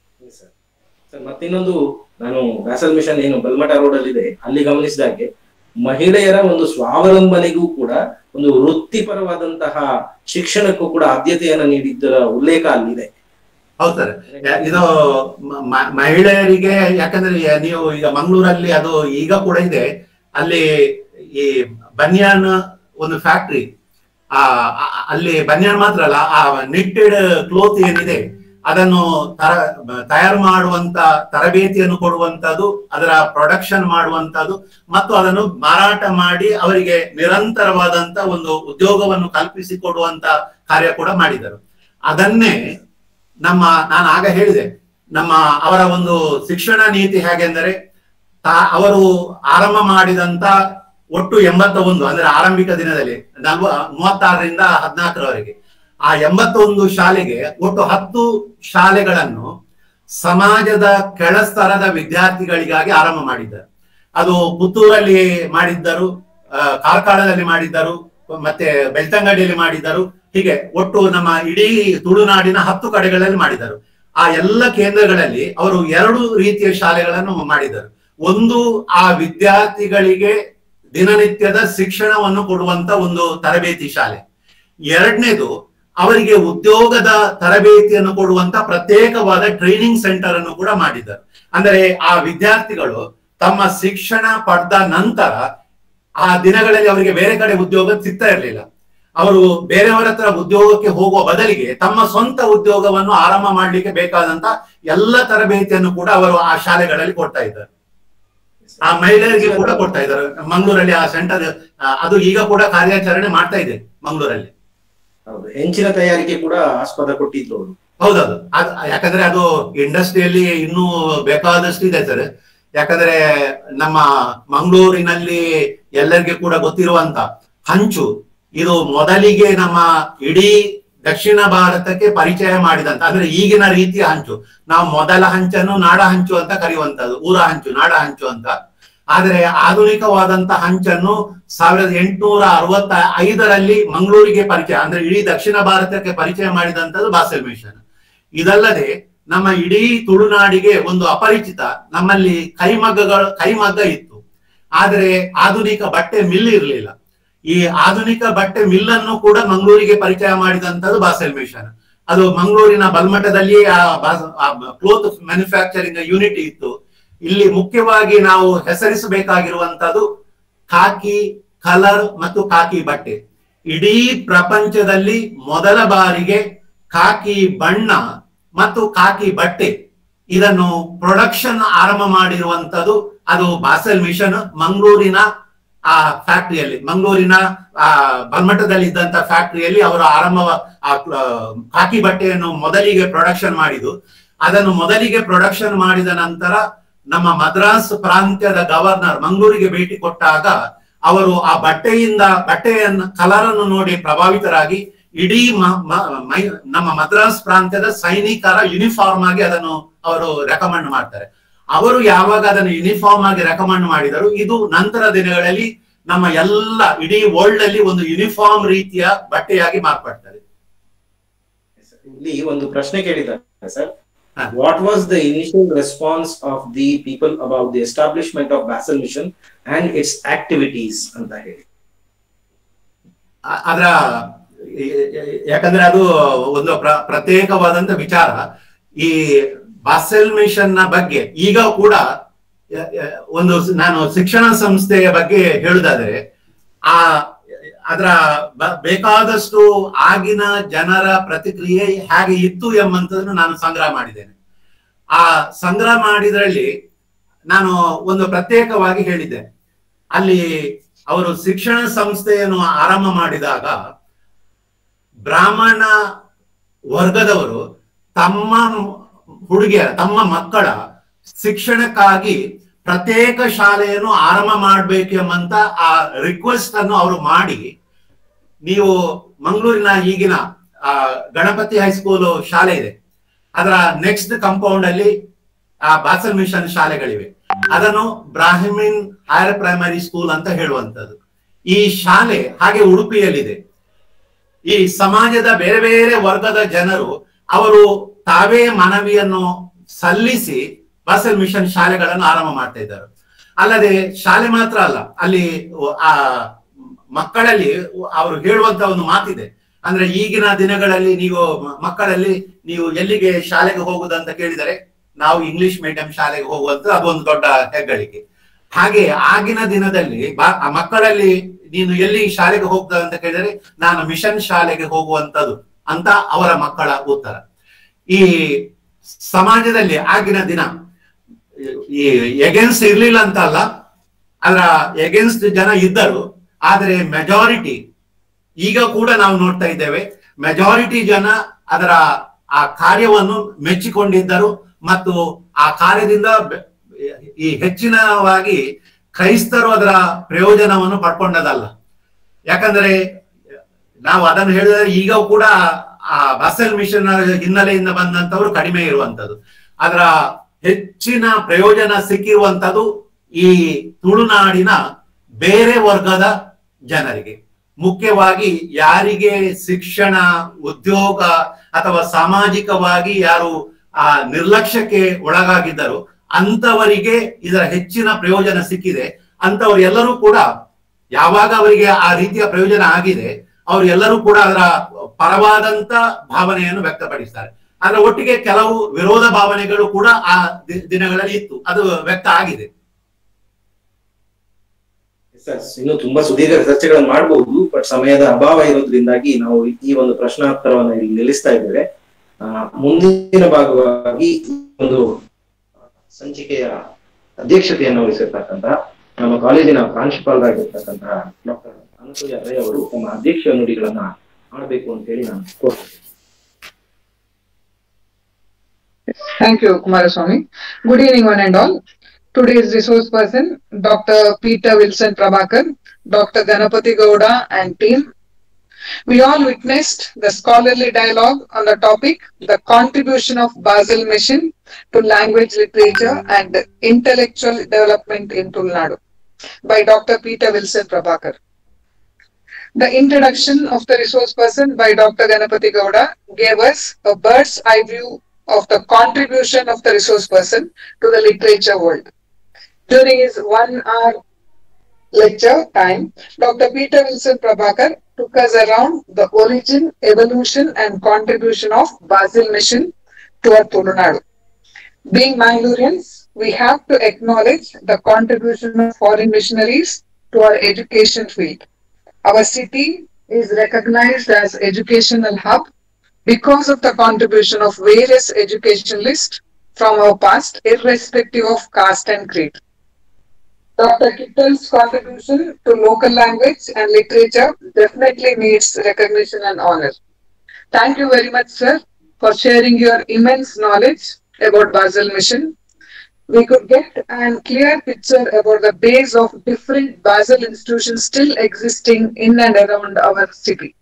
ಸರ್, ಮತ್ತಿನ್ನೊಂದು, ನಾನು ಬ್ಯಾಸಲ್ ಮಿಷನ್ ಏನು ಬಲ್ಮಠ ರೋಡ್ ಅಲ್ಲಿ ಇದೆ, ಅಲ್ಲಿ ಗಮನಿಸಿದಾಗೆ ಮಹಿಳೆಯರ ಒಂದು ಸ್ವಾವಲಂಬನೆಗೂ ಕೂಡ ಒಂದು ವೃತ್ತಿಪರವಾದಂತಹ ಶಿಕ್ಷಣಕ್ಕೂ ಕೂಡ ಆದ್ಯತೆಯನ್ನು ನೀಡಿದ್ದರ ಉಲ್ಲೇಖ ಅಲ್ಲಿದೆ. ಹೌದು ಸರ್, ಇದು ಮಹಿಳೆಯರಿಗೆ, ಯಾಕಂದ್ರೆ ನೀವು ಈಗ ಮಂಗಳೂರಲ್ಲಿ ಅದು ಈಗ ಕೂಡ ಇದೆ, ಅಲ್ಲಿ ಈ ಬನಿಯಾನ್ ಒಂದು ಫ್ಯಾಕ್ಟ್ರಿ, ಆ ಅಲ್ಲಿ ಬನಿಯಾನ್ ಮಾತ್ರ ಅಲ್ಲ, ಆ ನಿಟ್ಟೆಡ್ ಕ್ಲೋತ್ ಏನಿದೆ ಅದನ್ನು ತರ ತಯಾರು ಮಾಡುವಂತ ತರಬೇತಿಯನ್ನು ಕೊಡುವಂತದ್ದು, ಅದರ ಪ್ರೊಡಕ್ಷನ್ ಮಾಡುವಂತದ್ದು ಮತ್ತು ಅದನ್ನು ಮಾರಾಟ ಮಾಡಿ ಅವರಿಗೆ ನಿರಂತರವಾದಂತ ಒಂದು ಉದ್ಯೋಗವನ್ನು ಕಲ್ಪಿಸಿಕೊಡುವಂತ ಕಾರ್ಯ ಕೂಡ ಮಾಡಿದರು. ಅದನ್ನೇ ನಮ್ಮ ನಾನು ಆಗ ಹೇಳಿದೆ, ನಮ್ಮ ಅವರ ಒಂದು ಶಿಕ್ಷಣ ನೀತಿ ಹೇಗೆಂದರೆ, ತಾ ಅವರು ಆರಂಭ ಮಾಡಿದಂತ ಒಟ್ಟು ಎಂಬತ್ತ ಒಂದು ಅಂದ್ರೆ ಆರಂಭಿಕ ದಿನದಲ್ಲಿ ನಲ್ವ ಮೂವತ್ತಾರರಿಂದ ಹದಿನಾಲ್ಕರವರೆಗೆ ಆ ಎಂಬತ್ತೊಂದು ಶಾಲೆಗೆ ಒಟ್ಟು ಹತ್ತು ಶಾಲೆಗಳನ್ನು ಸಮಾಜದ ಕೆಳಸ್ತರದ ವಿದ್ಯಾರ್ಥಿಗಳಿಗಾಗಿ ಆರಂಭ ಮಾಡಿದ್ದಾರೆ. ಅದು ಪುತ್ತೂರಲ್ಲಿ ಮಾಡಿದ್ದರು, ಕಾರ್ಕಳದಲ್ಲಿ ಮಾಡಿದ್ದರು, ಮತ್ತೆ ಬೆಳ್ತಂಗಡಿಯಲ್ಲಿ ಮಾಡಿದ್ದರು. ಹೀಗೆ ಒಟ್ಟು ನಮ್ಮ ಇಡೀ ತುಳುನಾಡಿನ ಹತ್ತು ಕಡೆಗಳಲ್ಲಿ ಮಾಡಿದರು. ಆ ಎಲ್ಲ ಕೇಂದ್ರಗಳಲ್ಲಿ ಅವರು ಎರಡು ರೀತಿಯ ಶಾಲೆಗಳನ್ನು ಮಾಡಿದರು. ಒಂದು ಆ ವಿದ್ಯಾರ್ಥಿಗಳಿಗೆ ದಿನನಿತ್ಯದ ಶಿಕ್ಷಣವನ್ನು ಕೊಡುವಂತ ಒಂದು ತರಬೇತಿ ಶಾಲೆ. ಎರಡನೇದು ಅವರಿಗೆ ಉದ್ಯೋಗದ ತರಬೇತಿಯನ್ನು ಕೊಡುವಂತ ಪ್ರತ್ಯೇಕವಾದ ಟ್ರೈನಿಂಗ್ ಸೆಂಟರ್ ಅನ್ನು ಕೂಡ ಮಾಡಿದರು. ಅಂದರೆ ಆ ವಿದ್ಯಾರ್ಥಿಗಳು ತಮ್ಮ ಶಿಕ್ಷಣ ಪಡೆದ ನಂತರ ಆ ದಿನಗಳಲ್ಲಿ ಅವರಿಗೆ ಬೇರೆ ಕಡೆ ಉದ್ಯೋಗ ಸಿಗ್ತಾ ಇರಲಿಲ್ಲ. ಅವರು ಬೇರೆಯವರ ಹತ್ರ ಉದ್ಯೋಗಕ್ಕೆ ಹೋಗುವ ಬದಲಿಗೆ ತಮ್ಮ ಸ್ವಂತ ಉದ್ಯೋಗವನ್ನು ಆರಂಭ ಮಾಡ್ಲಿಕ್ಕೆ ಬೇಕಾದಂತ ಎಲ್ಲ ತರಬೇತಿಯನ್ನು ಕೂಡ ಅವರು ಆ ಶಾಲೆಗಳಲ್ಲಿ ಕೊಡ್ತಾ ಇದ್ದಾರೆ. ಆ ಮಹಿಳೆಯರಿಗೆ ಕೂಡ ಕೊಡ್ತಾ ಇದ್ದಾರೆ. ಮಂಗಳೂರಲ್ಲಿ ಆ ಸೆಂಟರ್ ಅದು ಈಗ ಕೂಡ ಕಾರ್ಯಾಚರಣೆ ಮಾಡ್ತಾ ಇದೆ ಮಂಗಳೂರಲ್ಲಿ. ಹೌದು, ಹೆಂಚಿನ ತಯಾರಿಕೆ ಕೂಡ ಆಸ್ಪದ ಕೊಟ್ಟಿದ್ರು ಅವರು. ಹೌದೌದು, ಅದು ಯಾಕಂದ್ರೆ ಅದು ಇಂಡಸ್ಟ್ರಿಯಲ್ಲಿ ಇನ್ನೂ ಬೇಕಾದಷ್ಟು ಇದೆ ಸರ್. ಯಾಕಂದ್ರೆ ನಮ್ಮ ಮಂಗಳೂರಿನಲ್ಲಿ ಎಲ್ಲರಿಗೆ ಕೂಡ ಗೊತ್ತಿರುವಂತ ಹಂಚು, ಇದು ಮೊದಲಿಗೆ ನಮ್ಮ ಇಡೀ ದಕ್ಷಿಣ ಭಾರತಕ್ಕೆ ಪರಿಚಯ ಮಾಡಿದಂತ, ಅಂದ್ರೆ ಈಗಿನ ರೀತಿಯ ಹಂಚು. ನಾವು ಮೊದಲ ಹಂಚನ್ನು ನಾಡ ಹಂಚು ಅಂತ ಕರೆಯುವಂತದ್ದು, ಊರ ಹಂಚು, ನಾಡ ಹಂಚು ಅಂತ. ಆದರೆ ಆಧುನಿಕವಾದಂತ ಹಂಚನ್ನು ಸಾವಿರದ ಎಂಟುನೂರ ಅರವತ್ತ ಐದರಲ್ಲಿ ಮಂಗಳೂರಿಗೆ ಪರಿಚಯ, ಅಂದ್ರೆ ಇಡೀ ದಕ್ಷಿಣ ಭಾರತಕ್ಕೆ ಪರಿಚಯ ಮಾಡಿದಂತದ್ದು ಬಾಸೆಲ್ ಮಿಷನ್. ಇದಲ್ಲದೆ ನಮ್ಮ ಇಡೀ ತುಳುನಾಡಿಗೆ ಒಂದು ಅಪರಿಚಿತ, ನಮ್ಮಲ್ಲಿ ಕೈಮಗ್ಗಗಳು ಕೈಮಗ್ಗ ಇತ್ತು, ಆದರೆ ಆಧುನಿಕ ಬಟ್ಟೆ ಮಿಲ್ ಇರಲಿಲ್ಲ. ಈ ಆಧುನಿಕ ಬಟ್ಟೆ ಮಿಲ್ಲನ್ನು ಕೂಡ ಮಂಗಳೂರಿಗೆ ಪರಿಚಯ ಮಾಡಿದಂತದ್ದು ಬಾಸೆಲ್ ಮಿಷನ್. ಅದು ಮಂಗಳೂರಿನ ಬಲ್ಮಠದಲ್ಲಿ ಆ ಕ್ಲೋತ್ ಮ್ಯಾನುಫ್ಯಾಕ್ಚರಿಂಗ್ ಯೂನಿಟ್ ಇತ್ತು. ಇಲ್ಲಿ ಮುಖ್ಯವಾಗಿ ನಾವು ಹೆಸರಿಸಬೇಕಾಗಿರುವಂತದ್ದು ಕಾಕಿ ಕಲರ್ ಮತ್ತು ಕಾಕಿ ಬಟ್ಟೆ. ಇಡೀ ಪ್ರಪಂಚದಲ್ಲಿ ಮೊದಲ ಬಾರಿಗೆ ಕಾಕಿ ಬಣ್ಣ ಮತ್ತು ಕಾಕಿ ಬಟ್ಟೆ ಇದನ್ನು ಪ್ರೊಡಕ್ಷನ್ ಆರಂಭ ಮಾಡಿರುವಂತದ್ದು ಅದು ಬಾಸೆಲ್ ಮಿಷನ್ ಮಂಗಳೂರಿನ ಆ ಫ್ಯಾಕ್ಟರಿಯಲ್ಲಿ, ಮಂಗಳೂರಿನ ಆ ಬಲ್ಮಠದಲ್ಲಿ ಇದ್ದಂತ ಫ್ಯಾಕ್ಟರಿಯಲ್ಲಿ ಅವರು ಆರಂಭ ಆ ಕಾಕಿ ಬಟ್ಟೆಯನ್ನು ಮೊದಲಿಗೆ ಪ್ರೊಡಕ್ಷನ್ ಮಾಡಿದ್ದು. ಅದನ್ನು ಮೊದಲಿಗೆ ಪ್ರೊಡಕ್ಷನ್ ಮಾಡಿದ ನಂತರ ನಮ್ಮ ಮದ್ರಾಸ್ ಪ್ರಾಂತ್ಯದ ಗವರ್ನರ್ ಮಂಗಳೂರಿಗೆ ಭೇಟಿ ಕೊಟ್ಟಾಗ ಅವರು ಆ ಬಟ್ಟೆಯಿಂದ ಬಟ್ಟೆಯನ್ನು ಕಲರ್ ಅನ್ನು ನೋಡಿ ಪ್ರಭಾವಿತರಾಗಿ ಇಡೀ ನಮ್ಮ ಮದ್ರಾಸ್ ಪ್ರಾಂತ್ಯದ ಸೈನಿಕರ ಯೂನಿಫಾರ್ಮ್ ಆಗಿ ಅದನ್ನು ಅವರು ರೆಕಮೆಂಡ್ ಮಾಡ್ತಾರೆ. ಅವರು ಯಾವಾಗ ಅದನ್ನು ಯೂನಿಫಾರ್ಮ್ ಆಗಿ ರೆಕಮೆಂಡ್ ಮಾಡಿದರು, ಇದು ನಂತರ ದಿನಗಳಲ್ಲಿ ನಮ್ಮ ಎಲ್ಲ ಇಡೀ ವರ್ಲ್ಡ್ ಅಲ್ಲಿ ಒಂದು ಯೂನಿಫಾರ್ಮ್ ರೀತಿಯ ಬಟ್ಟೆಯಾಗಿ ಮಾರ್ಪಡ್ತಾರೆ. ಇಲ್ಲಿ ಒಂದು ಪ್ರಶ್ನೆ ಕೇಳಿದ್ದಾರೆ sir, what was the initial response of the people about the establishment of Basel mission and its activities ಅಂತ ಹೇಳಿ. ಅದರ ಯಾಕಂದ್ರೆ ಅದು ಒಂದು ಪ್ರತ್ಯೇಕವಾದಂತ ವಿಚಾರ. ಈ ಬಾಸೆಲ್ ಮಿಷನ್ ನ ಬಗ್ಗೆ ಈಗ ಕೂಡ ಒಂದು ನಾನು ಶಿಕ್ಷಣ ಸಂಸ್ಥೆಯ ಬಗ್ಗೆ ಹೇಳುದಾದ್ರೆ ಆ ಅದರ ಬೇಕಾದಷ್ಟು ಆಗಿನ ಜನರ ಪ್ರತಿಕ್ರಿಯೆ ಹೇಗೆ ಇತ್ತು ಎಂಬಂತದನ್ನು ನಾನು ಸಂಗ್ರಹ ಮಾಡಿದ್ದೇನೆ. ಆ ಸಂಗ್ರಹ ಮಾಡಿದ್ರಲ್ಲಿ ನಾನು ಒಂದು ಪ್ರತ್ಯೇಕವಾಗಿ ಹೇಳಿದ್ದೆ. ಅಲ್ಲಿ ಅವರು ಶಿಕ್ಷಣ ಸಂಸ್ಥೆಯನ್ನು ಆರಂಭ ಮಾಡಿದಾಗ ಬ್ರಾಹ್ಮಣ ವರ್ಗದವರು ತಮ್ಮ ಹುಡುಗಿಯರ ತಮ್ಮ ಮಕ್ಕಳ ಶಿಕ್ಷಣಕ್ಕಾಗಿ ಪ್ರತ್ಯೇಕ ಶಾಲೆಯನ್ನು ಆರಂಭ ಮಾಡ್ಬೇಕು ಎಂಬಂತ ಆ ರಿಕ್ವೆಸ್ಟ್ ಅನ್ನು ಅವರು ಮಾಡಿ, ನೀವು ಮಂಗಳೂರಿನ ಈಗಿನ ಆ ಗಣಪತಿ ಹೈಸ್ಕೂಲ್ ಶಾಲೆ ಇದೆ, ಅದರ ನೆಕ್ಸ್ಟ್ ಕಾಂಪೌಂಡ್ ಅಲ್ಲಿ ಆ ಬಾಸೆಲ್ ಮಿಷನ್ ಶಾಲೆಗಳಿವೆ. ಅದನ್ನು ಬ್ರಾಹ್ಮಿನ್ ಹೈಯರ್ ಪ್ರೈಮರಿ ಸ್ಕೂಲ್ ಅಂತ ಹೇಳುವಂತದ್ದು. ಈ ಶಾಲೆ ಹಾಗೆ ಉಡುಪಿಯಲ್ಲಿದೆ. ಈ ಸಮಾಜದ ಬೇರೆ ಬೇರೆ ವರ್ಗದ ಜನರು ಅವರು ತಾವೇ ಮನವಿಯನ್ನು ಸಲ್ಲಿಸಿ ಬಾಸೆಲ್ ಮಿಷನ್ ಶಾಲೆಗಳನ್ನು ಆರಂಭ ಮಾಡ್ತಾ ಇದ್ದಾರೆ. ಅಲ್ಲದೆ ಶಾಲೆ ಮಾತ್ರ ಅಲ್ಲ, ಅಲ್ಲಿ ಆ ಮಕ್ಕಳಲ್ಲಿ ಅವರು ಹೇಳುವಂತ ಒಂದು ಮಾತಿದೆ, ಅಂದ್ರೆ ಈಗಿನ ದಿನಗಳಲ್ಲಿ ನೀವು ಮಕ್ಕಳಲ್ಲಿ ನೀವು ಎಲ್ಲಿಗೆ ಶಾಲೆಗೆ ಹೋಗುದಂತ ಕೇಳಿದರೆ ನಾವು ಇಂಗ್ಲಿಷ್ ಮೀಡಿಯಂ ಶಾಲೆಗೆ ಹೋಗುವಂತ ಅದೊಂದು ದೊಡ್ಡ ಹೆಗ್ಗಳಿಕೆ. ಹಾಗೆ ಆಗಿನ ದಿನದಲ್ಲಿ ಮಕ್ಕಳಲ್ಲಿ ನೀನು ಎಲ್ಲಿ ಶಾಲೆಗೆ ಹೋಗ್ದ ಅಂತ ಕೇಳಿದರೆ ನಾನು ಮಿಷನ್ ಶಾಲೆಗೆ ಹೋಗುವಂತದ್ದು ಅಂತ ಅವರ ಮಕ್ಕಳ ಉತ್ತರ. ಈ ಸಮಾಜದಲ್ಲಿ ಆಗಿನ ದಿನ ಈ ಎಗೇನ್ಸ್ಟ್ ಇರ್ಲಿಲ್ಲ ಅಂತ ಅಲ್ಲ, ಅದರ ಎಗೇನ್ಸ್ಟ್ ಜನ ಇದ್ದರು. ಆದರೆ ಮೆಜಾರಿಟಿ ಈಗ ಕೂಡ ನಾವು ನೋಡ್ತಾ ಇದ್ದೇವೆ, ಮೆಜಾರಿಟಿ ಜನ ಅದರ ಆ ಕಾರ್ಯವನ್ನು ಮೆಚ್ಚಿಕೊಂಡಿದ್ದರು ಮತ್ತು ಆ ಕಾರ್ಯದಿಂದ ಈ ಹೆಚ್ಚಿನವಾಗಿ ಕ್ರೈಸ್ತರು ಅದರ ಪ್ರಯೋಜನವನ್ನು ಪಡ್ಕೊಂಡದಲ್ಲ. ಯಾಕಂದ್ರೆ ನಾವು ಅದನ್ನು ಹೇಳಿದ್ರೆ ಈಗ ಕೂಡ ಆ ಬಾಸೆಲ್ ಮಿಷನ್ ಹಿನ್ನೆಲೆಯಿಂದ ಬಂದಂತವರು ಕಡಿಮೆ ಇರುವಂತದ್ದು. ಅದರ ಹೆಚ್ಚಿನ ಪ್ರಯೋಜನ ಸಿಕ್ಕಿರುವಂತದ್ದು ಈ ತುಳುನಾಡಿನ ಬೇರೆ ವರ್ಗದ ಜನರಿಗೆ, ಮುಖ್ಯವಾಗಿ ಯಾರಿಗೆ ಶಿಕ್ಷಣ, ಉದ್ಯೋಗ ಅಥವಾ ಸಾಮಾಜಿಕವಾಗಿ ಯಾರು ಆ ನಿರ್ಲಕ್ಷ್ಯಕ್ಕೆ ಒಳಗಾಗಿದ್ದರು ಅಂತವರಿಗೆ ಇದರ ಹೆಚ್ಚಿನ ಪ್ರಯೋಜನ ಸಿಕ್ಕಿದೆ. ಅಂತವರು ಎಲ್ಲರೂ ಕೂಡ ಯಾವಾಗ ಅವರಿಗೆ ಆ ರೀತಿಯ ಪ್ರಯೋಜನ ಆಗಿದೆ ಅವರು ಎಲ್ಲರೂ ಕೂಡ ಅದರ ಪರವಾದಂತ ಭಾವನೆಯನ್ನು ವ್ಯಕ್ತಪಡಿಸ್ತಾರೆ. ಅದರ ಒಟ್ಟಿಗೆ ಕೆಲವು ವಿರೋಧ ಭಾವನೆಗಳು ಕೂಡ ಆ ದಿನಗಳಲ್ಲಿ ಇತ್ತು, ಅದು ವ್ಯಕ್ತ ಆಗಿದೆ. ಇನ್ನು ತುಂಬಾ ಸುದೀರ್ಘ ಚರ್ಚೆಗಳನ್ನು ಮಾಡಬಹುದು, ಬಟ್ ಸಮಯದ ಅಭಾವ ಇರೋದ್ರಿಂದಾಗಿ ನಾವು ಈ ಒಂದು ಪ್ರಶ್ನೋತ್ತರವನ್ನು ಇಲ್ಲಿ ನಿಲ್ಲಿಸ್ತಾ ಇದ್ದೇವೆ. ಆ ಮುಂದಿನ ಭಾಗವಾಗಿ ಒಂದು ಸಂಚಿಕೆಯ ಅಧ್ಯಕ್ಷತೆಯನ್ನು ವಹಿಸಿರ್ತಕ್ಕಂತಹ ನಮ್ಮ ಕಾಲೇಜಿನ ಪ್ರಾಂಶುಪಾಲರಾಗಿರ್ತಕ್ಕಂತಹ ಡಾಕ್ಟರ್ ಅನಸೂಯ ರೈ ಅವರು ತಮ್ಮ ಅಧ್ಯಕ್ಷ ನುಡಿಗಳನ್ನ ಮಾಡಬೇಕು ಅಂತ ಹೇಳಿ ನಾನು ಕೋರ್ತೇನೆ. Thank you, Kumaraswamy. Good evening, one and all. Today's resource person, Doctor Peter Wilson Prabhakar, Doctor Ganapati Gowda and team. We all witnessed the scholarly dialogue on the topic, the contribution of Basel Mission to language, literature and intellectual development in Tulnadu by Doctor Peter Wilson Prabhakar. The introduction of the resource person by Doctor Ganapati Gowda gave us a bird's eye view of the contribution of the resource person to the literature world. During his one hour lecture time, Doctor Peter Wilson Prabhakar took us around the origin, evolution and contribution of Basel Mission to our Tulnadu. Being Mangaloreans, we have to acknowledge the contribution of foreign missionaries to our education field. Our city is recognized as educational hub because of the contribution of various educationalists from our past, irrespective of caste and creed. Doctor Kittel's contribution to local language and literature definitely needs recognition and honor. Thank you very much, sir, for sharing your immense knowledge about Basel Mission. We could get a clear picture about the base of different Basel institutions still existing in and around our city.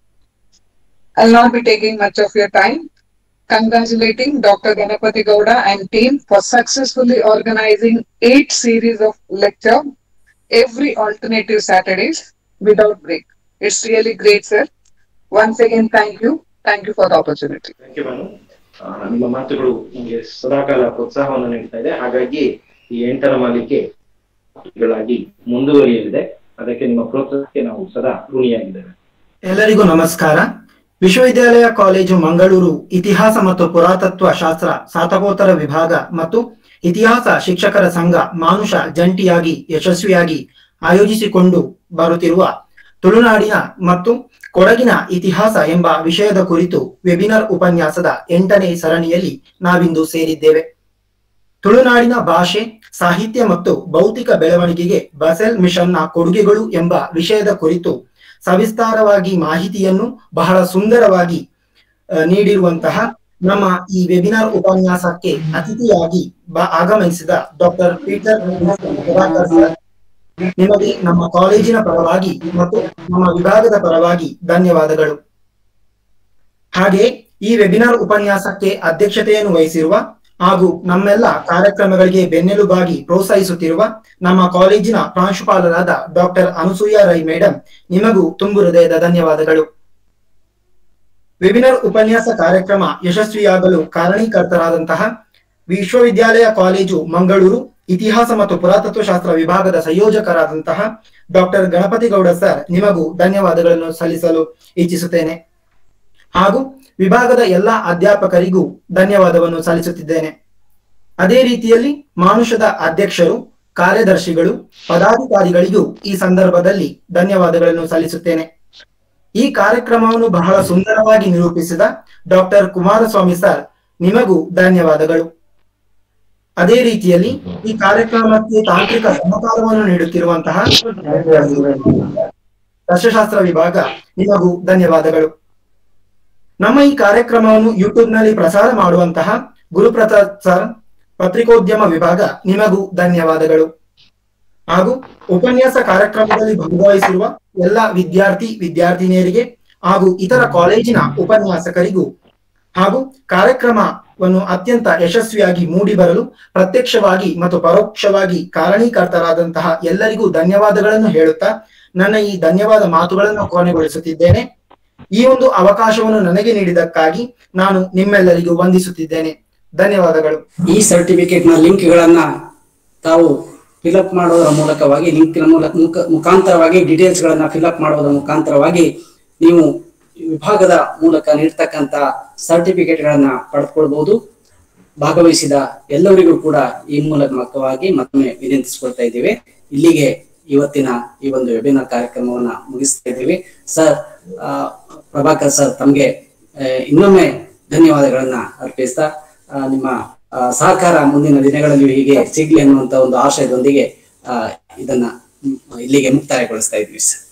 I'll not be taking much of your time. Congratulating Doctor Ganapati Gowda and team for successfully organizing eight series of lecture every alternative Saturdays without break. It's really great, sir. Once again, thank you. Thank you for the opportunity. Thank you, Manu. ನಿಮ್ಮ ಮಾತುಗಳು ನಿಮಗೆ ಸದಾಕಾಲ ಪ್ರೋತ್ಸಾಹವನ್ನು ನೀಡ್ತಾ ಇದೆ. ಹಾಗಾಗಿ ಈ ಎಂಟರ ಮಾಲಿಕೆಗಳಾಗಿ ಮುಂದುವರಿಯಲಿದೆ. ಅದಕ್ಕೆ ನಿಮ್ಮ ಪ್ರೋತ್ಸಾಹಕ್ಕೆ ನಾವು ಸದಾ ಋಣಿಯಾಗಿದ್ದೇವೆ. ಎಲ್ಲರಿಗೂ ನಮಸ್ಕಾರ. ವಿಶ್ವವಿದ್ಯಾಲಯ ಕಾಲೇಜು ಮಂಗಳೂರು ಇತಿಹಾಸ ಮತ್ತು ಪುರಾತತ್ವ ಶಾಸ್ತ್ರ ಸ್ನಾತಕೋತ್ತರ ವಿಭಾಗ ಮತ್ತು ಇತಿಹಾಸ ಶಿಕ್ಷಕರ ಸಂಘ ಮಾನುಷ ಜಂಟಿಯಾಗಿ ಯಶಸ್ವಿಯಾಗಿ ಆಯೋಜಿಸಿಕೊಂಡು ಬರುತ್ತಿರುವ ತುಳುನಾಡಿನ ಮತ್ತು ಕೊಡಗಿನ ಇತಿಹಾಸ ಎಂಬ ವಿಷಯದ ಕುರಿತು ವೆಬಿನಾರ್ ಉಪನ್ಯಾಸದ ಎಂಟನೇ ಸರಣಿಯಲ್ಲಿ ನಾವಿಂದು ಸೇರಿದ್ದೇವೆ. ತುಳುನಾಡಿನ ಭಾಷೆ, ಸಾಹಿತ್ಯ ಮತ್ತು ಭೌತಿಕ ಬೆಳವಣಿಗೆಗೆ ಬಾಸೆಲ್ ಮಿಷನ್ನ ಕೊಡುಗೆಗಳು ಎಂಬ ವಿಷಯದ ಕುರಿತು ಸವಿಸ್ತಾರವಾಗಿ ಮಾಹಿತಿಯನ್ನು ಬಹಳ ಸುಂದರವಾಗಿ ನೀಡಿರುವಂತಹ ನಮ್ಮ ಈ ವೆಬಿನಾರ್ ಉಪನ್ಯಾಸಕ್ಕೆ ಅತಿಥಿಯಾಗಿ ಆಗಮಿಸಿದ ಡಾಕ್ಟರ್ ಪೀಟರ್ ಪ್ರಭಾಕರ್ ಸರ್, ನಿಮಗೆ ನಮ್ಮ ಕಾಲೇಜಿನ ಪರವಾಗಿ ಮತ್ತು ನಮ್ಮ ವಿಭಾಗದ ಪರವಾಗಿ ಧನ್ಯವಾದಗಳು. ಹಾಗೆ ಈ ವೆಬಿನಾರ್ ಉಪನ್ಯಾಸಕ್ಕೆ ಅಧ್ಯಕ್ಷತೆಯನ್ನು ವಹಿಸಿರುವ ಹಾಗೂ ನಮ್ಮೆಲ್ಲ ಕಾರ್ಯಕ್ರಮಗಳಿಗೆ ಬೆನ್ನೆಲುಬಾಗಿ ಪ್ರೋತ್ಸಾಹಿಸುತ್ತಿರುವ ನಮ್ಮ ಕಾಲೇಜಿನ ಪ್ರಾಂಶುಪಾಲರಾದ ಡಾಕ್ಟರ್ ಅನಸೂಯ ರೈ ಮೇಡಮ್, ನಿಮಗೂ ತುಂಬು ಹೃದಯದ ಧನ್ಯವಾದಗಳು. ವೆಬಿನಾರ್ ಉಪನ್ಯಾಸ ಕಾರ್ಯಕ್ರಮ ಯಶಸ್ವಿಯಾಗಲು ಕಾರಣೀಕರ್ತರಾದಂತಹ ವಿಶ್ವವಿದ್ಯಾಲಯ ಕಾಲೇಜು ಮಂಗಳೂರು ಇತಿಹಾಸ ಮತ್ತು ಪುರಾತತ್ವ ಶಾಸ್ತ್ರ ವಿಭಾಗದ ಸಂಯೋಜಕರಾದಂತಹ ಡಾಕ್ಟರ್ ಗಣಪತಿ ಗೌಡ ಸರ್, ನಿಮಗೂ ಧನ್ಯವಾದಗಳನ್ನು ಸಲ್ಲಿಸಲು ಇಚ್ಛಿಸುತ್ತೇನೆ. ಹಾಗೂ ವಿಭಾಗದ ಎಲ್ಲಾ ಅಧ್ಯಾಪಕರಿಗೂ ಧನ್ಯವಾದವನ್ನು ಸಲ್ಲಿಸುತ್ತಿದ್ದೇನೆ. ಅದೇ ರೀತಿಯಲ್ಲಿ ಮಾನುಷದ ಅಧ್ಯಕ್ಷರು, ಕಾರ್ಯದರ್ಶಿಗಳು, ಪದಾಧಿಕಾರಿಗಳಿಗೂ ಈ ಸಂದರ್ಭದಲ್ಲಿ ಧನ್ಯವಾದಗಳನ್ನು ಸಲ್ಲಿಸುತ್ತೇನೆ. ಈ ಕಾರ್ಯಕ್ರಮವನ್ನು ಬಹಳ ಸುಂದರವಾಗಿ ನಿರೂಪಿಸಿದ ಡಾಕ್ಟರ್ ಕುಮಾರಸ್ವಾಮಿ ಸರ್ ನಿಮಗೂ ಧನ್ಯವಾದಗಳು. ಅದೇ ರೀತಿಯಲ್ಲಿ ಈ ಕಾರ್ಯಕ್ರಮಕ್ಕೆ ತಾಂತ್ರಿಕ ಸಹಕಾರವನ್ನು ನೀಡುತ್ತಿರುವಂತಹ ಸಸ್ಯಶಾಸ್ತ್ರ ವಿಭಾಗ ನಿಮಗೂ ಧನ್ಯವಾದಗಳು. ನಮ್ಮ ಈ ಕಾರ್ಯಕ್ರಮವನ್ನು ಯೂಟ್ಯೂಬ್ ನಲ್ಲಿ ಪ್ರಸಾರ ಮಾಡುವಂತಹ ಗುರುಪ್ರಸಾದ್ ಸರ್, ಪತ್ರಿಕೋದ್ಯಮ ವಿಭಾಗ ನಿಮಗೂ ಧನ್ಯವಾದಗಳು. ಹಾಗೂ ಉಪನ್ಯಾಸ ಕಾರ್ಯಕ್ರಮದಲ್ಲಿ ಭಾಗವಹಿಸಿರುವ ಎಲ್ಲ ವಿದ್ಯಾರ್ಥಿ ವಿದ್ಯಾರ್ಥಿನಿಯರಿಗೆ ಹಾಗೂ ಇತರ ಕಾಲೇಜಿನ ಉಪನ್ಯಾಸಕರಿಗೂ ಹಾಗೂ ಕಾರ್ಯಕ್ರಮವನ್ನು ಅತ್ಯಂತ ಯಶಸ್ವಿಯಾಗಿ ಮೂಡಿ ಬರಲು ಪ್ರತ್ಯಕ್ಷವಾಗಿ ಮತ್ತು ಪರೋಕ್ಷವಾಗಿ ಕಾರಣೀಕರ್ತರಾದಂತಹ ಎಲ್ಲರಿಗೂ ಧನ್ಯವಾದಗಳನ್ನು ಹೇಳುತ್ತಾ ನನ್ನ ಈ ಧನ್ಯವಾದ ಮಾತುಗಳನ್ನು ಕೊನೆಗೊಳಿಸುತ್ತಿದ್ದೇನೆ. ಈ ಒಂದು ಅವಕಾಶವನ್ನು ನನಗೆ ನೀಡಿದ್ದಕ್ಕಾಗಿ ನಾನು ನಿಮ್ಮೆಲ್ಲರಿಗೂ ವಂದಿಸುತ್ತಿದ್ದೇನೆ. ಧನ್ಯವಾದಗಳು. ಈ ಸರ್ಟಿಫಿಕೇಟ್ ನ ಲಿಂಕ್ ಗಳನ್ನ ತಾವು ಫಿಲ್ಅಪ್ ಮಾಡೋದರ ಮೂಲಕವಾಗಿ ಲಿಂಕ್ ಮೂಲಕ ಮುಖಾಂತರವಾಗಿ ಡೀಟೇಲ್ಸ್ ಗಳನ್ನ ಫಿಲ್ಅಪ್ ಮಾಡೋದರ ಮುಖಾಂತರವಾಗಿ ನೀವು ವಿಭಾಗದ ಮೂಲಕ ನೀಡ್ತಕ್ಕಂತ ಸರ್ಟಿಫಿಕೇಟ್ ಗಳನ್ನ ಪಡೆದುಕೊಳ್ಬಹುದು. ಭಾಗವಹಿಸಿದ ಎಲ್ಲರಿಗೂ ಕೂಡ ಈ ಮೂಲಕವಾಗಿ ಮತ್ತೊಮ್ಮೆ ವಿನಂತಿಸಿಕೊಳ್ತಾ ಇದ್ದೇವೆ. ಇಲ್ಲಿಗೆ ಇವತ್ತಿನ ಈ ಒಂದು ವೆಬಿನಾರ್ ಕಾರ್ಯಕ್ರಮವನ್ನ ಮುಗಿಸ್ತಾ ಇದ್ದೇವೆ. ಸರ್ ಪ್ರಭಾಕರ್ ಸರ್, ತಮ್ಗೆ ಇನ್ನೊಮ್ಮೆ ಧನ್ಯವಾದಗಳನ್ನ ಅರ್ಪಿಸ್ತಾ ನಿಮ್ಮ ಸಹಕಾರ ಮುಂದಿನ ದಿನಗಳಲ್ಲಿ ಹೀಗೆ ಸಿಗ್ಲಿ ಅನ್ನುವಂತ ಒಂದು ಆಶಯದೊಂದಿಗೆ ಇದನ್ನ ಇಲ್ಲಿಗೆ ಮುಕ್ತಾಯಗೊಳಿಸ್ತಾ ಇದ್ವಿ ಸರ್.